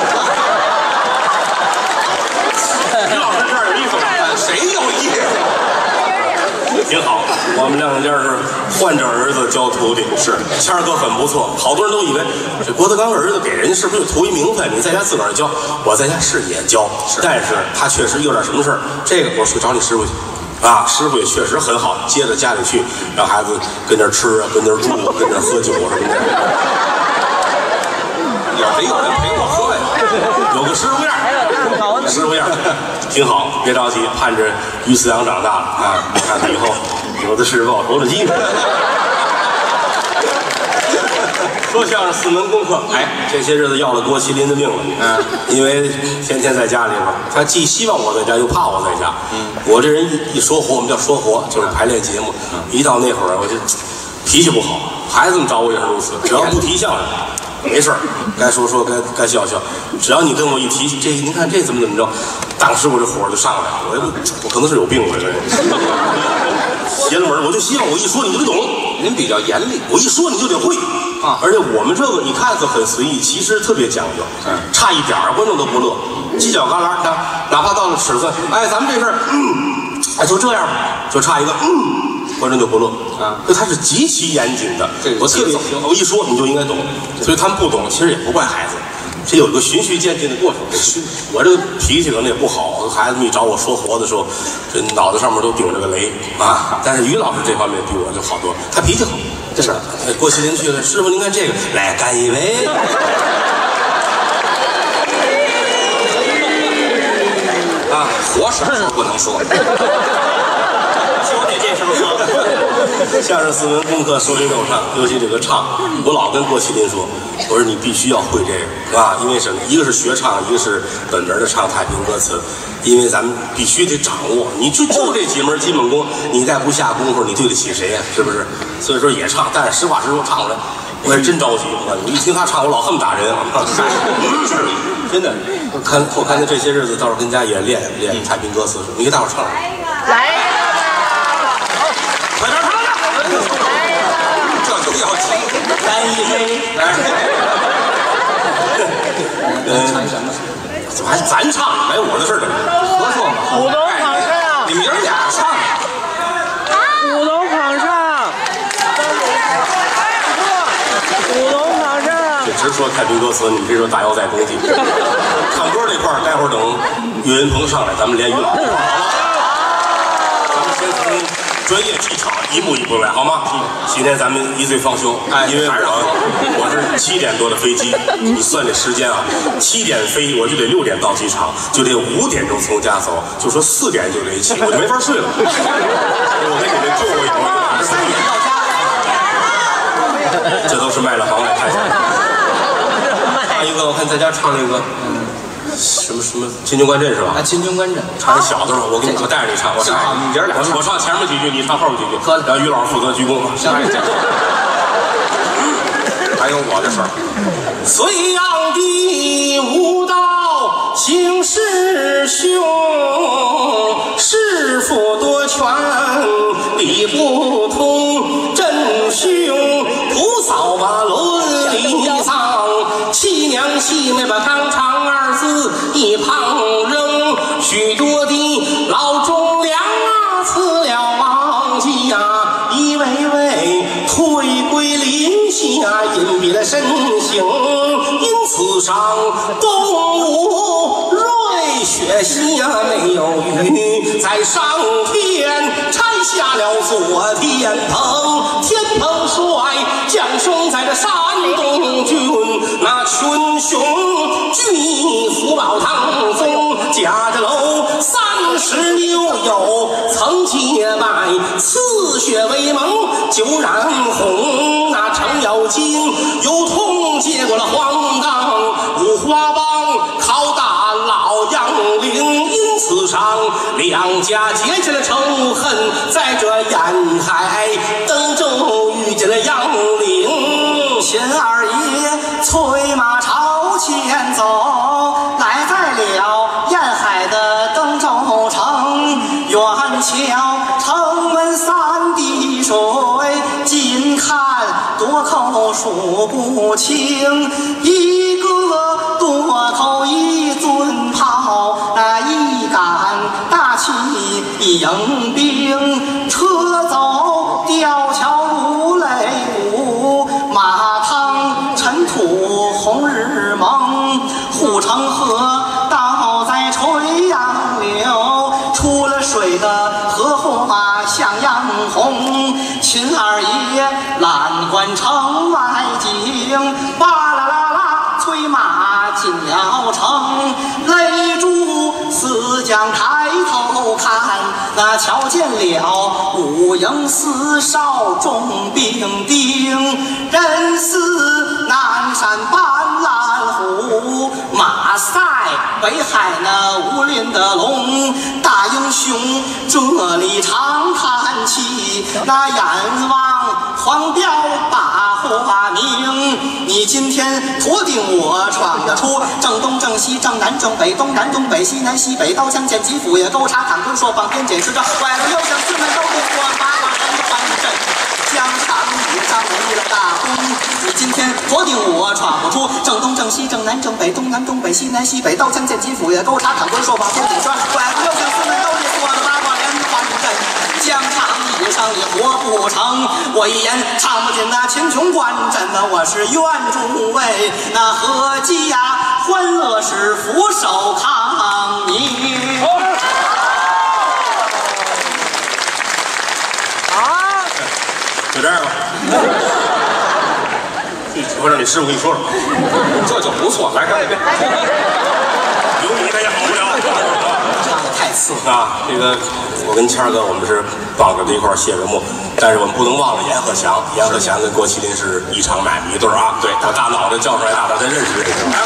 于老师这样有意思吗？谁有意思？挺好，我们两家是换着儿子教徒弟。是，谦儿哥很不错，好多人都以为这郭德纲儿子给人家是不是有图一名分？你在家自个儿教，我在家是也教，但是他确实有点什么事儿。这个我去找你师傅去。啊，师傅也确实很好，接到家里去，让孩子跟那儿吃啊，跟那儿住，跟那儿喝酒什么的。也得有人陪我喝呀，有个师傅样，师傅样。 挺好，别着急，盼着于思阳长大了啊，看看以后有的是报仇的机会。说相声4门功课，哎，这些日子要了郭麒麟的命了，因为天天在家里边，他既希望我在家，又怕我在家。我这人一说活，我们叫说活，就是排练节目。一到那会儿，我就脾气不好，孩子们找我也是如此，只要不提相声，没事儿，该说说，该笑笑。只要你跟我一提这，您看这怎么着，当时我这火就上来了，我可能是有病吧，这邪了门，我就希望我一说你就得懂。 您比较严厉， 我一说你就得会。而且我们这个你看似很随意，其实特别讲究。差一点观众都不乐，犄角旮旯，哪怕到了尺寸，哎，咱们这事儿，哎，就这样，就差一个，观众就不乐啊。所以他是极其严谨的。我特别，我一说你就应该懂，所以他们不懂，其实也不怪孩子。这有一个循序渐进的过程。我这个脾气可能也不好，孩子们一找我说活的时候，这脑袋上面都顶着个雷啊。但是于老师这方面比我就好多，他脾气好。这是郭麒麟去了，师傅您看这个，来干一杯。 啊，活什么时候不能说？ 说得这时候说。相声4门功课，说学逗唱，尤其这个唱，我老跟郭麒麟说，我说你必须要会这个啊，因为什么？一个是学唱，一个是本门的唱太平歌词，因为咱们必须得掌握。你就这几门基本功，你再不下功夫，你对得起谁呀？是不是？所以说也唱，但是实话实说，唱出来，我也真着急。我一听他唱，我老恨打人啊！真的，我看他这些日子，到时候跟家也练太平歌词。你给大伙唱唱。 来呀！ 快点唱！ 这就要急， 干一杯！唱什么？怎么还咱唱？没我的事儿呢。 合作嘛。 舞龙场上， 你们爷俩唱。 舞龙场上，舞龙场上。 这直说太平歌词，你们别说大腰在工地。唱歌这块儿，待会儿等岳云鹏上来，咱们连于老师。咱们先从专业技巧一步一步来，好吗？今天咱们一醉方休，因为我是7点多的飞机，你算这时间啊，7点飞，我就得6点到机场，就得5点钟从家走，就说4点就得起，我就没法睡了。我跟你们住过一会儿，3点到家，这都是卖了行来看一下。还有一个，我看在家唱那个。什么秦军观阵是吧？ 秦军观阵， 唱小的时候，我带着你唱，我唱前面几句，你唱后面几句，然后于老师负责鞠躬。还有我的事儿，隋炀帝无道行师兄，师傅多权理不通，真兄不扫把伦理丧，7娘细妹把纲常2字一旁扔，许多的老忠良啊辞了忘记啊，一位位退归林下，隐蔽了身形，因此上东吴瑞雪下没有雨，在上天拆下了左天棚，天蓬帅降生在这山东郡，那群雄聚福宝堂宗，家着楼36有曾结拜，刺血为盟就染红，那程咬金有同结过了黄冈，五花帮靠打老杨凌，因此上两家结下了仇恨，在这沿海登州遇见了杨凌， 秦二爷催马朝前走，来在了沿海的登州城，远瞧城门3滴水，近看多口数不清，一个多口一尊炮，一杆大旗迎兵，车走吊桥如擂鼓，马趟尘土红日蒙，护城河倒在垂杨柳，出了水的荷花向阳红，秦二爷拦关城外景，巴啦啦啦催马进了城，勒住4 将抬头看，那瞧见了五营四少重兵丁，人似南山斑斓虎，马赛北海那武林的龙。大英雄这里常叹气，那阎王黄标把话明。你今天托定我闯得出，正东正西正南正北，东南东北西南西北，刀枪剑戟斧钺钩叉砍棍槊棒鞭锏石杖，拐子溜绳四门都得过，八卦人换阵，疆场也上立了大功。你今天托定我闯不出，正东正西正南正北，东南东北西南西北，刀枪剑戟斧钺钩叉砍棍槊棒鞭锏石杖，拐子溜绳四门都得过，八卦人换阵，疆场也上你活不成。我一言唱不尽那秦琼观阵，我是愿诸位那合家欢乐时俯首抗明。 就这样吧。我让你师傅跟你说说，这就不错。来，看这边，有你他也好不了。 唱的太次啊！这个我跟谦儿哥我们是帮着在一块儿谢个幕，但是我们不能忘了阎鹤祥。阎鹤祥跟郭麒麟是一场买卖一对儿啊。对，我大脑袋叫出来，大伙儿再认识认识。来了。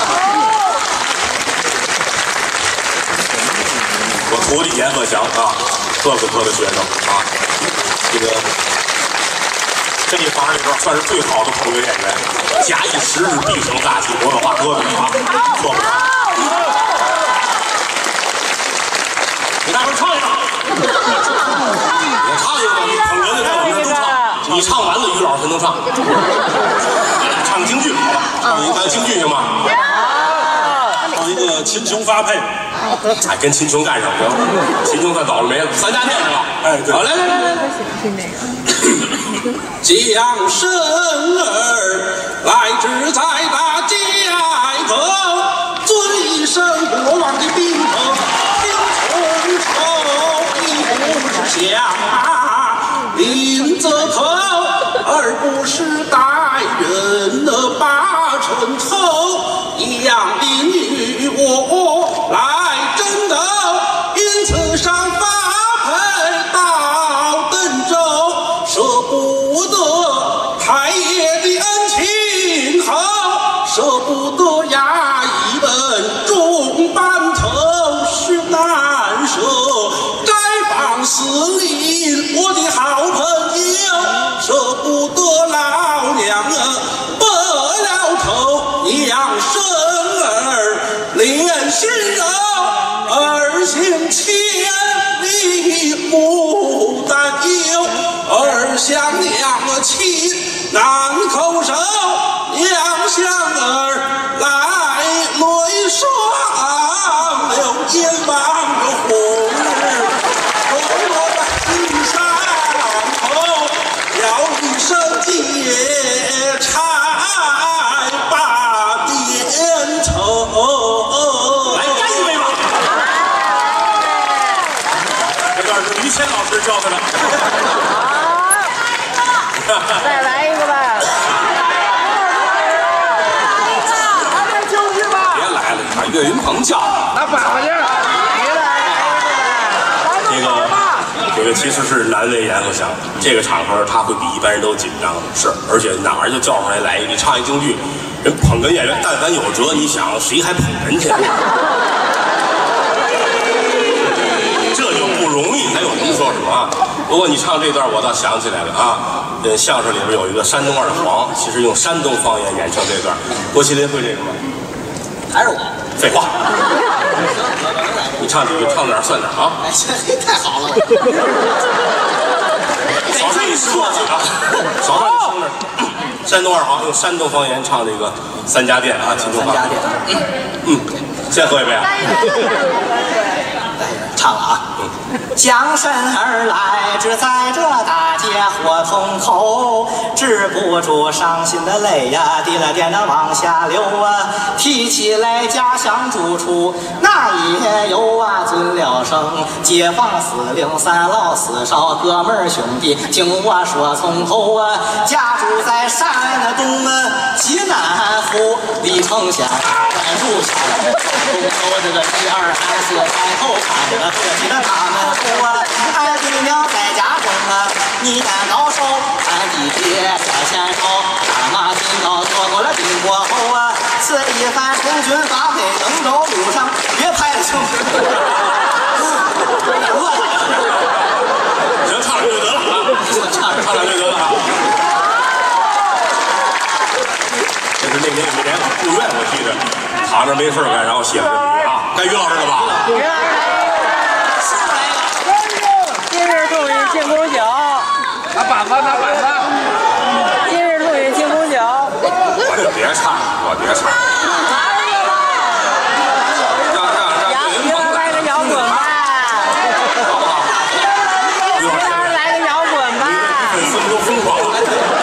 我徒弟阎鹤祥啊，特的学生啊，这个。这一行里边算是最好的口语演员，假以时日必成大器。我把话说明啊，错不了。给大伙唱一唱，我唱一个，你捧哏的在我们这都唱，你唱完了于老师才能唱。唱京剧好吧？唱一个京剧行吗？唱一个秦琼发配。哎，跟秦琼干上行，秦琼算倒了霉了，三家店是吧？哎，对。好，来。 将生儿来至在大街头，尊一声国王的兵头，兵从仇，一不是响林则头，而不是待人的八成头，一样的与我来争斗，因此上发配到邓州。舍不得太爷的恩情厚，舍不得衙役们众班头是难舍。斋房司令我的好朋友，舍不得老娘剥了头，养生儿连心肉，儿行千里不担忧。儿想娘亲难口手，娘想儿来泪双流，眼望着红日从我的心上头，要一声解柴把点头。 来干一杯吧！这段是于谦老师教的。 再来一个吧！还得京剧吧？ 别来了，你把岳云鹏叫。 那摆回去。 这个其实是难为阎鹤祥，这个场合他会比一般人都紧张。是，而且哪儿就叫上来一个，你唱一京剧，人捧哏演员但凡有辙，你想谁还捧哏去？这就不容易，还有您说什么啊？不过你唱这段，我倒想起来了啊。相声里边有一个山东二黄，其实用山东方言演唱这段。郭麒麟会这个吗？ 还是我？ 废话。你唱几句，唱哪儿算哪儿啊！ 哎，这太好了！ 少说你说几个，少说你说那儿。山东二黄用山东方言唱这个三家店啊，秦琼花。 三家店。 先喝一杯啊。 唱了啊！将身而来，只在这大街胡同口，止不住伤心的泪呀，滴了点的往下流啊。提起来家乡住处，那也有啊，尊了声。街坊四邻三老四少，哥们儿兄弟，听我说从头啊。家住在山东济南府李城县关注县，东头这个1、2、3、4抬头看这个客气的大门户啊。俺对娘在家中啊，你难高手，俺弟弟在前头，大马金刀做过了兵过后啊。此一番空军发配登州路上，别拍了行。 行，唱两句得了啊，唱两句得了啊。这是那年有一年住院，我记着躺着没事干，然后写的啊，该于老师了吧？ 今日祝你庆功酒，拿板子，拿板子。今日祝你庆功酒。 我就别唱，我别唱。 来个摇滚吧。 好不好？于老师来个摇滚吧。 粉丝们都疯狂了。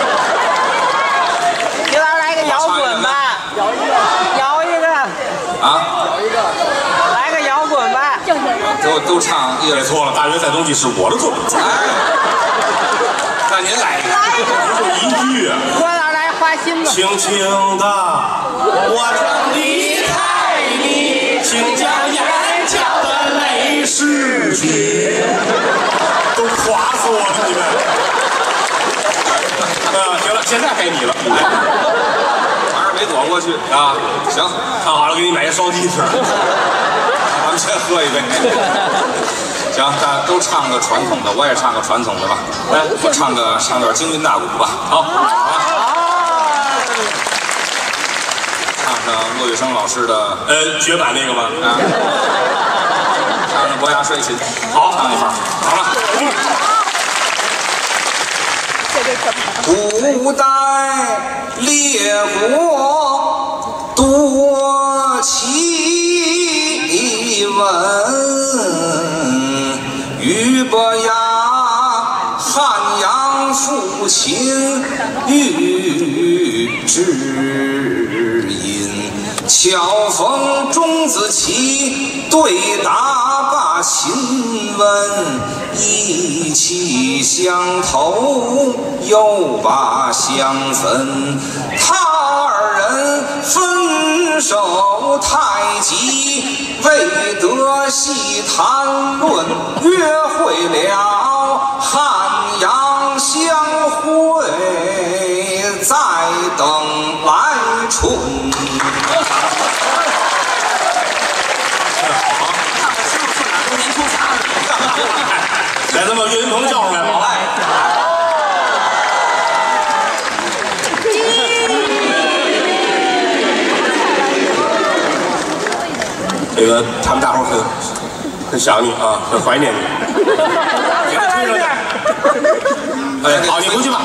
于老师来个摇滚吧。摇一个。 啊。 摇一个。来个摇滚吧。 都唱， 别错了，大约在东西是我的作品。 那您来一个， 就一句啊。 我哪来花心子？ 轻轻的，我将离开你，请将眼角的泪拭去。都夸死我了，你们。行了，现在该你了。 还是没躲过去啊。行， 唱好了，给你买一烧鸡吃。 咱们先喝一杯。行，大家都唱个传统的，我也唱个传统的吧。来，我唱段京韵大鼓吧。好，唱上骆玉生老师的绝版那个吗？ 啊，唱上伯牙摔琴。好，唱一番。好了。古代列国多奇闻，俞伯牙汉阳父亲喻知音，巧逢钟子期对答把亲问，意气相投又把相分，他二人分手太急，未得细谈论，约会了汉阳相会，再等来春。 来，咱把岳云鹏叫出来吧。这个他们大伙很想你啊，很怀念你。给他吹上去。哎，好，你回去吧。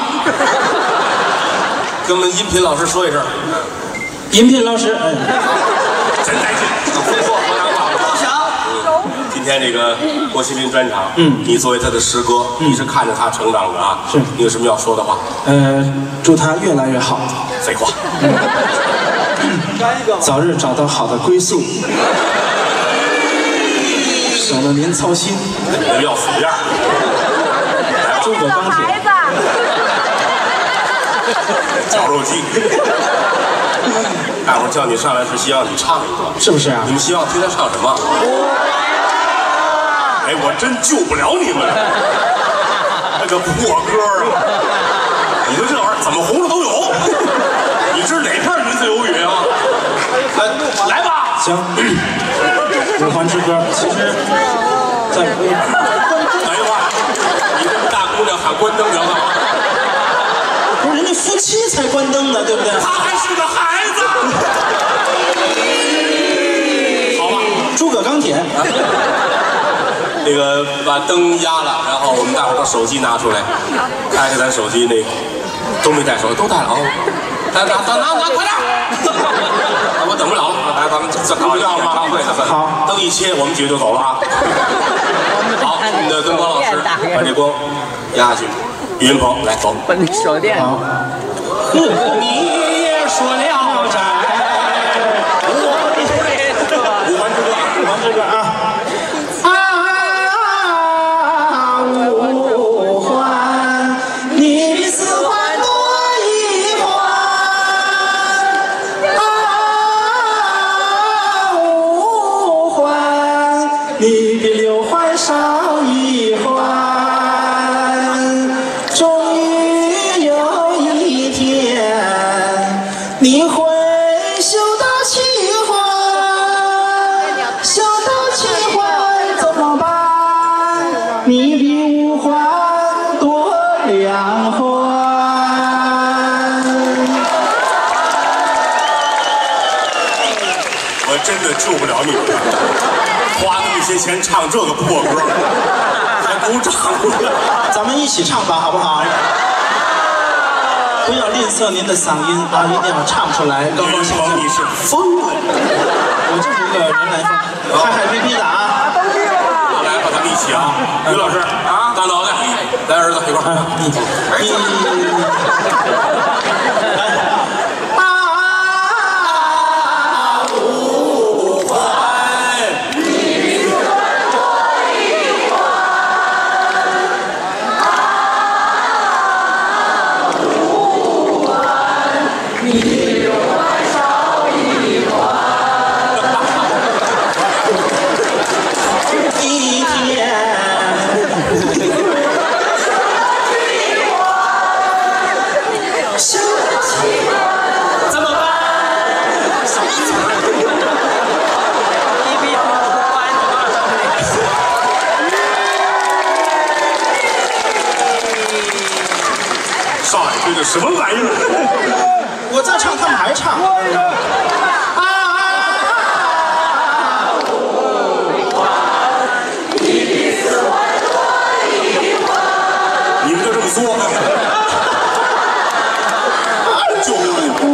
跟我们音频老师说一声。 音频老师， 真带劲。非说河南话不想。今天这个郭麒麟专场，你作为他的师哥，你是看着他成长的啊。是。你有什么要说的话？ 祝他越来越好。 废话。 早日找到好的归宿，省得您操心。 人要死样。 诸葛钢铁。 绞肉机。大伙儿叫你上来是希望你唱一段， 是不是啊？ 你们希望听他唱什么？哎，我真救不了你们，那个破歌啊！你们这玩意儿怎么红的都有。你知哪片云自有雨啊？来吧。 行，五环之歌，其实，在哎呀妈，你这么大姑娘喊关灯着呢？ 不是人家夫妻才关灯的，对不对？ 他还是个孩子。好吧， 诸葛钢铁。 那个把灯压了，然后我们大伙把手机拿出来，开开咱手机那个都没带手，都带了啊。 快点！我等不了了，来，咱们这搞一个唱会，好，灯一切，我们几个就走了啊。好，我们的灯光老师把这光压下去，岳云鹏来走。 手电。 好。你也说聊斋，五环之歌啊。 五环，你四环多一环。五环，你比六环少一环。终于有一天，你会修到七环，修到七环怎么办？你比五环多2环。 我真的救不了你，花那么些钱唱这个破歌，还鼓掌。 咱们一起唱吧，好不好？不要吝啬您的嗓音啊，一定要唱出来，高高兴兴。 你是疯了， 我就是一个人来疯，嗨嗨皮皮的啊！ 来吧，咱们一起啊！于老师啊，大脑袋，来儿子一块儿，五环，你比五环多一环。五环，你比六环少一环。 一天。 怎么办？ 上海这个什么玩意儿？ 我在唱，他们还唱。 你们就这么说？就还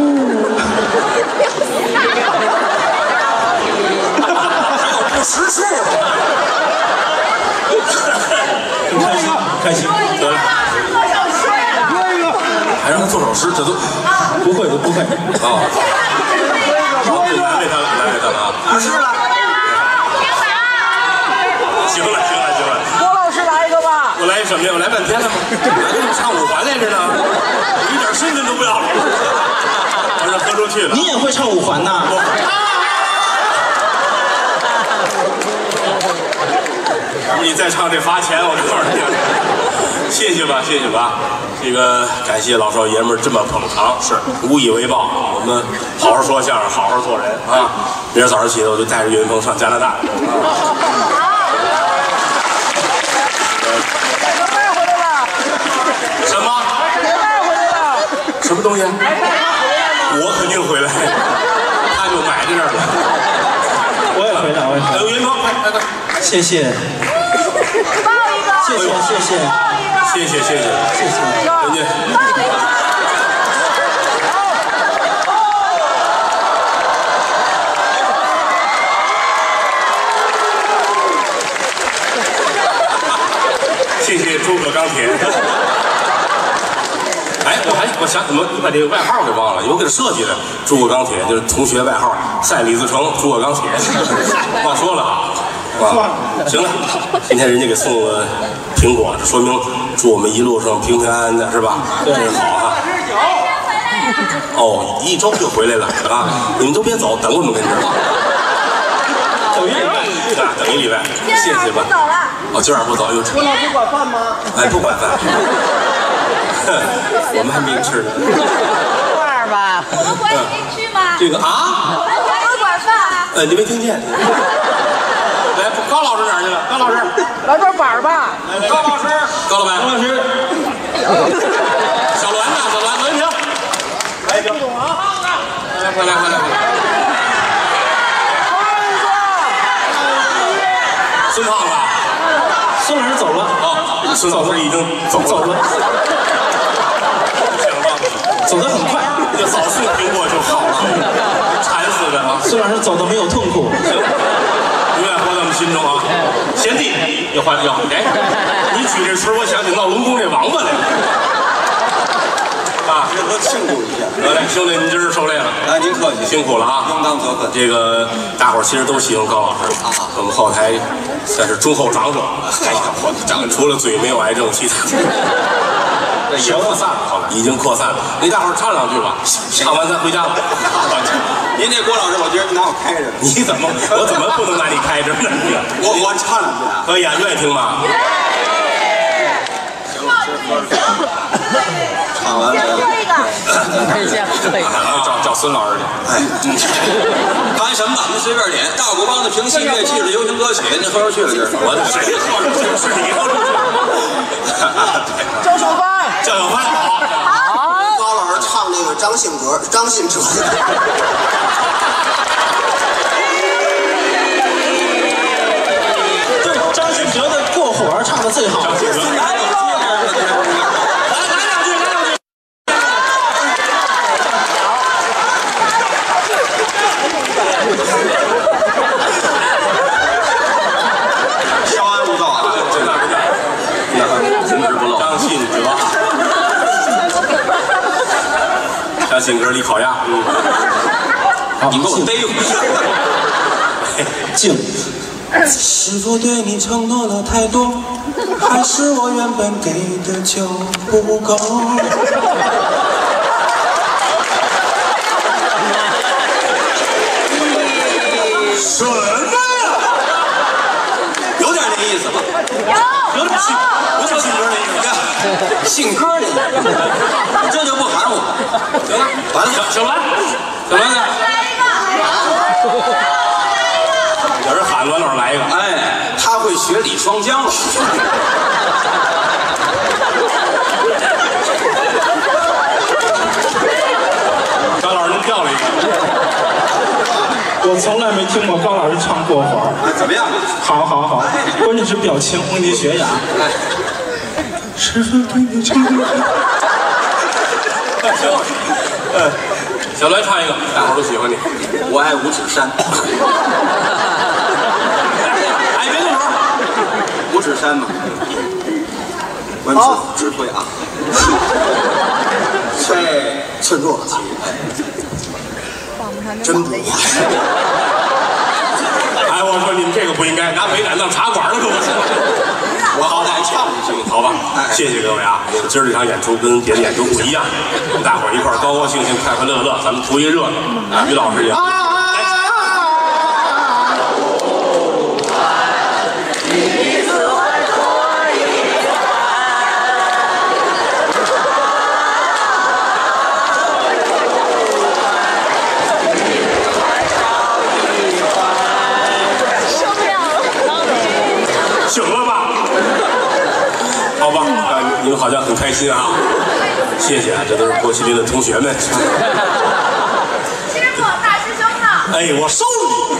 有不识数。 开心， 得了。还让他做首诗，这都不会。 啊！难为他了啊！ 不是了。 行了。 郭老师来一个吧。 我来一什么呀？我来半天了吗？我给你们唱五环来着呢，我一点身份都不要了，我这喝出去了。 你也会唱五环呐？ 你再唱这罚钱，我告诉你，谢谢吧。这个感谢老少爷们儿这么捧场，是无以为报。我们好好说相声，好好做人啊！明儿早上起来我就带着岳云鹏上加拿大。什么？什么东西？我肯定回来，他就买在这儿了。 我也回来。 岳云鹏，快！ 谢谢。谢谢， 人家。谢谢诸葛钢铁。哎，我想怎么你把这个外号给忘了？我给他设计的诸葛钢铁，就是同学外号赛李自成、诸葛钢铁。忘说了啊，行了，今天人家给送了苹果，这说明祝我们一路上平平安安的，是吧？真好啊！哦，1周就回来了啊！你们都别走，等我们跟这儿。等1礼拜啊，等1礼拜，谢谢吧。哦，今晚不走，又郭老师管饭吗？ 哎，不管饭。我们还没吃呢。 罐儿吧。 我们管你没吃吗？ 这个啊？ 我们管你管饭。 你没听见？来，高老师哪儿去了？高老师， 来段板儿吧。 高老师，高老板，高老师，小栾呢？小栾，栾平，来，不懂啊！快来！孙胖子， 孙老师走了。 哦，孙老师已经走了。行了吧？ 走得很快， 就早送苹果就好了，馋死的啊！ 孙老师走得没有痛苦， 永远活在我们心中啊！贤弟，要换要哎，你举这锤，我想起闹龙宫这王八来了。啊， 这都庆祝一下。 得嘞，兄弟，您今儿受累了。 哎，您客气， 辛苦了啊！ 应当责分。 这个大伙儿其实都喜欢高老师，我们后台算是忠厚长者。哎呀，我长除了嘴没有癌症，其他已经扩散了，后来已经扩散了。给大伙儿唱两句吧，唱完咱回家吧。 您这郭老师，我觉得拿我开着。 你怎么？我怎么不能拿你开着呢？ 我唱两句啊。 可以啊，愿意听吗？ 行了，唱完了。 先喝一个。 找孙老师去。 哎，干什么吧？您随便点。大鼓帮的评戏乐器是流行歌曲，您喝出去了今儿。 我谁喝出去？是你喝出去。 叫小帆。 叫小帆， 好。 高老师唱那个张信哲。 对，张信哲的《过火》唱的最好。稍安勿躁啊！ 停止不漏。张信哲，张信哲，李烤鸭。 你给我逮回去。静。 是否对你承诺了太多，还是我原本给的就不够？ 什么呀？有点那意思吧？有点信歌那意思。信歌那意思，这就不含糊。行了，完了， 小兰，来一个。有人喊栾老师来一个， 哎，他会学李双江了。 高老师您掉了一个。 我从来没听过高老师唱过火，怎么样？好，关键是表情，问题学雅。是否对你承诺？ 行，小栾唱一个，大伙儿都喜欢你。 我爱五指山。哎，别动手！五指山嘛，弯指挥啊。 寸弱了，真不坏。 哎，我说你们这个不应该拿北展当茶馆了，可不行。 我好歹唱一句， 好吧？谢谢各位啊！今儿这场演出跟别的演出不一样，我们大伙儿一块儿高高兴兴、快快乐乐，咱们图一热闹。啊，于老师也。醒了吧？好吧，你们好像很开心啊！谢谢啊，这都是郭麒麟的同学们。 师傅，大师兄呢？ 哎，我收了你！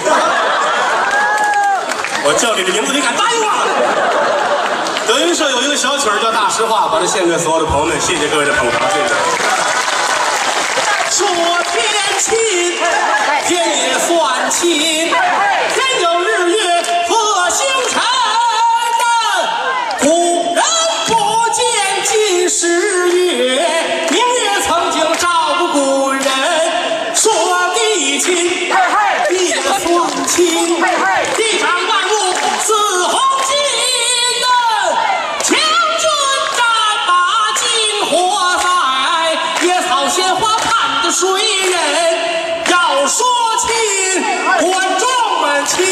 我叫你的名字，你敢答应我？德云社有一个小曲儿叫《大实话》，把它献给所有的朋友们，谢谢各位的捧场，谢谢。 说天亲，天也算亲，天有日月和星辰。古人不见今时月，明月曾经照顾古人。说地亲，地也算亲，地上万物似黄金。将军战马金火在，野草鲜花盼的水人。要说亲，观众们亲。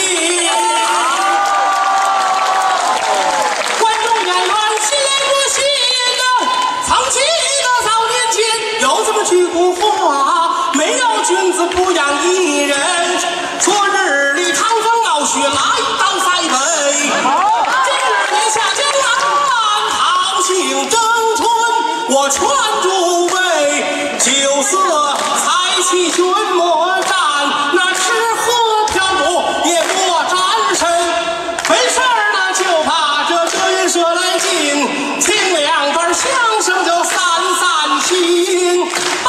观众演员心连着心呐，曾记得早年间有这么句古话：没有君子不养艺人。昨日里唐风傲雪来到塞北，今日里下江南讨杏争春。我劝诸位，酒色财气君莫沾，那吃喝嫖赌也莫沾身。没事儿呢，就把这德云社来进，听两段相声就散散心。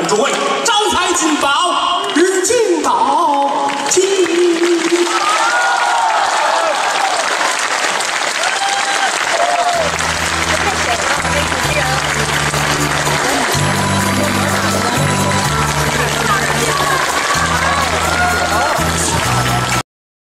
诸位。